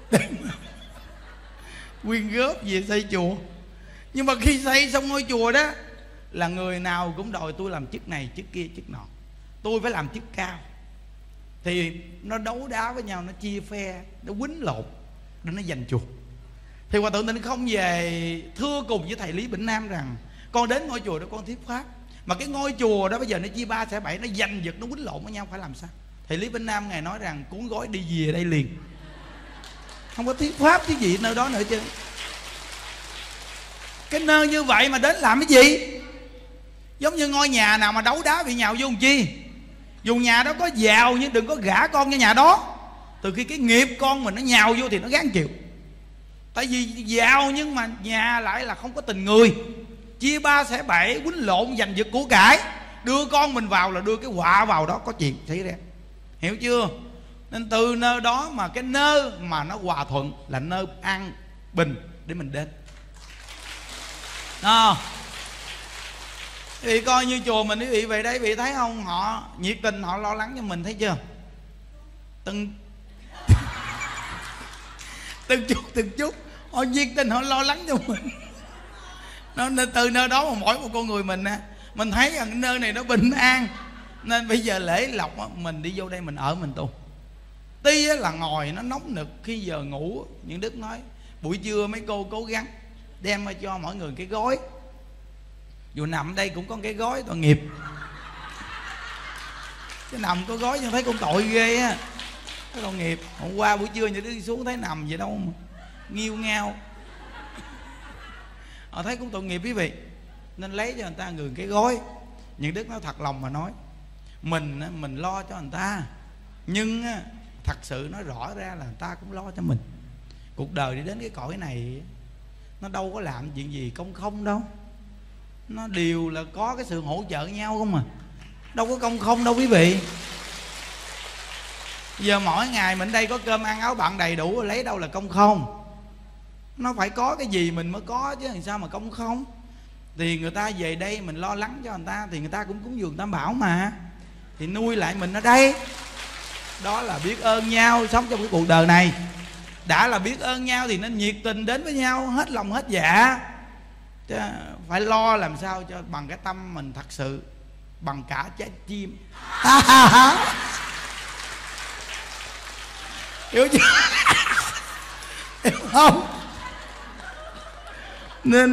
quyên góp về xây chùa. Nhưng mà khi xây xong ngôi chùa đó, là người nào cũng đòi tôi làm chức này, chức kia, chức nọ, tôi phải làm chức cao. Thì nó đấu đá với nhau, nó chia phe, nó quýnh lộn để nó giành chùa. Thì Hòa Thượng Tịnh Không về thưa cùng với thầy Lý Bỉnh Nam rằng con đến ngôi chùa đó con thuyết pháp, mà cái ngôi chùa đó bây giờ nó chia ba xẻ bảy, nó giành giật, nó quýnh lộn với nhau, phải làm sao? Thầy Lý Bỉnh Nam ngài nói rằng cuốn gói đi về đây liền, không có thuyết pháp cái gì nơi đó nữa chứ. Cái nơi như vậy mà đến làm cái gì? Giống như ngôi nhà nào mà đấu đá bị nhào vô làm chi? Dù nhà đó có giàu nhưng đừng có gả con cho nhà đó. Từ khi cái nghiệp con mình nó nhào vô thì nó gán chịu. Tại vì giàu nhưng mà nhà lại là không có tình người, chia ba xẻ bảy, quýnh lộn, giành giật của cải, đưa con mình vào là đưa cái họa vào đó, có chuyện xảy ra. Hiểu chưa? Nên từ nơi đó mà cái nơi mà nó hòa thuận là nơi an bình để mình đến. À, quý vị coi như chùa mình, quý vị về đây quý vị thấy không, họ nhiệt tình, họ lo lắng cho mình, thấy chưa? từng từng chút từng chút họ nhiệt tình, họ lo lắng cho mình. Nó nên từ nơi đó mà mỗi một con người mình á, mình thấy rằng cái nơi này nó bình an, nên bây giờ lễ lộc á, mình đi vô đây mình ở mình tu. Tuy là ngồi nó nóng nực, khi giờ ngủ những Đức nói buổi trưa mấy cô cố gắng đem cho mỗi người cái gói, dù nằm đây cũng có cái gói tội nghiệp, chứ nằm có gói nhưng thấy con tội ghê á, cái tội nghiệp. Hôm qua buổi trưa những Đức đi xuống thấy nằm vậy đâu mà nghiêu ngao, họ thấy cũng tội nghiệp quý vị, nên lấy cho người ta người cái gói. Những Đức nói thật lòng mà nói, mình mình lo cho người ta, nhưng thật sự nói rõ ra là người ta cũng lo cho mình. Cuộc đời đi đến cái cõi này nó đâu có làm chuyện gì công không đâu, nó đều là có cái sự hỗ trợ nhau không à, đâu có công không đâu quý vị. Giờ mỗi ngày mình đây có cơm ăn áo bặn đầy đủ, lấy đâu là công không? Nó phải có cái gì mình mới có chứ, làm sao mà công không? Thì người ta về đây mình lo lắng cho người ta, thì người ta cũng cúng dường Tam Bảo mà, thì nuôi lại mình ở đây. Đó là biết ơn nhau sống trong cái cuộc đời này. Đã là biết ơn nhau thì nên nhiệt tình đến với nhau, hết lòng hết dạ, chứ phải lo làm sao cho bằng cái tâm mình thật sự, bằng cả trái tim. Hiểu chưa? Hiểu không? Nên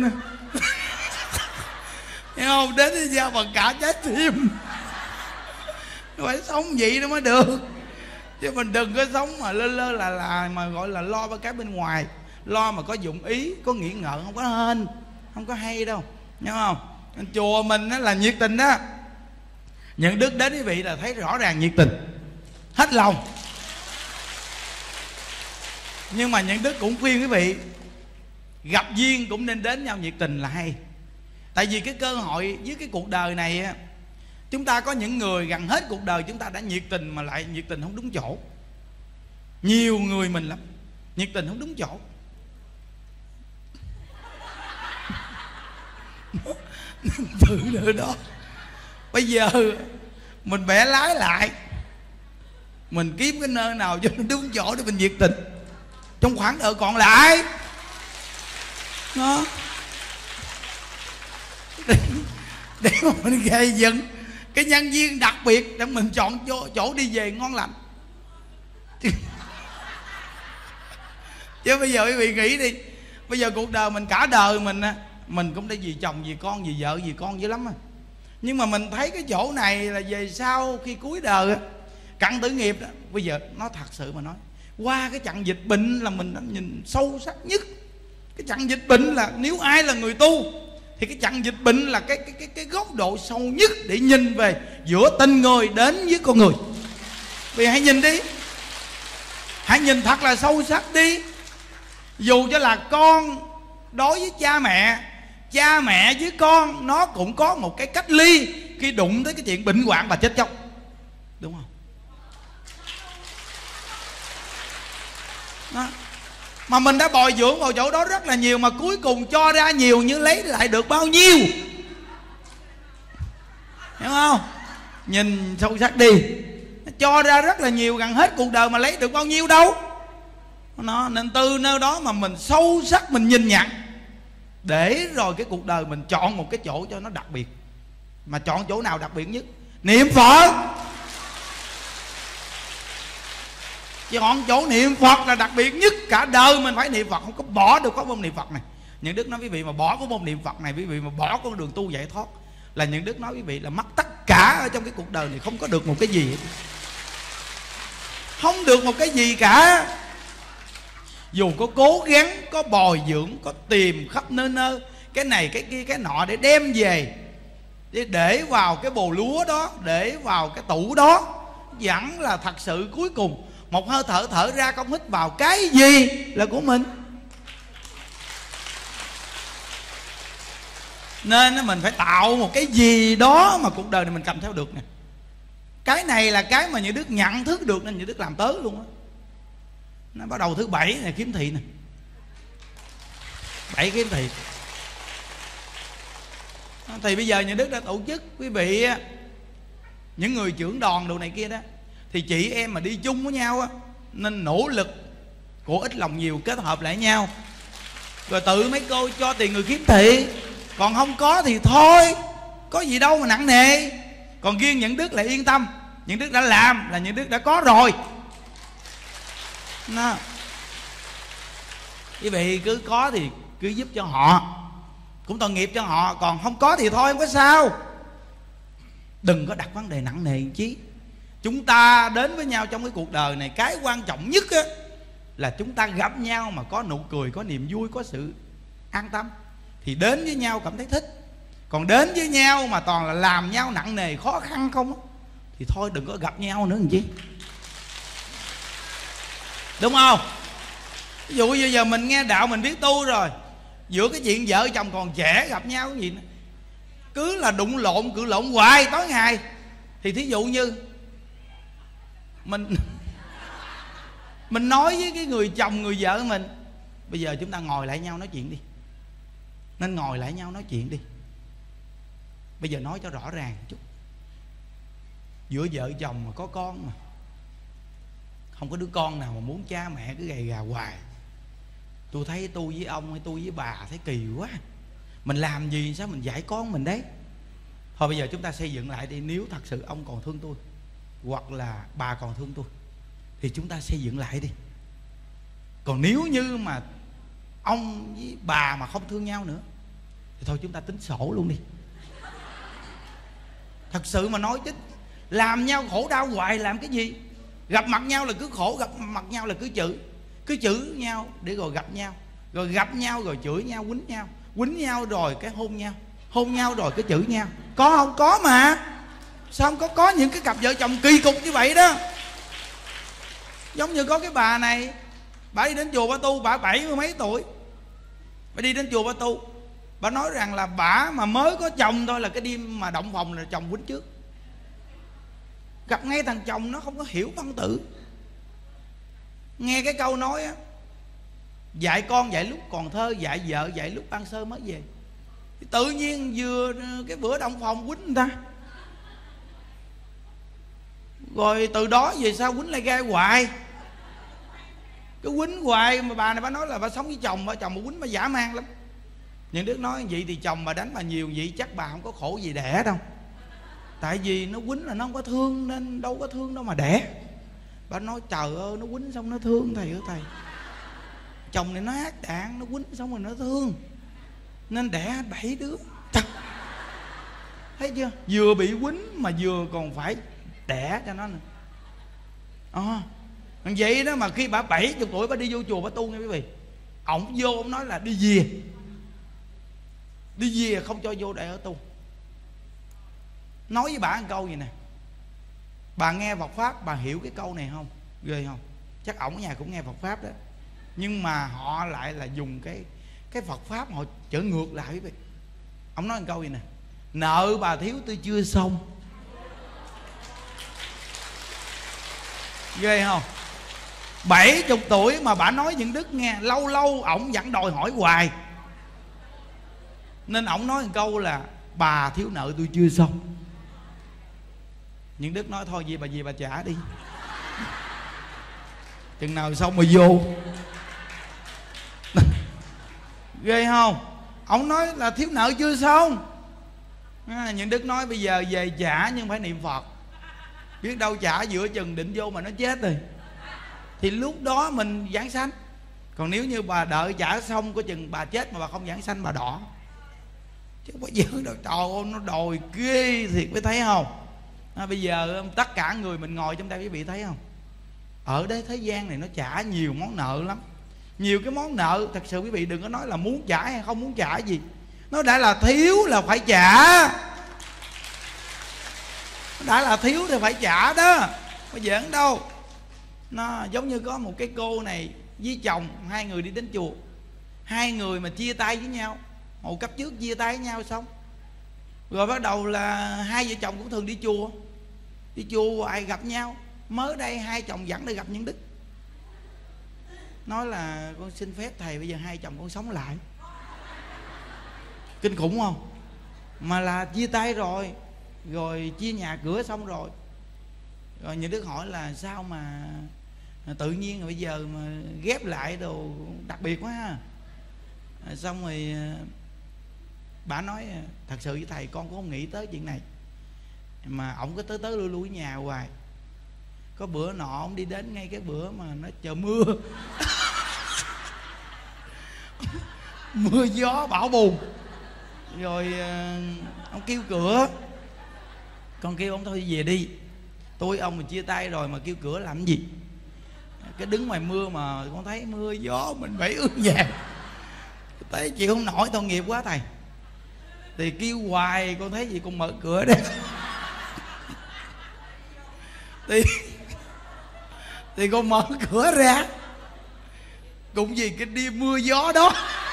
hiểu không? Đến với nhau bằng cả trái tim, phải sống vậy nó mới được, chứ mình đừng có sống mà lơ lơ là là mà gọi là lo với cái bên ngoài, lo mà có dụng ý, có nghĩ ngợi, không có hên, không có hay đâu, hiểu không? Chùa mình đó là nhiệt tình đó. Những Đức đến quý vị là thấy rõ ràng nhiệt tình, hết lòng. Nhưng mà Những Đức cũng khuyên quý vị gặp duyên cũng nên đến nhau nhiệt tình là hay. Tại vì cái cơ hội với cái cuộc đời này á, chúng ta có những người gần hết cuộc đời chúng ta đã nhiệt tình mà lại nhiệt tình không đúng chỗ. Nhiều người mình lắm, nhiệt tình không đúng chỗ. Từ nơi đó bây giờ mình bẻ lái lại, mình kiếm cái nơi nào cho nó đúng chỗ để mình nhiệt tình trong khoảng đời còn lại đó, để, để mà mình gây dựng cái nhân viên đặc biệt để mình chọn chỗ, chỗ đi về ngon lành. chứ, chứ bây giờ quý vị nghĩ đi, bây giờ cuộc đời mình cả đời mình mình cũng đã vì chồng vì con vì vợ vì con dữ lắm. Nhưng mà mình thấy cái chỗ này là về sau khi cuối đời cặn tử nghiệp đó. Bây giờ nó thật sự mà nói, qua cái trận dịch bệnh là mình đã nhìn sâu sắc nhất. Cái trận dịch bệnh là nếu ai là người tu thì cái trận dịch bệnh là cái, cái, cái, cái góc độ sâu nhất để nhìn về giữa tình người đến với con người. Vì hãy nhìn đi, hãy nhìn thật là sâu sắc đi. Dù cho là con đối với cha mẹ, cha mẹ với con nó cũng có một cái cách ly khi đụng tới cái chuyện bệnh hoạn và chết chóc, đúng không? Đó. Mà mình đã bồi dưỡng vào chỗ đó rất là nhiều, mà cuối cùng cho ra nhiều nhưng lấy lại được bao nhiêu, hiểu không? Nhìn sâu sắc đi, cho ra rất là nhiều, gần hết cuộc đời mà lấy được bao nhiêu đâu. Nó nên từ nơi đó mà mình sâu sắc mình nhìn nhận, để rồi cái cuộc đời mình chọn một cái chỗ cho nó đặc biệt. Mà chọn chỗ nào đặc biệt nhất? Niệm Phật. Chọn chỗ niệm Phật là đặc biệt nhất. Cả đời mình phải niệm Phật, không có bỏ được pháp môn niệm Phật này. Những Đức nói quý vị mà bỏ cái môn niệm Phật này, quý vị mà bỏ con đường tu giải thoát, là Những Đức nói quý vị là mất tất cả ở trong cái cuộc đời này, không có được một cái gì hết. Không được một cái gì cả. Dù có cố gắng, có bồi dưỡng, có tìm khắp nơi nơi cái này cái kia cái nọ để đem về, để để vào cái bồ lúa đó, để vào cái tủ đó, vẫn là thật sự cuối cùng một hơi thở thở ra không hít vào cái gì là của mình. Nên mình phải tạo một cái gì đó mà cuộc đời này mình cầm theo được nè. Cái này là cái mà Những Đức nhận thức được nên Những Đức làm tới luôn á. Nó bắt đầu thứ bảy này kiếm thị nè, bảy kiếm thị. Thì bây giờ Những Đức đã tổ chức quý vị, những người trưởng đoàn đồ này kia đó, Thì chị em mà đi chung với nhau á, nên nỗ lực của ít lòng nhiều kết hợp lại nhau, rồi tự mấy cô cho tiền người khiếm thị. Còn không có thì thôi, có gì đâu mà nặng nề. Còn riêng những Đức là yên tâm, những Đức đã làm là những Đức đã có rồi. Nó quý vị cứ có thì cứ giúp cho họ, cũng tội nghiệp cho họ. Còn không có thì thôi, không có sao. Đừng có đặt vấn đề nặng nề chí. Chúng ta đến với nhau trong cái cuộc đời này, cái quan trọng nhất á, là chúng ta gặp nhau mà có nụ cười, có niềm vui, có sự an tâm, thì đến với nhau cảm thấy thích. Còn đến với nhau mà toàn là làm nhau nặng nề khó khăn không á, thì thôi đừng có gặp nhau nữa làm chi. Đúng không? Ví dụ bây giờ mình nghe đạo, mình biết tu rồi, giữa cái chuyện vợ chồng còn trẻ gặp nhau cái gì nữa, cứ là đụng lộn cự lộn hoài tối ngày. Thì thí dụ như Mình Mình nói với cái người chồng người vợ của mình, bây giờ chúng ta ngồi lại nhau nói chuyện đi. Nên ngồi lại nhau nói chuyện đi. Bây giờ nói cho rõ ràng một chút. Giữa vợ chồng mà có con mà không có đứa con nào mà muốn cha mẹ cứ gầy gà hoài. Tôi thấy tôi với ông hay tôi với bà thấy kỳ quá. Mình làm gì sao mình dạy con mình đấy. Thôi bây giờ chúng ta xây dựng lại đi. Nếu thật sự ông còn thương tôi, hoặc là bà còn thương tôi, thì chúng ta xây dựng lại đi. Còn nếu như mà ông với bà mà không thương nhau nữa, thì thôi chúng ta tính sổ luôn đi. Thật sự mà nói chứ, làm nhau khổ đau hoài làm cái gì. Gặp mặt nhau là cứ khổ, gặp mặt nhau là cứ chửi. Cứ chửi nhau để rồi gặp nhau, rồi gặp nhau rồi chửi nhau, quýnh nhau, quýnh nhau rồi cái hôn nhau, hôn nhau rồi cái chửi nhau. Có không? Có mà. Sao không có? Có những cái cặp vợ chồng kỳ cục như vậy đó. Giống như có cái bà này, bà đi đến chùa bà tu, bà bảy mươi mấy tuổi, bà đi đến chùa bà tu, bà nói rằng là bà mà mới có chồng thôi là cái đêm mà động phòng là chồng quýnh trước. Gặp ngay thằng chồng nó không có hiểu văn tự. Nghe cái câu nói á, dạy con dạy lúc còn thơ, dạy vợ dạy lúc ăn sơ mới về. Thì tự nhiên vừa cái bữa động phòng quýnh người ta, rồi từ đó về sau quýnh lại gai hoài. Cứ quýnh hoài mà bà này bà nói là bà sống với chồng, bà chồng bà quýnh bà dã man lắm. Những đứa nói vậy thì chồng bà đánh bà nhiều vậy chắc bà không có khổ gì đẻ đâu. Tại vì nó quýnh là nó không có thương, nên đâu có thương đâu mà đẻ. Bà nói trời ơi, nó quýnh xong nó thương thầy ơi thầy. Chồng này nó ác đạn, nó quýnh xong rồi nó thương, nên đẻ bảy đứa. Thấy chưa? Vừa bị quýnh mà vừa còn phải đẻ cho nó nữa. À, vậy đó mà khi bà bảy mươi tuổi bà đi vô chùa bà tu nghe quý vị, ổng vô ổng nói là đi về, đi về không cho vô đại ở tu. Nói với bà một câu gì nè, bà nghe Phật Pháp bà hiểu cái câu này không? Ghê không? Chắc ổng ở nhà cũng nghe Phật Pháp đó, nhưng mà họ lại là dùng cái cái Phật Pháp họ trở ngược lại quý vị. Ổng nói một câu gì nè, nợ bà thiếu tôi chưa xong. Ghê không? Bảy chục tuổi mà bà nói những đức nghe, lâu lâu ổng vẫn đòi hỏi hoài. Nên ổng nói một câu là bà thiếu nợ tôi chưa xong. Những đức nói thôi gì bà gì bà trả đi, chừng nào xong mà vô. Ghê không? Ổng nói là thiếu nợ chưa xong. À, những đức nói bây giờ về trả nhưng phải niệm Phật. Biết đâu trả giữa chừng định vô mà nó chết rồi, thì lúc đó mình giảng sanh. Còn nếu như bà đợi trả xong có chừng bà chết mà bà không giảng sanh bà đỏ. Chứ bao giờ đâu. Trời ơi, nó đòi ghê thiệt mới thấy không? À, bây giờ tất cả người mình ngồi trong đây quý vị thấy không? Ở đây thế gian này nó trả nhiều món nợ lắm. Nhiều cái món nợ thật sự quý vị đừng có nói là muốn trả hay không muốn trả gì. Nó đã là thiếu là phải trả. Nó đã là thiếu thì phải trả đó, có giỡn đâu. Nó giống như có một cái cô này với chồng, hai người đi đến chùa. Hai người mà chia tay với nhau, hồi cấp trước chia tay với nhau xong, rồi bắt đầu là hai vợ chồng cũng thường đi chùa. Đi chùa hoài gặp nhau. Mới đây hai chồng dẫn đi gặp những đức, nói là con xin phép thầy bây giờ hai chồng con sống lại. Kinh khủng không? Mà là chia tay rồi, rồi chia nhà cửa xong rồi, Rồi những đứa hỏi là sao mà tự nhiên rồi bây giờ mà ghép lại đồ đặc biệt quá ha. Xong rồi bà nói thật sự với thầy con cũng không nghĩ tới chuyện này, mà ổng cứ tới tới lui lui nhà hoài. Có bữa nọ ổng đi đến ngay cái bữa mà nó trời mưa mưa gió bão bùng, rồi ông kêu cửa, con kêu ông thôi về đi, tôi ông mình chia tay rồi mà kêu cửa làm cái gì. Cái đứng ngoài mưa mà con thấy mưa gió mình phải ướt nhẹp, thấy chịu không nổi, tội nghiệp quá thầy. Thì kêu hoài con thấy gì con mở cửa đấy thì thì con mở cửa ra, cũng vì cái đêm mưa gió đó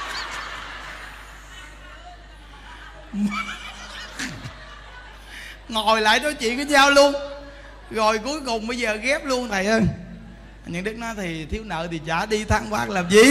ngồi lại nói chuyện với nhau luôn. Rồi cuối cùng bây giờ ghép luôn thầy ơi. Những Đức nói thì thiếu nợ thì trả đi, than bạc làm gì,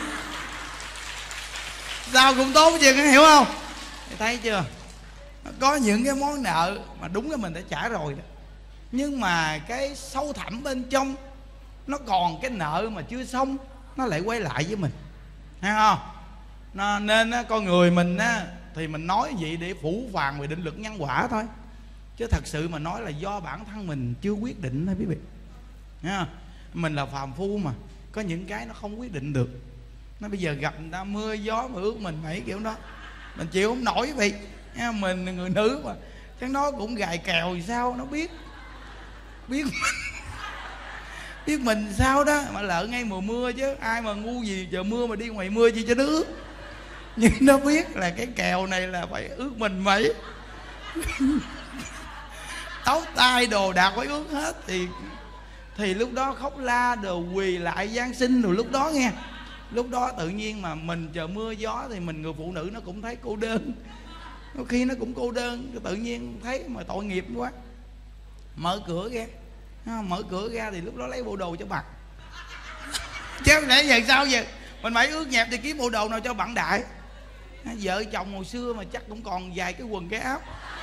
sao cũng tốt chứ, hiểu không? Thấy chưa, có những cái món nợ mà đúng là mình đã trả rồi đó, nhưng mà cái sâu thẳm bên trong nó còn cái nợ mà chưa xong, nó lại quay lại với mình, thấy không? Nó, nên á, con người mình á, thì mình nói vậy để phủ phàng về định luật nhân quả thôi, chứ thật sự mà nói là do bản thân mình chưa quyết định thôi quý vị. Thấy không? Mình là phàm phu mà, có những cái nó không quyết định được. Nó bây giờ gặp người ta mưa gió mà ướt mình mấy kiểu đó, mình chịu không nổi vậy. Mình người nữ mà, chắc nó cũng gài kèo thì sao nó biết biết mình biết mình sao đó mà lỡ ngay mùa mưa chứ ai mà ngu gì trời mưa mà đi ngoài mưa chi cho nó ướt. Nhưng nó biết là cái kèo này là phải ướt mình mấy tóc tai đồ đạc phải ướt hết, thì thì lúc đó khóc la đồ quỳ lại giáng sinh rồi lúc đó nghe. Lúc đó tự nhiên mà mình trời mưa gió thì mình người phụ nữ nó cũng thấy cô đơn, có khi nó cũng cô đơn, tự nhiên thấy mà tội nghiệp quá, mở cửa ra, mở cửa ra thì lúc đó lấy bộ đồ cho mặc chứ không lẽ giờ sao giờ mình phải ướt nhẹp thì kiếm bộ đồ nào cho bạn đại. Vợ chồng hồi xưa mà chắc cũng còn vài cái quần cái áo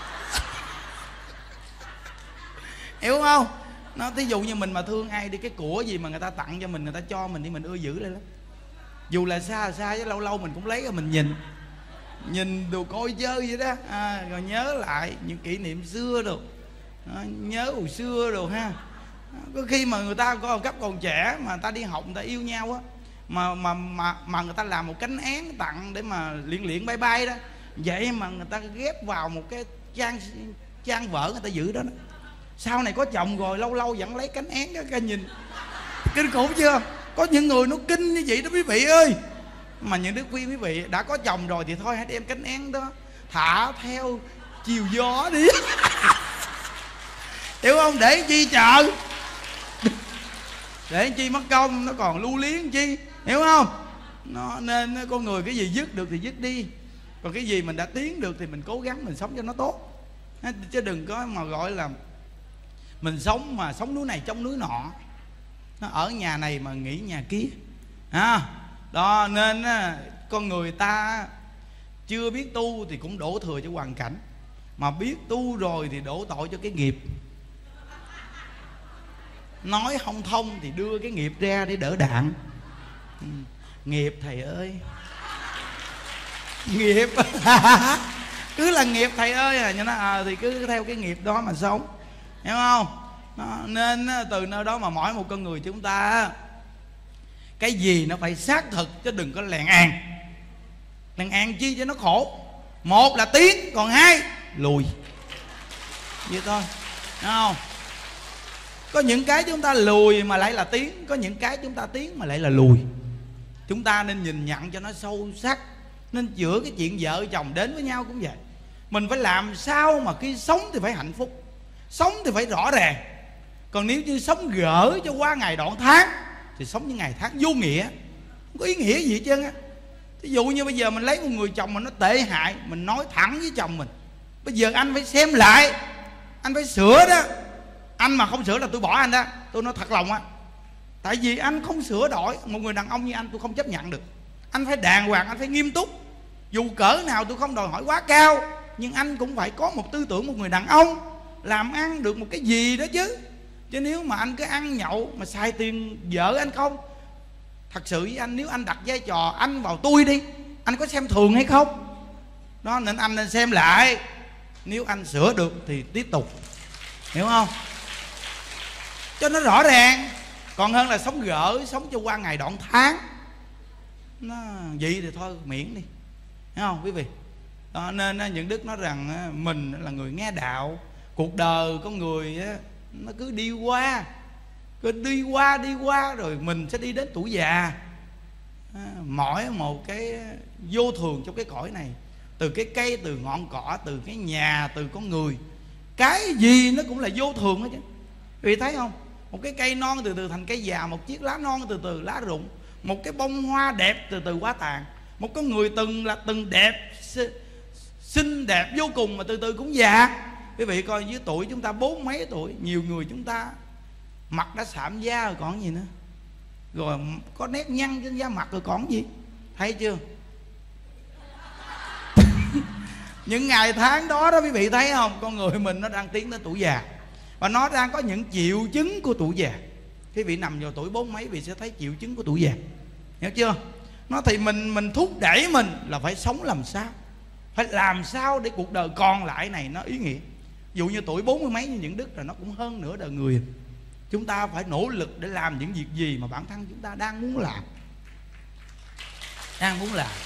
hiểu không? Nó thí dụ như mình mà thương ai đi, cái của gì mà người ta tặng cho mình, người ta cho mình thì mình ưa giữ lại lắm. Dù là xa xa chứ lâu lâu mình cũng lấy rồi mình nhìn nhìn đồ coi chơi vậy đó, à, rồi nhớ lại những kỷ niệm xưa đồ, à, nhớ hồi xưa đồ ha. Có khi mà người ta có cấp còn trẻ mà người ta đi học, người ta yêu nhau á, mà mà mà mà người ta làm một cánh án tặng để mà luyện luyện bay bay đó, vậy mà người ta ghép vào một cái trang trang vở người ta giữ đó, đó. Sau này có chồng rồi lâu lâu vẫn lấy cánh án đó, cái nhìn kinh khủng chưa? Có những người nó kinh như vậy đó quý vị ơi. Mà những đứa khuyên quý vị đã có chồng rồi thì thôi hãy đem cánh án đó thả theo chiều gió đi hiểu không? Để chi chờ để chi mất công, nó còn lưu luyến chi, hiểu không? Nó nên con người cái gì dứt được thì dứt đi, còn cái gì mình đã tiến được thì mình cố gắng mình sống cho nó tốt, chứ đừng có mà gọi là mình sống mà sống núi này trong núi nọ, nó ở nhà này mà nghĩ nhà kia à. Đó nên con người ta chưa biết tu thì cũng đổ thừa cho hoàn cảnh, mà biết tu rồi thì đổ tội cho cái nghiệp. Nói không thông thì đưa cái nghiệp ra để đỡ đạn. ừ. Nghiệp thầy ơi nghiệp cứ là nghiệp thầy ơi à, cho nó à, thì cứ theo cái nghiệp đó mà sống, hiểu không? Đó, nên từ nơi đó mà mỗi một con người chúng ta cái gì nó phải xác thực, chứ đừng có lèn an. Lèn an chi cho nó khổ. Một là tiến, còn hai lùi, vậy thôi, hiểu không? Có những cái chúng ta lùi mà lại là tiến, có những cái chúng ta tiến mà lại là lùi. Chúng ta nên nhìn nhận cho nó sâu sắc. Nên giữa cái chuyện vợ chồng đến với nhau cũng vậy, mình phải làm sao mà khi sống thì phải hạnh phúc, sống thì phải rõ ràng. Còn nếu như sống gỡ cho qua ngày đoạn tháng thì sống những ngày tháng vô nghĩa, không có ý nghĩa gì hết trơn á. Ví dụ như bây giờ mình lấy một người chồng mà nó tệ hại, mình nói thẳng với chồng mình, bây giờ anh phải xem lại, anh phải sửa đó. Anh mà không sửa là tôi bỏ anh đó, tôi nói thật lòng á. Tại vì anh không sửa đổi, một người đàn ông như anh tôi không chấp nhận được. Anh phải đàng hoàng, anh phải nghiêm túc. Dù cỡ nào tôi không đòi hỏi quá cao, nhưng anh cũng phải có một tư tưởng một người đàn ông, làm ăn được một cái gì đó chứ. Chứ nếu mà anh cứ ăn nhậu mà xài tiền vợ anh không, thật sự với anh, nếu anh đặt vai trò anh vào tôi đi, anh có xem thường hay không? Đó, nên anh nên xem lại. Nếu anh sửa được thì tiếp tục, hiểu không? Cho nó rõ ràng. Còn hơn là sống gỡ, sống cho qua ngày đoạn tháng. Nó vậy thì thôi miễn đi, hiểu không quý vị? Đó, nên những đức nói rằng mình là người nghe đạo. Cuộc đời con người nó cứ đi qua, cứ đi qua đi qua rồi mình sẽ đi đến tuổi già. Mỗi một cái vô thường trong cái cõi này, từ cái cây, từ ngọn cỏ, từ cái nhà, từ con người, cái gì nó cũng là vô thường hết chứ. Vì thấy không? Một cái cây non từ từ thành cây già, một chiếc lá non từ từ lá rụng, một cái bông hoa đẹp từ từ quá tàn, một con người từng là từng đẹp, xinh đẹp vô cùng mà từ từ cũng già. Quý vị coi với tuổi chúng ta bốn mấy tuổi, nhiều người chúng ta mặt đã sạm da rồi còn gì nữa, rồi có nét nhăn trên da mặt rồi còn gì, thấy chưa? Những ngày tháng đó đó quý vị thấy không? Con người mình nó đang tiến đến tuổi già, và nó đang có những triệu chứng của tuổi già. Quý vị nằm vào tuổi bốn mấy, quý vị sẽ thấy triệu chứng của tuổi già, hiểu chưa? Nó thì mình mình thúc đẩy mình là phải sống làm sao, phải làm sao để cuộc đời còn lại này nó ý nghĩa. Dụ như tuổi bốn mươi mấy như những đức là nó cũng hơn nửa đời người. Chúng ta phải nỗ lực để làm những việc gì mà bản thân chúng ta đang muốn làm, đang muốn làm.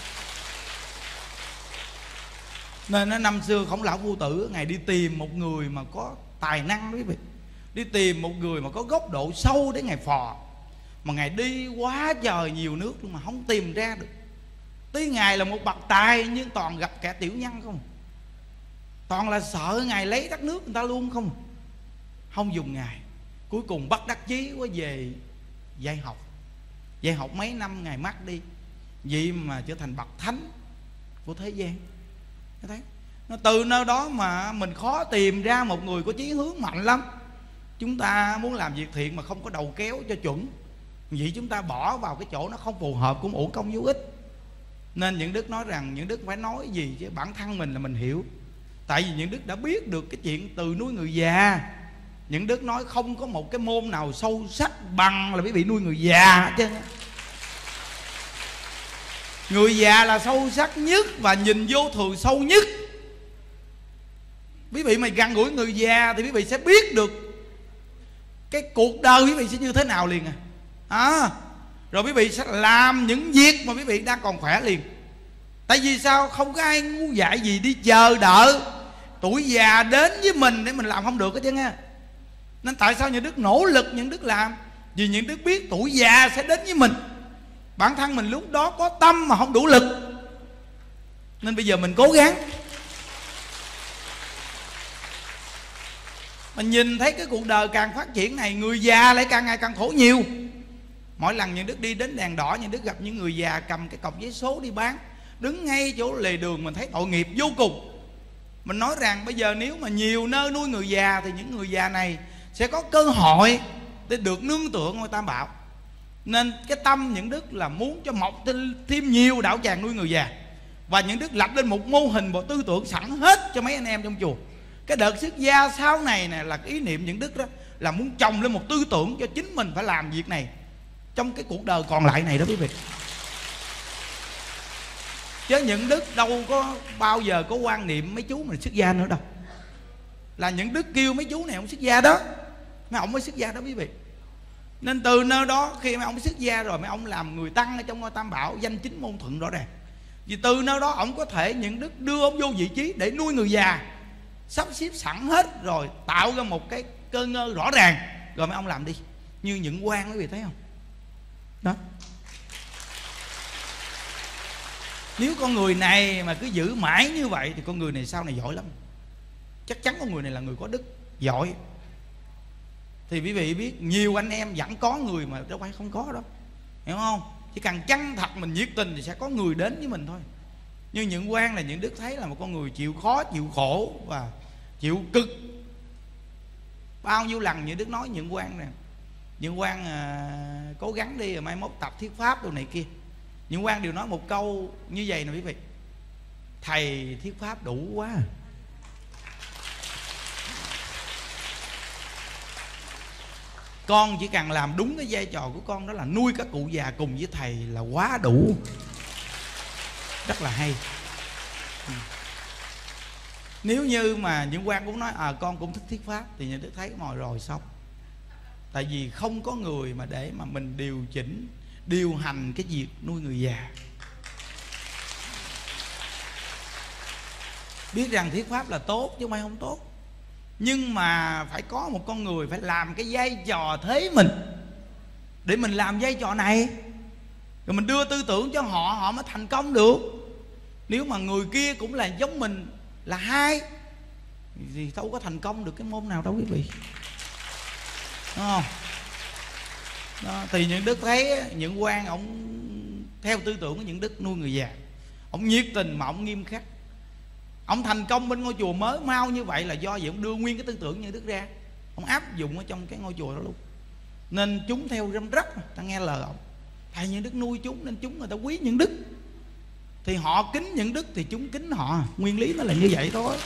Nên nó năm xưa Khổng Lão Phu Tử Ngài đi tìm một người mà có tài năng quý vị, đi tìm một người mà có góc độ sâu để Ngài phò. Mà Ngài đi quá trời nhiều nước nhưng mà không tìm ra được. Tới Ngài là một bậc tài nhưng toàn gặp kẻ tiểu nhân không, toàn là sợ Ngài lấy đất nước người ta luôn không, không dùng Ngài. Cuối cùng bất đắc chí quá về dạy học. Dạy học mấy năm Ngài mất đi, vậy mà trở thành bậc thánh của thế gian. Thấy nó từ nơi đó mà mình khó tìm ra một người có chí hướng mạnh lắm. Chúng ta muốn làm việc thiện mà không có đầu kéo cho chuẩn, vậy chúng ta bỏ vào cái chỗ nó không phù hợp cũng uổng công vô ích. Nên những đức nói rằng những đức phải nói gì chứ bản thân mình là mình hiểu. Tại vì những đức đã biết được cái chuyện từ nuôi người già. Những đức nói không có một cái môn nào sâu sắc bằng là quý vị nuôi người già chứ. Người già là sâu sắc nhất và nhìn vô thường sâu nhất. Quý vị mà gần gũi người già thì quý vị sẽ biết được cái cuộc đời quý vị sẽ như thế nào liền à. à Rồi quý vị sẽ làm những việc mà quý vị đang còn khỏe liền. Tại vì sao? Không có ai muốn dạy gì đi chờ đợi tuổi già đến với mình để mình làm không được hết chứ nghe. Nên tại sao những đức nỗ lực những đức làm? Vì những đức biết tuổi già sẽ đến với mình. Bản thân mình lúc đó có tâm mà không đủ lực, nên bây giờ mình cố gắng. Mình nhìn thấy cái cuộc đời càng phát triển này, người già lại càng ngày càng khổ nhiều. Mỗi lần những đức đi đến đèn đỏ, những đức gặp những người già cầm cái cọc giấy số đi bán, đứng ngay chỗ lề đường, mình thấy tội nghiệp vô cùng. Mình nói rằng bây giờ nếu mà nhiều nơi nuôi người già thì những người già này sẽ có cơ hội để được nương tựa ngôi Tam Bảo. Nên cái tâm những đức là muốn cho mọc thêm nhiều đạo tràng nuôi người già. Và những đức lập lên một mô hình, một tư tưởng sẵn hết cho mấy anh em trong chùa. Cái đợt xuất gia sau này nè là ý niệm những đức đó là muốn trồng lên một tư tưởng cho chính mình phải làm việc này trong cái cuộc đời còn lại này đó quý vị. Chứ những đức đâu có bao giờ có quan niệm mấy chú mình xuất gia nữa đâu. Là những đức kêu mấy chú này ông xuất gia đó, mấy ông mới xuất gia đó quý vị. Nên từ nơi đó khi mấy ông xuất gia rồi, mấy ông làm người tăng ở trong ngôi Tam Bảo, danh chính môn thuận rõ ràng. Vì từ nơi đó ông có thể những đức đưa ông vô vị trí để nuôi người già, sắp xếp sẵn hết rồi, tạo ra một cái cơ ngơ rõ ràng, rồi mấy ông làm đi. Như những quan quý vị thấy không đó. Nếu con người này mà cứ giữ mãi như vậy thì con người này sau này giỏi lắm. Chắc chắn con người này là người có đức, giỏi. Thì quý vị biết nhiều anh em vẫn có người mà đâu phải không có đâu, hiểu không? Chỉ cần chân thật mình nhiệt tình thì sẽ có người đến với mình thôi. Như những quan là những đức thấy là một con người chịu khó, chịu khổ và chịu cực. Bao nhiêu lần những đức nói những quan nè, những quan à, cố gắng đi rồi mai mốt tập thuyết pháp đồ này kia. Những quan đều nói một câu như vậy nè quý vị: thầy thuyết pháp đủ quá. Con chỉ cần làm đúng cái vai trò của con, đó là nuôi các cụ già cùng với thầy là quá đủ. Rất là hay. Nếu như mà những quan cũng nói à con cũng thích thuyết pháp, thì nhà Đức thấy ngồi rồi xong. Tại vì không có người mà để mà mình điều chỉnh, điều hành cái việc nuôi người già. Biết rằng thuyết pháp là tốt chứ không phải không tốt, nhưng mà phải có một con người phải làm cái vai trò thế mình, để mình làm vai trò này, rồi mình đưa tư tưởng cho họ, họ mới thành công được. Nếu mà người kia cũng là giống mình là hai thì đâu có thành công được cái môn nào đâu quý vị, đúng không? Đó, thì những Đức thấy những quan ông theo tư tưởng của những Đức nuôi người già, ông nhiệt tình mà ông nghiêm khắc. Ông thành công bên ngôi chùa mới mau như vậy là do vậy ông đưa nguyên cái tư tưởng như Đức ra, ông áp dụng ở trong cái ngôi chùa đó luôn. Nên chúng theo răm rắp, ta nghe lời ông. Thầy những Đức nuôi chúng nên chúng người ta quý những Đức, thì họ kính những Đức thì chúng kính họ. Nguyên lý nó là như vậy thôi.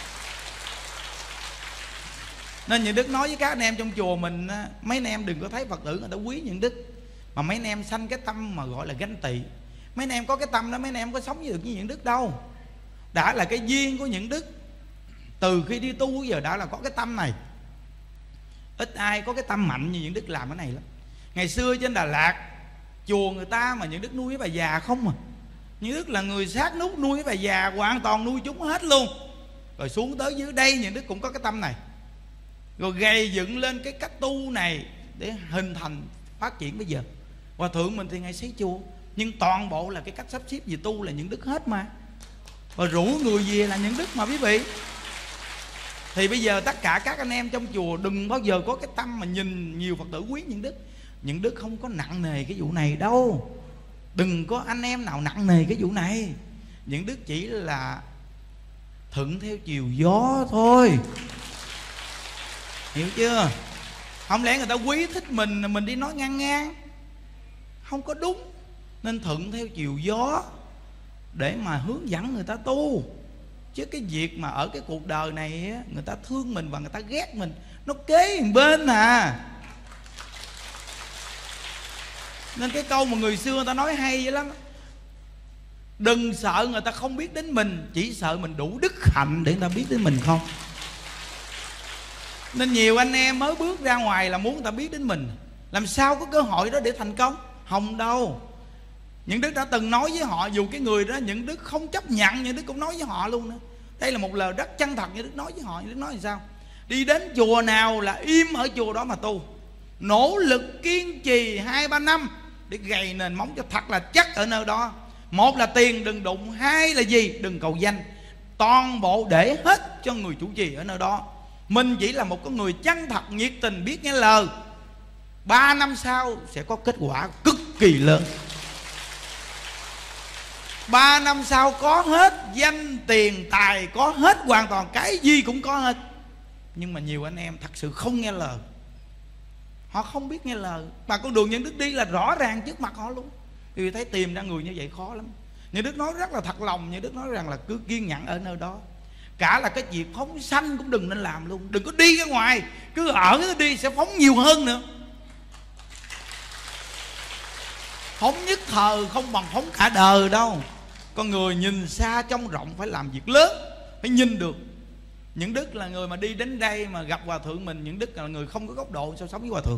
Nên những Đức nói với các anh em trong chùa mình, mấy anh em đừng có thấy Phật tử người ta quý những Đức mà mấy anh em sanh cái tâm mà gọi là ganh tị. Mấy anh em có cái tâm đó, mấy anh em có sống được như những Đức đâu. Đã là cái duyên của những Đức, từ khi đi tu giờ đã là có cái tâm này. Ít ai có cái tâm mạnh như những Đức làm cái này lắm. Ngày xưa trên Đà Lạt, chùa người ta mà những Đức nuôi với bà già không mà. Những Đức là người sát nút nuôi với bà già, hoàn toàn nuôi chúng hết luôn. Rồi xuống tới dưới đây những Đức cũng có cái tâm này, rồi gầy dựng lên cái cách tu này để hình thành phát triển bây giờ. Hòa thượng mình thì ngày xây chùa, nhưng toàn bộ là cái cách sắp xếp về tu là những Đức hết mà. Và rủ người về là những Đức mà quý vị. Thì bây giờ tất cả các anh em trong chùa đừng bao giờ có cái tâm mà nhìn nhiều Phật tử quý những Đức. Những Đức không có nặng nề cái vụ này đâu. Đừng có anh em nào nặng nề cái vụ này. Những Đức chỉ là thuận theo chiều gió thôi, hiểu chưa? Không lẽ người ta quý thích mình mình đi nói ngang ngang, không có đúng. Nên thuận theo chiều gió để mà hướng dẫn người ta tu. Chứ cái việc mà ở cái cuộc đời này người ta thương mình và người ta ghét mình, nó kế một bên à. Nên cái câu mà người xưa người ta nói hay vậy lắm: đừng sợ người ta không biết đến mình, chỉ sợ mình đủ đức hạnh để người ta biết đến mình không. Nên nhiều anh em mới bước ra ngoài là muốn người ta biết đến mình, làm sao có cơ hội đó để thành công? Không đâu. Những Đức đã từng nói với họ, dù cái người đó những Đức không chấp nhận, những Đức cũng nói với họ luôn nữa. Đây là một lời rất chân thật. Những Đức nói với họ, những Đức nói làm sao? Đi đến chùa nào là im ở chùa đó mà tu, nỗ lực kiên trì hai ba năm để gầy nền móng cho thật là chắc ở nơi đó. Một là tiền đừng đụng, hai là gì? Đừng cầu danh. Toàn bộ để hết cho người chủ trì ở nơi đó. Mình chỉ là một con người chân thật, nhiệt tình, biết nghe lời. Ba năm sau sẽ có kết quả cực kỳ lớn. Ba năm sau có hết danh tiền tài, có hết hoàn toàn, cái gì cũng có hết. Nhưng mà nhiều anh em thật sự không nghe lời, họ không biết nghe lời. Mà con đường những Đức đi là rõ ràng trước mặt họ luôn. Vì thấy tìm ra người như vậy khó lắm. Những Đức nói rất là thật lòng. Những Đức nói rằng là cứ kiên nhẫn ở nơi đó. Cả là cái việc phóng sanh cũng đừng nên làm luôn. Đừng có đi ra ngoài, cứ ở đi sẽ phóng nhiều hơn nữa. Phóng nhất thời không bằng phóng cả đời đâu. Con người nhìn xa trông rộng, phải làm việc lớn, phải nhìn được. Những Đức là người mà đi đến đây mà gặp Hòa thượng mình, những Đức là người không có góc độ sao sống với Hòa thượng.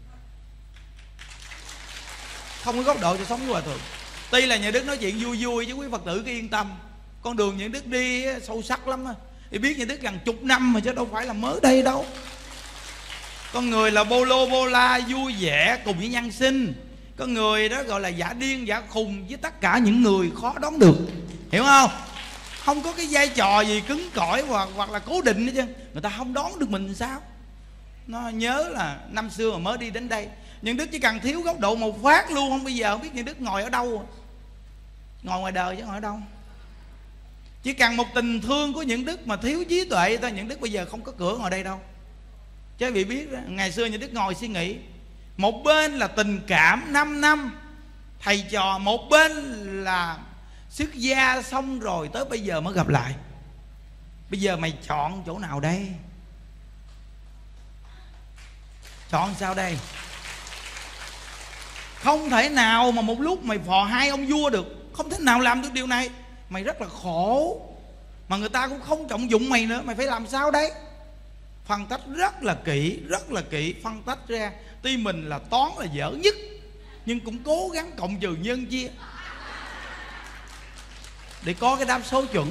Không có góc độ sao sống với Hòa thượng. Tuy là những Đức nói chuyện vui vui chứ quý Phật tử cứ yên tâm. Con đường những Đức đi sâu sắc lắm á. Thì biết những Đức gần chục năm mà chứ đâu phải là mới đây đâu. Con người là bô lô bô la, vui vẻ cùng với nhân sinh. Con người đó gọi là giả điên giả khùng với tất cả những người khó đoán được, hiểu không? Không có cái vai trò gì cứng cỏi hoặc, hoặc là cố định hết chứ. Người ta không đoán được mình sao. Nó nhớ là năm xưa mà mới đi đến đây, những Đức chỉ cần thiếu góc độ một phát luôn, không bây giờ không biết những Đức ngồi ở đâu. Ngồi ngoài đời chứ ngồi ở đâu. Chỉ cần một tình thương của những Đức mà thiếu trí tuệ thôi, những Đức bây giờ không có cửa ngồi đây đâu. Chứ vị biết đó, ngày xưa những Đức ngồi suy nghĩ, một bên là tình cảm năm năm thầy trò, một bên là xuất gia xong rồi tới bây giờ mới gặp lại. Bây giờ mày chọn chỗ nào đây? Chọn sao đây? Không thể nào mà một lúc mày phò hai ông vua được. Không thể nào làm được điều này. Mày rất là khổ, mà người ta cũng không trọng dụng mày nữa. Mày phải làm sao đấy? Phân tách rất là kỹ, rất là kỹ. Phân tách ra. Tuy mình là toán là dở nhất, nhưng cũng cố gắng cộng trừ nhân chia để có cái đáp số chuẩn.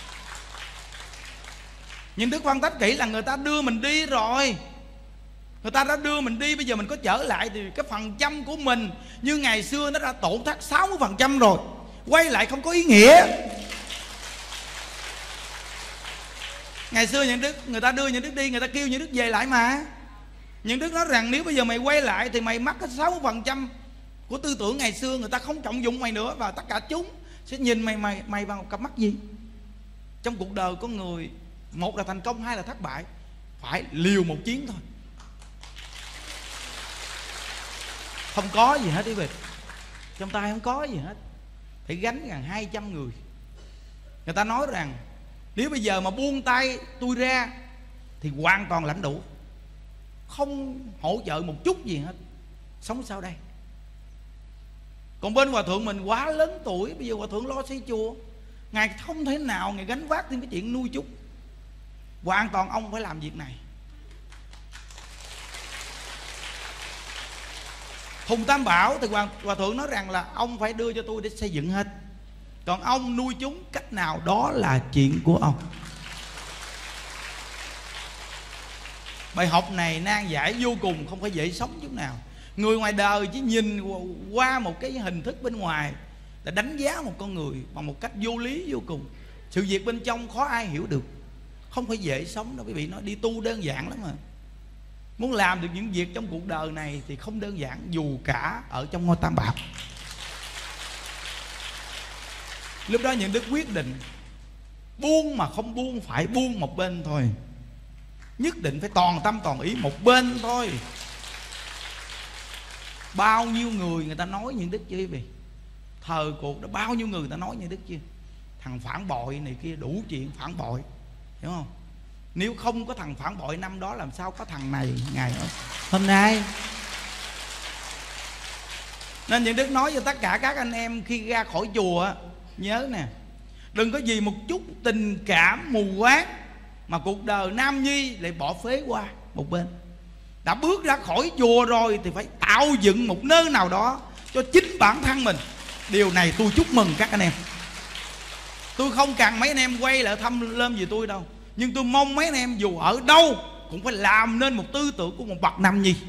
Nhưng Đức phân tách kỹ là người ta đưa mình đi rồi. Người ta đã đưa mình đi, bây giờ mình có trở lại thì cái phần trăm của mình như ngày xưa nó đã tổn thất sáu mươi phần trăm rồi. Quay lại không có ý nghĩa. Ngày xưa những Đức, người ta đưa những Đức đi, người ta kêu những Đức về lại mà. Những Đức nói rằng nếu bây giờ mày quay lại thì mày mất cái sáu mươi phần trăm của tư tưởng ngày xưa. Người ta không trọng dụng mày nữa, và tất cả chúng sẽ nhìn mày mày mày bằng cặp mắt gì? Trong cuộc đời có người, một là thành công, hai là thất bại. Phải liều một chiến thôi. Không có gì hết quý vị. Trong tay không có gì hết. Phải gánh gần hai trăm người. Người ta nói rằng nếu bây giờ mà buông tay tôi ra thì hoàn toàn lãnh đủ, không hỗ trợ một chút gì hết. Sống sao đây? Còn bên hòa thượng mình quá lớn tuổi, bây giờ hòa thượng lo xây chùa, ngài không thể nào ngài gánh vác thêm cái chuyện nuôi chút. Hoàn toàn ông phải làm việc này. Hùng Tam Bảo thì hòa, hòa thượng nói rằng là ông phải đưa cho tôi để xây dựng hết. Còn ông nuôi chúng cách nào đó là chuyện của ông. Bài học này nan giải vô cùng, không phải dễ sống chút nào. Người ngoài đời chỉ nhìn qua một cái hình thức bên ngoài để đánh giá một con người bằng một cách vô lý vô cùng. Sự việc bên trong khó ai hiểu được. Không phải dễ sống đâu quý vị. Nói đi tu đơn giản lắm mà. Muốn làm được những việc trong cuộc đời này thì không đơn giản, dù cả ở trong ngôi Tam Bảo. Lúc đó những Đức quyết định buông, mà không buông phải buông một bên thôi. Nhất định phải toàn tâm toàn ý một bên thôi. Bao nhiêu người người ta nói những Đức chưa quý vị? Thời cuộc đó bao nhiêu người người ta nói những Đức chưa? Thằng phản bội này kia, đủ chuyện phản bội, hiểu không? Nếu không có thằng phản bội năm đó, làm sao có thằng này ngày hôm nay? Nên những Đức nói cho tất cả các anh em khi ra khỏi chùa, nhớ nè, đừng có vì một chút tình cảm mù quáng mà cuộc đời nam nhi lại bỏ phế qua một bên. Đã bước ra khỏi chùa rồi thì phải tạo dựng một nơi nào đó cho chính bản thân mình. Điều này tôi chúc mừng các anh em. Tôi không cần mấy anh em quay lại thăm lên gì tôi đâu, nhưng tôi mong mấy anh em dù ở đâu cũng phải làm nên một tư tưởng của một bậc nam nhi.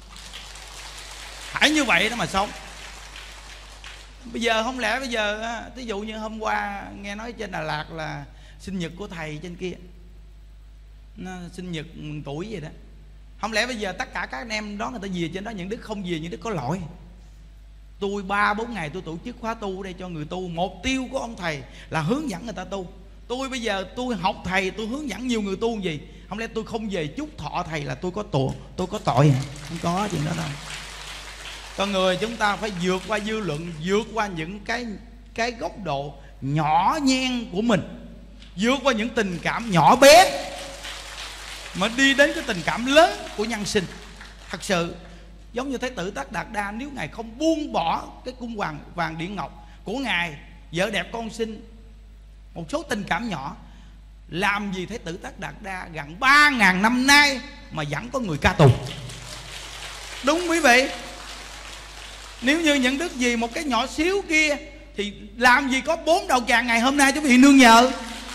Phải như vậy đó mà sống. Bây giờ không lẽ bây giờ ví dụ như hôm qua nghe nói trên Đà Lạt là sinh nhật của thầy trên kia, nó sinh nhật mừng tuổi vậy đó. Không lẽ bây giờ tất cả các anh em đó người ta về trên đó, những Đức không về, những Đức có lỗi. Tôi ba bốn ngày tôi tổ chức khóa tu ở đây cho người tu. Mục tiêu của ông thầy là hướng dẫn người ta tu. Tôi bây giờ tôi học thầy, tôi hướng dẫn nhiều người tu gì. Không lẽ tôi không về chúc thọ thầy là tôi có tội, tôi có tội? Không có chuyện đó đâu. Con người chúng ta phải vượt qua dư luận, vượt qua những cái cái góc độ nhỏ nhen của mình, vượt qua những tình cảm nhỏ bé mà đi đến cái tình cảm lớn của nhân sinh. Thật sự giống như Thái tử Tất Đạt Đa, nếu ngài không buông bỏ cái cung hoàng vàng điện ngọc của ngài, vợ đẹp con xinh, một số tình cảm nhỏ, làm gì Thái tử Tất Đạt Đa gần ba ngàn năm nay mà vẫn có người ca tụng. Đúng quý vị. Nếu như những Đức gì một cái nhỏ xíu kia thì làm gì có bốn đầu tràng ngày hôm nay quý vị nương nhờ.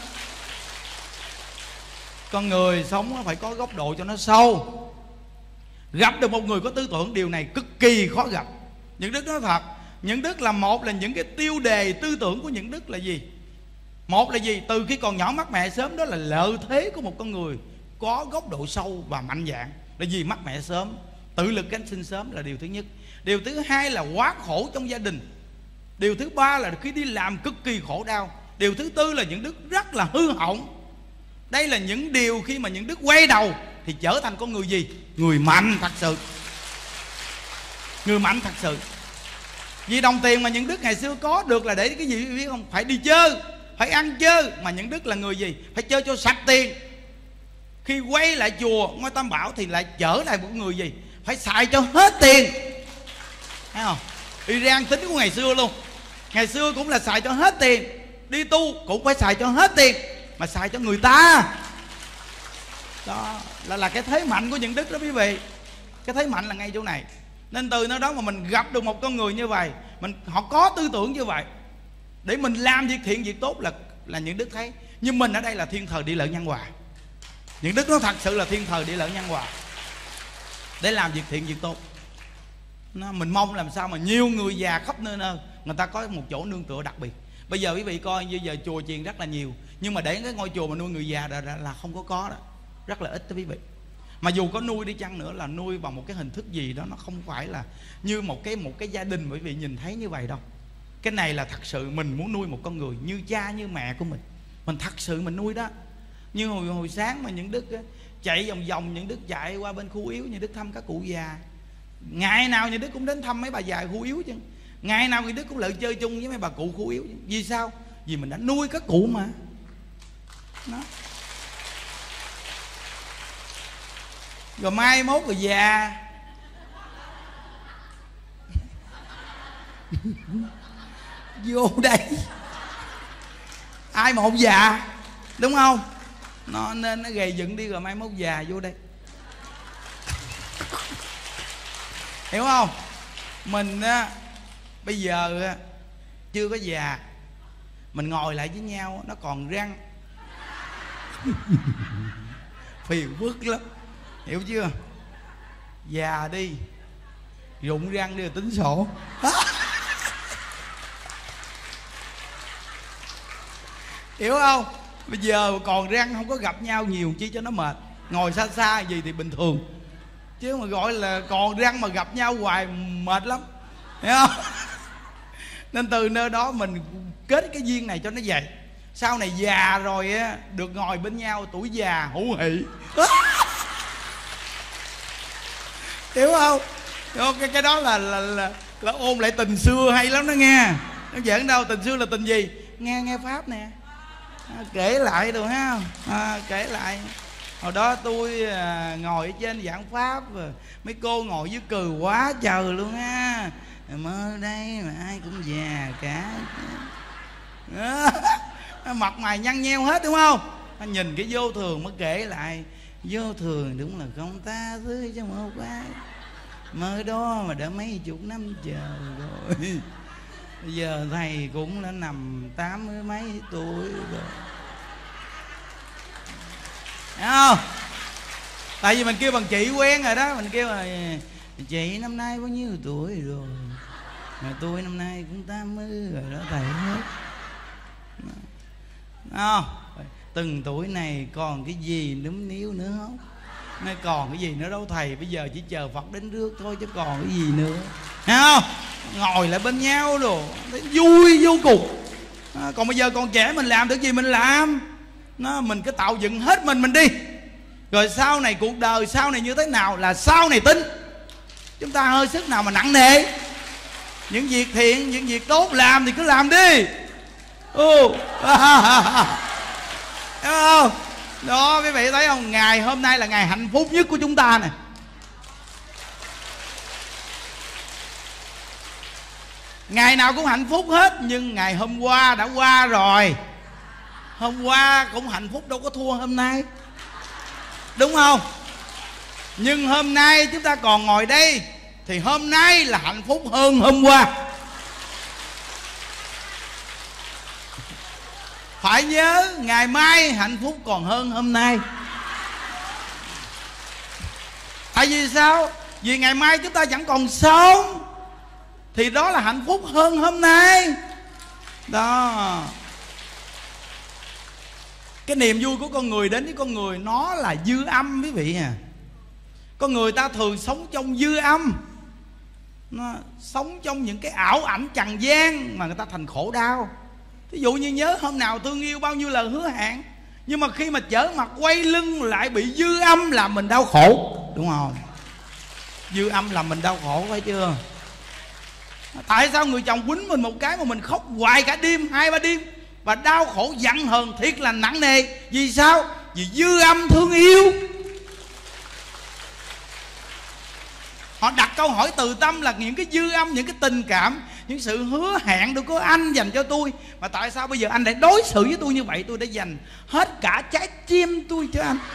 Con người sống phải có góc độ cho nó sâu. Gặp được một người có tư tưởng, điều này cực kỳ khó gặp. Những Đức nói thật, những Đức là một là những cái tiêu đề tư tưởng của những Đức là gì? Một là gì? Từ khi còn nhỏ mắc mẹ sớm, đó là lợi thế của một con người có góc độ sâu và mạnh dạn. Là gì? Mắc mẹ sớm, tự lực cánh sinh sớm là điều thứ nhất. Điều thứ hai là quá khổ trong gia đình. Điều thứ ba là khi đi làm cực kỳ khổ đau. Điều thứ tư là những Đức rất là hư hỏng. Đây là những điều khi mà những Đức quay đầu thì trở thành con người gì? Người mạnh thật sự. Người mạnh thật sự. Vì đồng tiền mà những Đức ngày xưa có được là để cái gì biết không? Phải đi chơi, phải ăn chơi. Mà những Đức là người gì? Phải chơi cho sạch tiền. Khi quay lại chùa ngôi Tam Bảo thì lại trở lại một người gì? phải xài cho hết tiền, thấy không? Iran tính của ngày xưa luôn, ngày xưa cũng là xài cho hết tiền, đi tu cũng phải xài cho hết tiền, mà xài cho người ta. Đó là là cái thế mạnh của những đức đó quý vị. Cái thế mạnh là ngay chỗ này. Nên từ nơi đó mà mình gặp được một con người như vậy, mình họ có tư tưởng như vậy, để mình làm việc thiện việc tốt là là những đức thấy. Nhưng mình ở đây là thiên thời địa lợi nhân hòa. Những đức nó thật sự là thiên thời địa lợi nhân hòa để làm việc thiện việc tốt. Nó, mình mong làm sao mà nhiều người già khắp nơi nơi người ta có một chỗ nương tựa đặc biệt. Bây giờ quý vị coi, bây giờ chùa chiền rất là nhiều, nhưng mà để cái ngôi chùa mà nuôi người già là, là không có có đó, rất là ít đó quý vị. Mà dù có nuôi đi chăng nữa là nuôi bằng một cái hình thức gì đó, nó không phải là như một cái một cái gia đình mà quý vị nhìn thấy như vậy đâu. Cái này là thật sự mình muốn nuôi một con người như cha như mẹ của mình, mình thật sự mình nuôi đó. Như hồi, hồi sáng mà những đức á, chạy vòng vòng, những đức chạy qua bên khu yếu, những đức thăm các cụ già. Ngày nào những đức cũng đến thăm mấy bà già khu yếu chứ. Ngày nào những đức cũng lại chơi chung với mấy bà cụ khu yếu chứ. Vì sao? Vì mình đã nuôi các cụ mà đó. Rồi mai mốt rồi già vô đây ai mà không già, đúng không? Nó nên nó gầy dựng đi, rồi mai mốt già vô đây, hiểu không? Mình á, bây giờ á, chưa có già, mình ngồi lại với nhau nó còn răng phiền phức lắm, hiểu chưa? Già đi, rụng răng đi rồi tính sổ. Hiểu không? Bây giờ còn răng không có gặp nhau nhiều chi cho nó mệt. Ngồi xa xa gì thì bình thường, chứ mà gọi là còn răng mà gặp nhau hoài mệt lắm, hiểu không? Nên từ nơi đó mình kết cái duyên này cho nó vậy. Sau này già rồi á, được ngồi bên nhau tuổi già hữu hỷ. Hiểu không? Cái, cái đó là, là, là, là ôn lại tình xưa hay lắm đó nghe. Nó giỡn đâu, tình xưa là tình gì? Nghe nghe Pháp nè, à, kể lại được ha, à, kể lại hồi đó tôi à, ngồi ở trên giảng Pháp, mấy cô ngồi dưới cười quá trời luôn á. Mơ đây mà ai cũng già cả. Đó, mặt mày nhăn nheo hết, đúng không? Nhìn cái vô thường mới kể lại. Vô thường đúng là không tha thứ cho một ai. Mới đó mà đã mấy chục năm chờ rồi. Bây giờ thầy cũng đã nằm tám mươi mấy tuổi rồi, thấy không? Tại vì mình kêu bằng chị quen rồi đó. Mình kêu là chị năm nay bao nhiêu tuổi rồi? Mà tôi năm nay cũng tám mươi rồi đó thầy hết. Không? Từng tuổi này còn cái gì núm níu nữa không? Nói còn cái gì nữa đâu thầy, bây giờ chỉ chờ Phật đến rước thôi chứ còn cái gì nữa, thấy không? Ngồi lại bên nhau rồi vui vô cùng. À, còn bây giờ còn trẻ mình làm được gì mình làm. Nó, mình cứ tạo dựng hết mình mình đi, rồi sau này cuộc đời sau này như thế nào là sau này tính. Chúng ta hơi sức nào mà nặng nề. Những việc thiện, những việc tốt làm thì cứ làm đi. Ừ. Đúng không? Đó, quý vị thấy không? Ngày hôm nay là ngày hạnh phúc nhất của chúng ta nè. Ngày nào cũng hạnh phúc hết, nhưng ngày hôm qua đã qua rồi. Hôm qua cũng hạnh phúc đâu có thua hôm nay, đúng không? Nhưng hôm nay chúng ta còn ngồi đây thì hôm nay là hạnh phúc hơn hôm qua. Phải nhớ ngày mai hạnh phúc còn hơn hôm nay. Tại vì sao? Vì ngày mai chúng ta chẳng còn sống, thì đó là hạnh phúc hơn hôm nay. Đó. Cái niềm vui của con người đến với con người nó là dư âm quý vị à. Con người ta thường sống trong dư âm, nó sống trong những cái ảo ảnh trần gian mà người ta thành khổ đau. Thí dụ như nhớ hôm nào thương yêu bao nhiêu lời hứa hẹn, nhưng mà khi mà trở mặt quay lưng lại bị dư âm làm mình đau khổ, đúng không? Dư âm làm mình đau khổ, phải chưa? Tại sao người chồng quýnh mình một cái mà mình khóc hoài cả đêm, hai ba đêm, và đau khổ giận hờn thiệt là nặng nề? Vì sao? Vì dư âm thương yêu. Họ đặt câu hỏi từ tâm là những cái dư âm, những cái tình cảm, những sự hứa hẹn được của anh dành cho tôi. Mà tại sao bây giờ anh lại đối xử với tôi như vậy? Tôi đã dành hết cả trái tim tôi cho anh.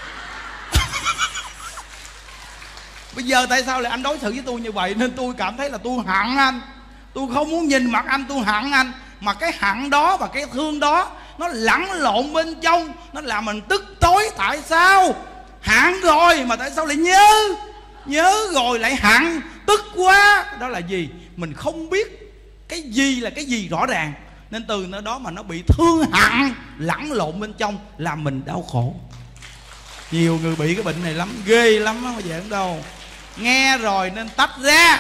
Bây giờ tại sao lại anh đối xử với tôi như vậy? Nên tôi cảm thấy là tôi hận anh. Tôi không muốn nhìn mặt anh, tôi hận anh. Mà cái hận đó và cái thương đó nó lẫn lộn bên trong, nó làm mình tức tối. Tại sao? Hận rồi mà tại sao lại nhớ? Nhớ rồi lại hận, tức quá. Đó là gì? Mình không biết cái gì là cái gì rõ ràng. Nên từ nơi đó mà nó bị thương hận lẫn lộn bên trong, làm mình đau khổ. Nhiều người bị cái bệnh này lắm, ghê lắm á, mà vậy không đâu. Nghe rồi nên tách ra.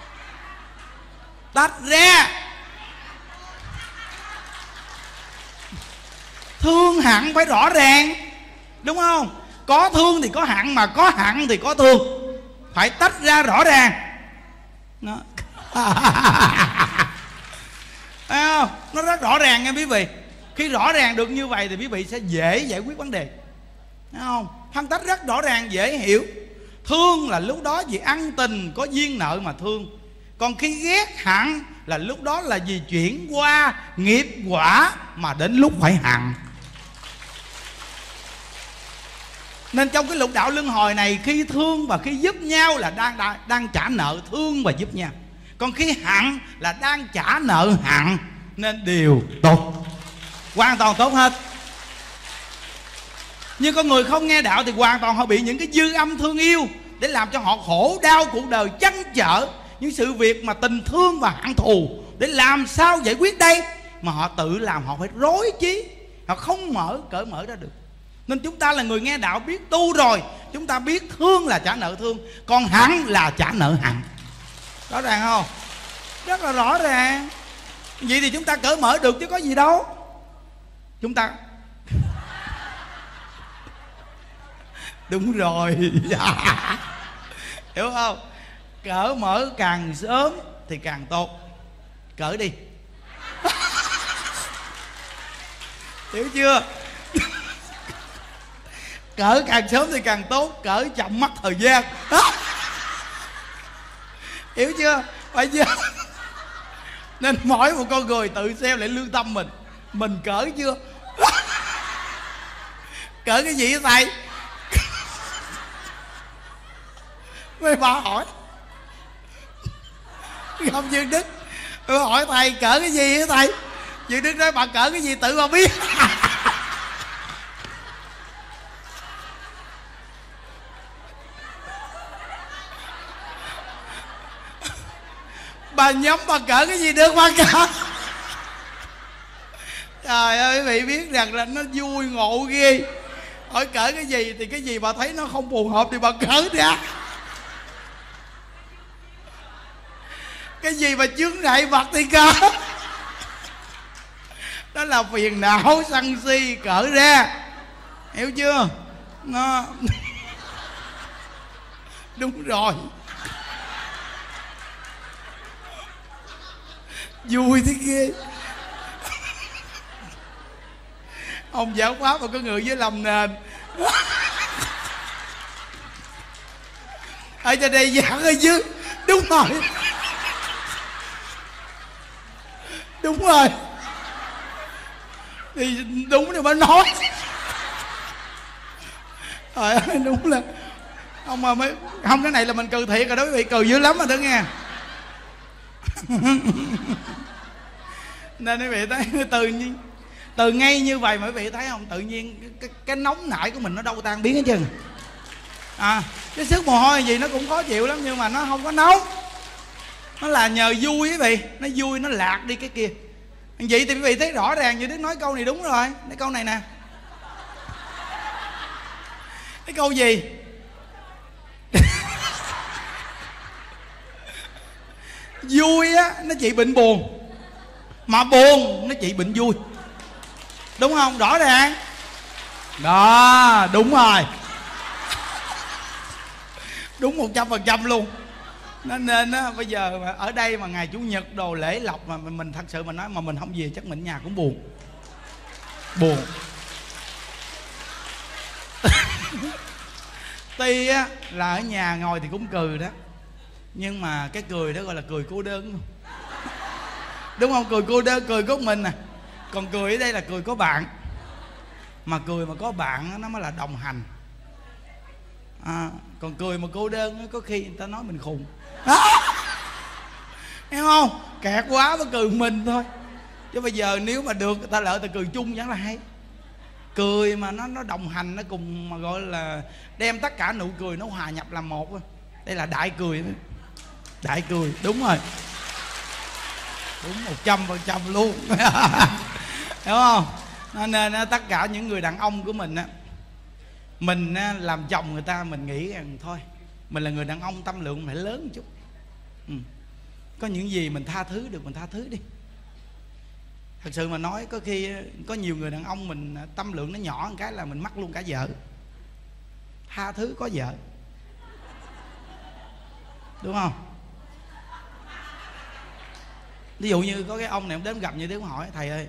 Tách ra. Thương hận phải rõ ràng, đúng không? Có thương thì có hận, mà có hận thì có thương. Phải tách ra rõ ràng. Nó à, nó rất rõ ràng nha quý vị. Khi rõ ràng được như vậy thì quý vị sẽ dễ giải quyết vấn đề, đúng không? Phân tách rất rõ ràng, dễ hiểu. Thương là lúc đó vì ân tình có duyên nợ mà thương. Còn khi ghét hận là lúc đó là vì chuyển qua nghiệp quả mà đến lúc phải hận. Nên trong cái lục đạo luân hồi này, khi thương và khi giúp nhau là đang, đang, đang trả nợ thương và giúp nhau. Còn khi hận là đang trả nợ hận. Nên đều tốt, hoàn toàn tốt hết. Nhưng con người không nghe đạo thì hoàn toàn họ bị những cái dư âm thương yêu để làm cho họ khổ đau cuộc đời, trăn trở những sự việc mà tình thương và hận thù. Để làm sao giải quyết đây? Mà họ tự làm họ phải rối trí, họ không mở cởi mở ra được. Nên chúng ta là người nghe đạo biết tu rồi, chúng ta biết thương là trả nợ thương, còn hận là trả nợ hận. Rõ ràng không? Rất là rõ ràng. Vậy thì chúng ta cởi mở được chứ có gì đâu. Chúng ta đúng rồi. Hiểu không? Cởi mở càng sớm thì càng tốt. Cởi đi. Hiểu chưa? Cởi càng sớm thì càng tốt, cởi chậm mất thời gian. Hiểu chưa? Phải chưa? Nên mỗi một con người tự xem lại lương tâm mình. Mình cởi chưa? Cởi cái gì vậy thầy? Mấy bà hỏi không Dương Đức, tôi hỏi thầy cỡ cái gì hả thầy? Dương Đức nói bà cỡ cái gì tự bà biết. Bà nhắm bà cỡ cái gì được bà cỡ. Trời ơi quý vị biết rằng là nó vui ngộ ghê. Hỏi cỡ cái gì thì cái gì bà thấy nó không phù hợp thì bà cỡ ra. Cái gì mà chướng ngại vật thì cỡ. Đó là phiền não sân si, cỡ ra. Hiểu chưa? Nó đúng rồi. Vui thế ghê. Ông giáo pháp mà có người với lòng nền. Ở trên đây giảng ở chứ. Đúng rồi. Đúng rồi. Thì đúng thì mới nói. Trời ơi đúng là ông mà mới không, cái này là mình cười thiệt rồi đó quý vị, cười dữ lắm rồi đó nghe. Nên quý vị thấy từ nhiên từ ngay như vậy mà quý vị thấy không, tự nhiên cái, cái, cái nóng nảy của mình nó đâu tan biến hết trơn. À, cái sức mồ hôi gì nó cũng khó chịu lắm nhưng mà nó không có nóng. Nó là nhờ vui quý vị, nó vui nó lạc đi cái kia. Vậy thì quý vị thấy rõ ràng như Đức nói câu này đúng rồi. Cái câu này nè. Cái câu gì? Vui á nó trị bệnh buồn, mà buồn nó trị bệnh vui. Đúng không? Rõ ràng. Đó, đúng rồi. Đúng một trăm phần trăm luôn. Nên, nên á, bây giờ mà ở đây mà ngày Chủ nhật đồ lễ lộc mà mình thật sự mà nói mà mình không về chắc mình nhà cũng buồn. Buồn. Tuy á, là ở nhà ngồi thì cũng cười đó, Nhưng mà cái cười đó gọi là cười cô đơn, đúng không? Cười cô đơn, cười có mình nè. Còn cười ở đây là cười có bạn. Mà cười mà có bạn nó mới là đồng hành. À, còn cười mà cô đơn có khi người ta nói mình khùng. Hiểu không? Kẹt quá mới cười mình thôi. Chứ bây giờ nếu mà được người ta lợi ta cười chung chẳng là hay. Cười mà nó nó đồng hành, nó cùng mà gọi là đem tất cả nụ cười nó hòa nhập làm một. Đây là đại cười. Đại cười, đúng rồi. Đúng một trăm phần trăm luôn. Hiểu không? Nên tất cả những người đàn ông của mình á, mình làm chồng người ta, mình nghĩ rằng thôi mình là người đàn ông tâm lượng phải lớn một chút. Ừ. Có những gì mình tha thứ được mình tha thứ đi. Thật sự mà nói, có khi có nhiều người đàn ông mình tâm lượng nó nhỏ một cái là mình mắc luôn cả vợ. Tha thứ có vợ, đúng không? Ví dụ như có cái ông này ông đến gặp như thế, ông hỏi thầy ơi,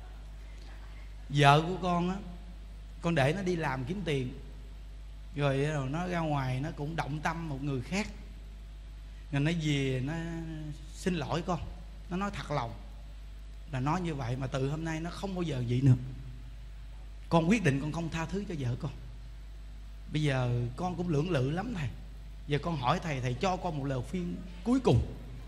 vợ của con á, con để nó đi làm kiếm tiền, rồi, rồi nó ra ngoài nó cũng động tâm một người khác, rồi nó về nó xin lỗi con, nó nói thật lòng là nói như vậy, mà từ hôm nay nó không bao giờ vậy nữa. Con quyết định con không tha thứ cho vợ con. Bây giờ con cũng lưỡng lự lắm thầy. Giờ con hỏi thầy, thầy cho con một lời khuyên cuối cùng.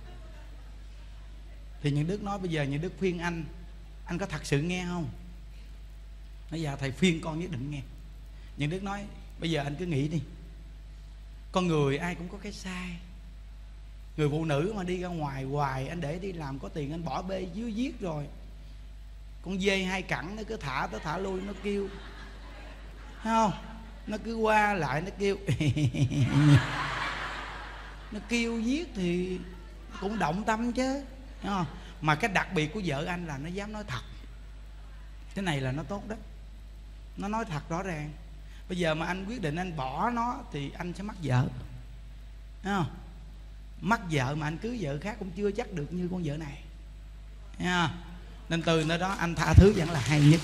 Thì những Đức nói bây giờ những Đức khuyên anh, anh có thật sự nghe không? Nói giờ thầy khuyên con nhất định nghe. Những Đức nói bây giờ anh cứ nghĩ đi, con người ai cũng có cái sai. Người phụ nữ mà đi ra ngoài hoài, anh để đi làm có tiền, anh bỏ bê dưới giết rồi. Con dê hai cẳng nó cứ thả tới thả lui, nó kêu, thấy không? Nó cứ qua lại nó kêu nó kêu giết thì cũng động tâm chứ, thấy không? Mà cái đặc biệt của vợ anh là nó dám nói thật. Cái này là nó tốt đó. Nó nói thật rõ ràng. Bây giờ mà anh quyết định anh bỏ nó thì anh sẽ mắc vợ, thấy không? Mắc vợ mà anh cưới vợ khác cũng chưa chắc được như con vợ này, thấy không? Nên từ nơi đó anh tha thứ vẫn là hay nhất.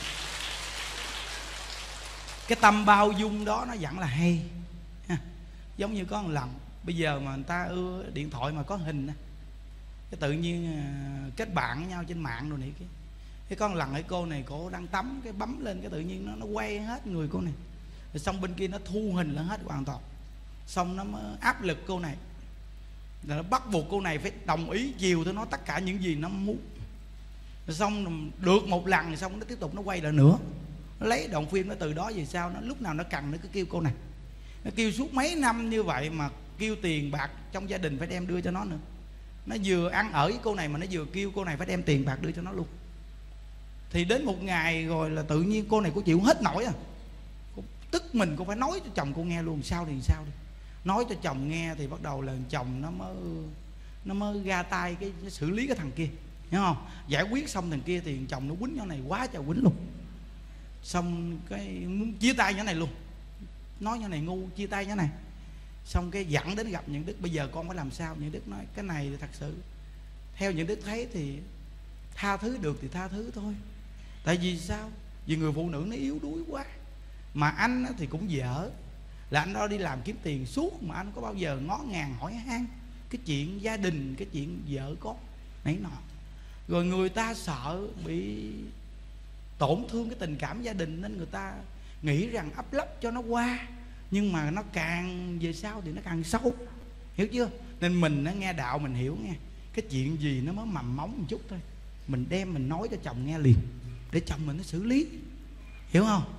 Cái tâm bao dung đó nó vẫn là hay. Giống như có một lần, bây giờ mà người ta ưa điện thoại mà có hình, cái tự nhiên kết bạn với nhau trên mạng rồi này kia. Cái có một lần cái cô này cô đang tắm, cái bấm lên cái tự nhiên nó nó quay hết người cô này. Rồi xong bên kia nó thu hình lên hết hoàn toàn. Xong nó mới áp lực cô này, rồi nó bắt buộc cô này phải đồng ý chiều tôi nói tất cả những gì nó muốn. Rồi xong được một lần rồi xong nó tiếp tục nó quay lại nữa. Nó lấy đoạn phim nó từ đó về sau, nó lúc nào nó cần nó cứ kêu cô này. Nó kêu suốt mấy năm như vậy mà kêu tiền bạc trong gia đình phải đem đưa cho nó nữa. Nó vừa ăn ở với cô này mà nó vừa kêu cô này phải đem tiền bạc đưa cho nó luôn. Thì đến một ngày rồi là tự nhiên cô này cô chịu hết nổi à. Cô tức mình, cô phải nói cho chồng cô nghe luôn. Sao thì sao đi. Nói cho chồng nghe thì bắt đầu là chồng nó mới Nó mới ra tay cái, cái xử lý cái thằng kia, hiểu không? Giải quyết xong thằng kia thì chồng nó quýnh nhỏ này quá trời quýnh luôn. Xong cái muốn chia tay nhỏ này luôn. Nói nhỏ này ngu, chia tay nhỏ này. Xong cái dẫn đến gặp những Đức, bây giờ con phải làm sao? Những Đức nói cái này thì thật sự theo những Đức thấy thì tha thứ được thì tha thứ thôi. Tại vì sao? Vì người phụ nữ nó yếu đuối quá. Mà anh thì cũng dở, là anh đó đi làm kiếm tiền suốt mà anh có bao giờ ngó ngàng hỏi han cái chuyện gia đình, cái chuyện vợ con nấy nọ. Rồi người ta sợ bị tổn thương cái tình cảm gia đình nên người ta nghĩ rằng ấp lấp cho nó qua, nhưng mà nó càng về sau thì nó càng sâu, hiểu chưa? Nên mình nó nghe đạo mình hiểu nghe, cái chuyện gì nó mới mầm móng một chút thôi mình đem mình nói cho chồng nghe liền để chồng mình nó xử lý, hiểu không?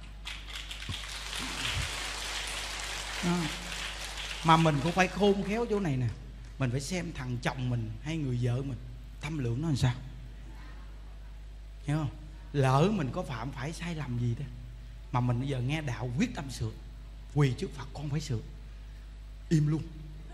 Đó. Mà mình cũng phải khôn khéo chỗ này nè. Mình phải xem thằng chồng mình hay người vợ mình tâm lượng nó làm sao, hiểu không? Lỡ mình có phạm phải sai lầm gì đó mà mình bây giờ nghe đạo quyết tâm sửa, quỳ trước Phật con phải sửa, im luôn,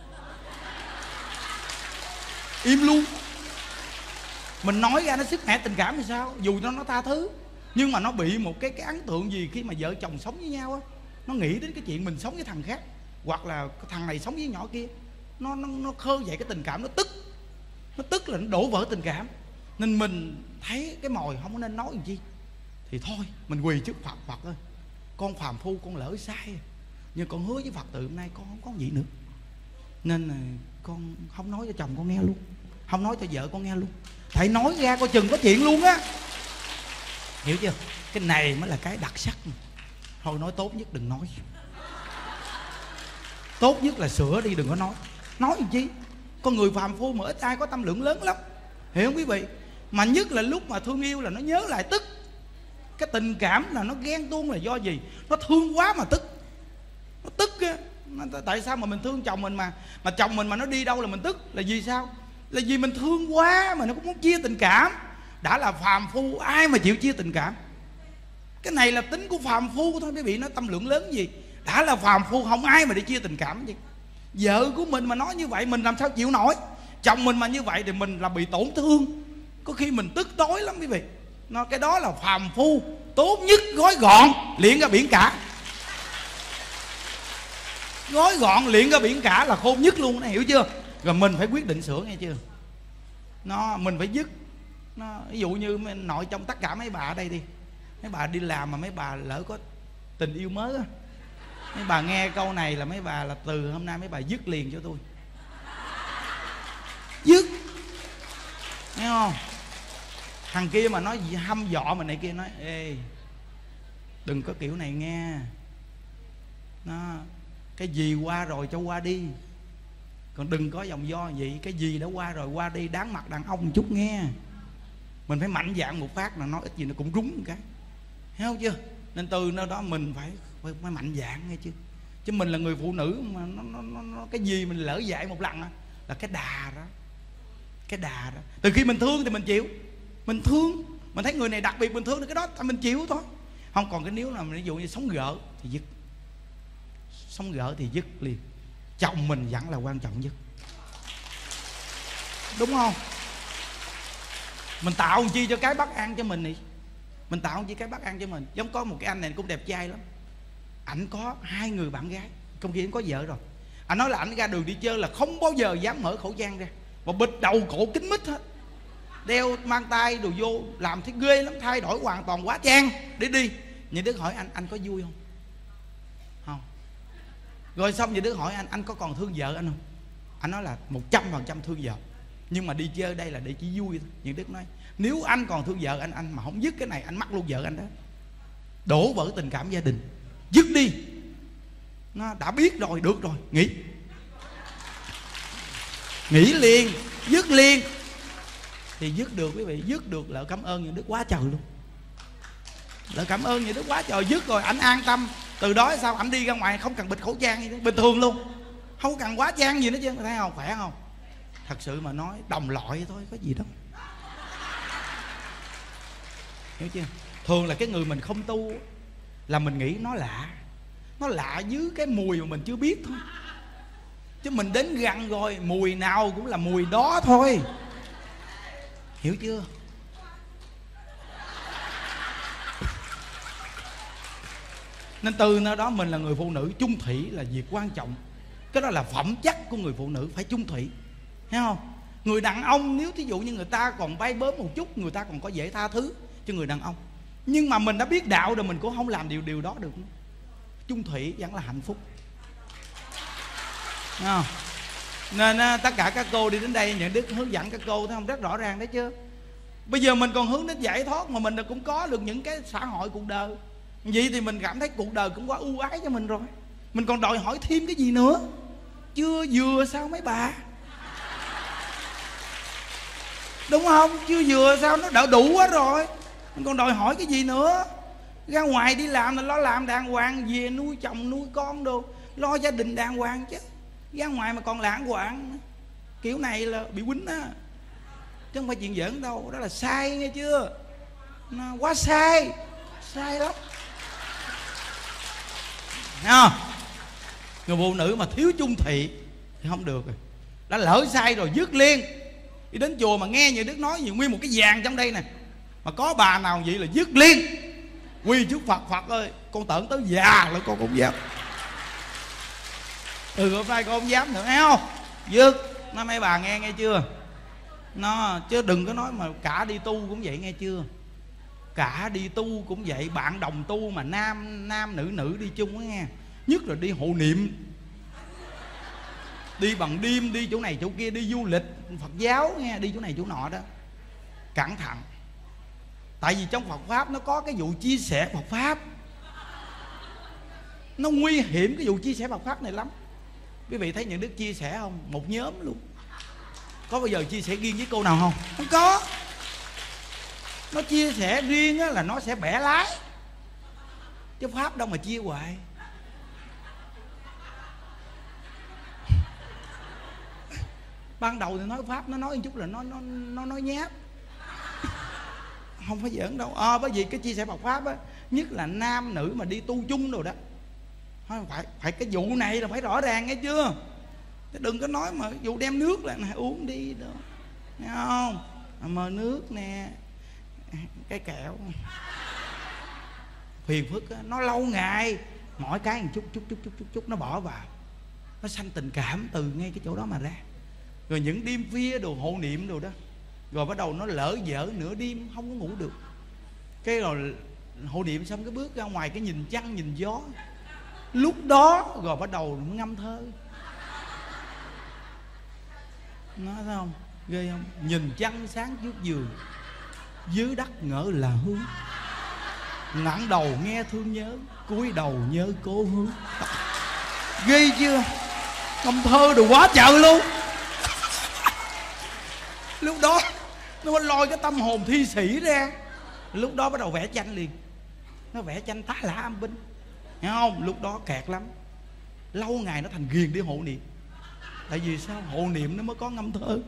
im luôn. Mình nói ra nó sức mẻ tình cảm thì sao? Dù nó nó tha thứ, nhưng mà nó bị một cái cái ấn tượng gì khi mà vợ chồng sống với nhau á, nó nghĩ đến cái chuyện mình sống với thằng khác, hoặc là thằng này sống với nhỏ kia, nó nó nó khơi dậy cái tình cảm, nó tức, nó tức là nó đổ vỡ tình cảm. Nên mình thấy cái mồi không có nên nói làm chi thì thôi mình quỳ trước Phật, Phật ơi con phàm phu con lỡ sai, nhưng con hứa với Phật từ hôm nay con không có gì nữa, Nên là con không nói cho chồng con nghe luôn, không nói cho vợ con nghe luôn. Tại nói ra coi chừng có chuyện luôn á. Hiểu chưa? Cái này mới là cái đặc sắc. Thôi nói tốt nhất đừng nói. Tốt nhất là sửa đi, đừng có nói. Nói làm chi? Con người phàm phu mà ít ai có tâm lượng lớn lắm. Hiểu không quý vị? Mà nhất là lúc mà thương yêu là nó nhớ lại tức. Cái tình cảm là nó ghen tuông là do gì? Nó thương quá mà tức. Nó tức á. Tại sao mà mình thương chồng mình mà Mà chồng mình mà nó đi đâu là mình tức? Là vì sao? Là vì mình thương quá mà nó cũng muốn chia tình cảm. Đã là phàm phu ai mà chịu chia tình cảm? Cái này là tính của phàm phu thôi quý vị. Nó tâm lượng lớn gì? Đã là phàm phu không ai mà đi chia tình cảm gì. Vợ của mình mà nói như vậy mình làm sao chịu nổi? Chồng mình mà như vậy thì mình là bị tổn thương. Có khi mình tức tối lắm quý vị. Nó, cái đó là phàm phu. Tốt nhất gói gọn liệng ra biển cả. Gói gọn liệng ra biển cả là khôn nhất luôn, hiểu chưa? Rồi mình phải quyết định sửa nghe chưa? Nó mình phải dứt. Nó ví dụ như nội trong tất cả mấy bà ở đây đi, mấy bà đi làm mà mấy bà lỡ có tình yêu mới á, mấy bà nghe câu này là mấy bà là từ hôm nay mấy bà dứt liền cho tôi. Dứt. Nghe không? Thằng kia mà nói gì hăm dọa mình này kia, nói ê đừng có kiểu này nghe. Nó cái gì qua rồi cho qua đi. Còn đừng có dòng do vậy. Cái gì đã qua rồi qua đi. Đáng mặt đàn ông một chút nghe. Mình phải mạnh dạn một phát là nói ít gì nó cũng rúng một cái. Thấy không chưa? Nên từ nơi đó mình phải, phải, phải mạnh dạn nghe chứ. Chứ mình là người phụ nữ mà nó, nó, nó, nó cái gì mình lỡ dạy một lần á là cái đà đó. Cái đà đó. Từ khi mình thương thì mình chịu. Mình thương, mình thấy người này đặc biệt mình thương thì cái đó mình chịu thôi. Không còn cái nếu là ví dụ như sống gỡ thì dứt. Sống gỡ thì dứt liền. Chồng mình vẫn là quan trọng nhất. Đúng không? Mình tạo làm chi cho cái bất an cho mình đi. Mình tạo làm chi cái bất an cho mình. Giống có một cái anh này cũng đẹp trai lắm. Ảnh có hai người bạn gái. Trong khi ảnh có vợ rồi. Ảnh nói là ảnh ra đường đi chơi là không bao giờ dám mở khẩu trang ra. Và bịt đầu cổ kín mít hết. Đeo mang tay đồ vô. Làm thấy ghê lắm. Thay đổi hoàn toàn hóa trang để đi. Những đứa hỏi anh, anh có vui không? Không. Rồi xong những đứa hỏi anh, anh có còn thương vợ anh không? Anh nói là một trăm phần trăm thương vợ. Nhưng mà đi chơi đây là để chỉ vui thôi. Những Đức nói nếu anh còn thương vợ anh, anh mà không dứt cái này anh mắc luôn vợ anh đó. Đổ vỡ tình cảm gia đình. Dứt đi. Nó đã biết rồi, được rồi, nghỉ. Nghỉ liền, dứt liền. Thì dứt được quý vị, dứt được lỡ cảm ơn những Đức quá trời luôn. Lỡ cảm ơn những Đức quá trời, dứt rồi ảnh an tâm. Từ đó sao ảnh đi ra ngoài không cần bịt khẩu trang gì đó, bình thường luôn. Không cần quá trang gì nữa chứ. Thấy không? Khỏe không? Thật sự mà nói đồng loại thôi, có gì đâu. Hiểu chưa? Thường là cái người mình không tu là mình nghĩ nó lạ. Nó lạ dưới cái mùi mà mình chưa biết thôi. Chứ mình đến gần rồi, mùi nào cũng là mùi đó thôi. Hiểu chưa? Nên từ nơi đó mình là người phụ nữ chung thủy là việc quan trọng. Cái đó là phẩm chất của người phụ nữ, phải chung thủy. Thấy không? Người đàn ông nếu thí dụ như người ta còn bay bớm một chút, người ta còn có dễ tha thứ cho người đàn ông. Nhưng mà mình đã biết đạo rồi mình cũng không làm điều điều đó được. Chung thủy vẫn là hạnh phúc. Thấy không? Nên à, tất cả các cô đi đến đây những Đức hướng dẫn các cô thấy không, rất rõ ràng đấy chứ. Bây giờ mình còn hướng đến giải thoát mà mình cũng có được những cái xã hội cuộc đời. Vậy thì mình cảm thấy cuộc đời cũng quá ưu ái cho mình rồi. Mình còn đòi hỏi thêm cái gì nữa? Chưa vừa sao mấy bà? Đúng không? Chưa vừa sao nó đã đủ quá rồi. Mình còn đòi hỏi cái gì nữa? Ra ngoài đi làm là lo làm đàng hoàng, về nuôi chồng nuôi con đồ, lo gia đình đàng hoàng chứ. Ra ngoài mà còn lãng quạng kiểu này là bị quýnh á. Chứ không phải chuyện giỡn đâu. Đó là sai nghe chưa? Nó quá sai. Sai lắm. Thấy không? Người phụ nữ mà thiếu chung thủy thì không được rồi. Đã lỡ sai rồi dứt liền. Đi đến chùa mà nghe như Đức nói gì nguyên một cái vàng trong đây nè, mà có bà nào vậy là dứt liền. Quy trước Phật, Phật ơi con tưởng tới già là con cũng dám. Từ hôm nay con không dám nữa, thấy không? Dứt. Nó mấy bà nghe nghe chưa? Nó chứ đừng có nói mà cả đi tu cũng vậy nghe chưa? Cả đi tu cũng vậy. Bạn đồng tu mà nam nam nữ nữ đi chung á nghe, nhất là đi hộ niệm. đi bằng đêm, đi chỗ này chỗ kia, đi du lịch Phật giáo nghe, đi chỗ này chỗ nọ đó, cẩn thận. Tại vì trong Phật Pháp nó có cái vụ chia sẻ Phật Pháp, nó nguy hiểm cái vụ chia sẻ Phật Pháp này lắm. Quý vị thấy những đức chia sẻ không? Một nhóm luôn. Có bao giờ chia sẻ riêng với cô nào không? Không có. Nó chia sẻ riêng á, là nó sẽ bẻ lái, chứ Pháp đâu mà chia hoài. Ban đầu thì nói Pháp, nó nói một chút là nó nó nó nói nháp, không phải giỡn đâu. À, bởi vì cái chia sẻ Phật Pháp á, nhất là nam nữ mà đi tu chung rồi đó, phải phải cái vụ này là phải rõ ràng nghe chưa. Đừng có nói mà vụ đem nước là này, uống đi đó, nghe không? Mời nước nè, cái kẹo phiền phức á, nó lâu ngày mỗi cái một chút chút chút chút chút chút nó bỏ vào, nó sanh tình cảm từ ngay cái chỗ đó mà ra. Rồi những đêm khuya đồ hộ niệm đồ đó, rồi bắt đầu nó lỡ dở nửa đêm không có ngủ được, cái rồi hộ niệm xong cái bước ra ngoài cái nhìn trăng nhìn gió, lúc đó rồi bắt đầu nó ngâm thơ. Nói thấy không? Ghê không? Nhìn trăng sáng trước giường, dưới đất ngỡ là hương, ngẩng đầu nghe thương nhớ, cúi đầu nhớ cố hương. Ghê chưa? Ngâm thơ đồ quá trời luôn. Lúc đó nó lôi cái tâm hồn thi sĩ ra, lúc đó bắt đầu vẽ tranh liền. Nó vẽ tranh tá lả âm binh, nghe không? Lúc đó kẹt lắm. Lâu ngày nó thành ghiền đi hộ niệm. Tại vì sao? Hộ niệm nó mới có ngâm thơ.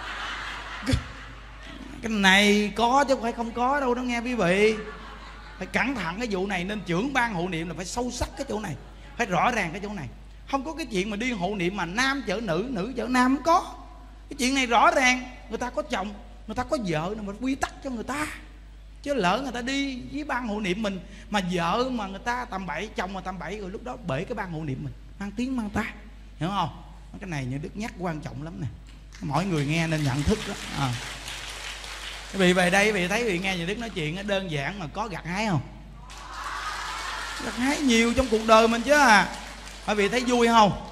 Cái này có chứ không phải không có đâu đó nghe quý vị. Phải cẩn thận cái vụ này, nên trưởng ban hộ niệm là phải sâu sắc cái chỗ này, phải rõ ràng cái chỗ này. Không có cái chuyện mà đi hộ niệm mà nam chở nữ, nữ chở nam, không có. Cái chuyện này rõ ràng, người ta có chồng, người ta có vợ, mà quy tắc cho người ta. Chứ lỡ người ta đi với ban hộ niệm mình mà vợ mà người ta tầm bậy, chồng mà tầm bậy, rồi lúc đó bể cái ban hộ niệm mình, mang tiếng mang ta, hiểu không? Cái này như đức nhắc quan trọng lắm nè, mỗi người nghe nên nhận thức đó. À. Quý vị về đây quý vị thấy quý vị nghe như đức nói chuyện đơn giản mà có gặt hái không? Gặt hái nhiều trong cuộc đời mình chứ à. Quý vị thấy vui không?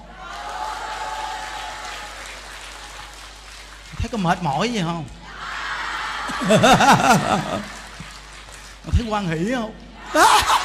Thấy có mệt mỏi gì không? Thấy hoan hỷ không?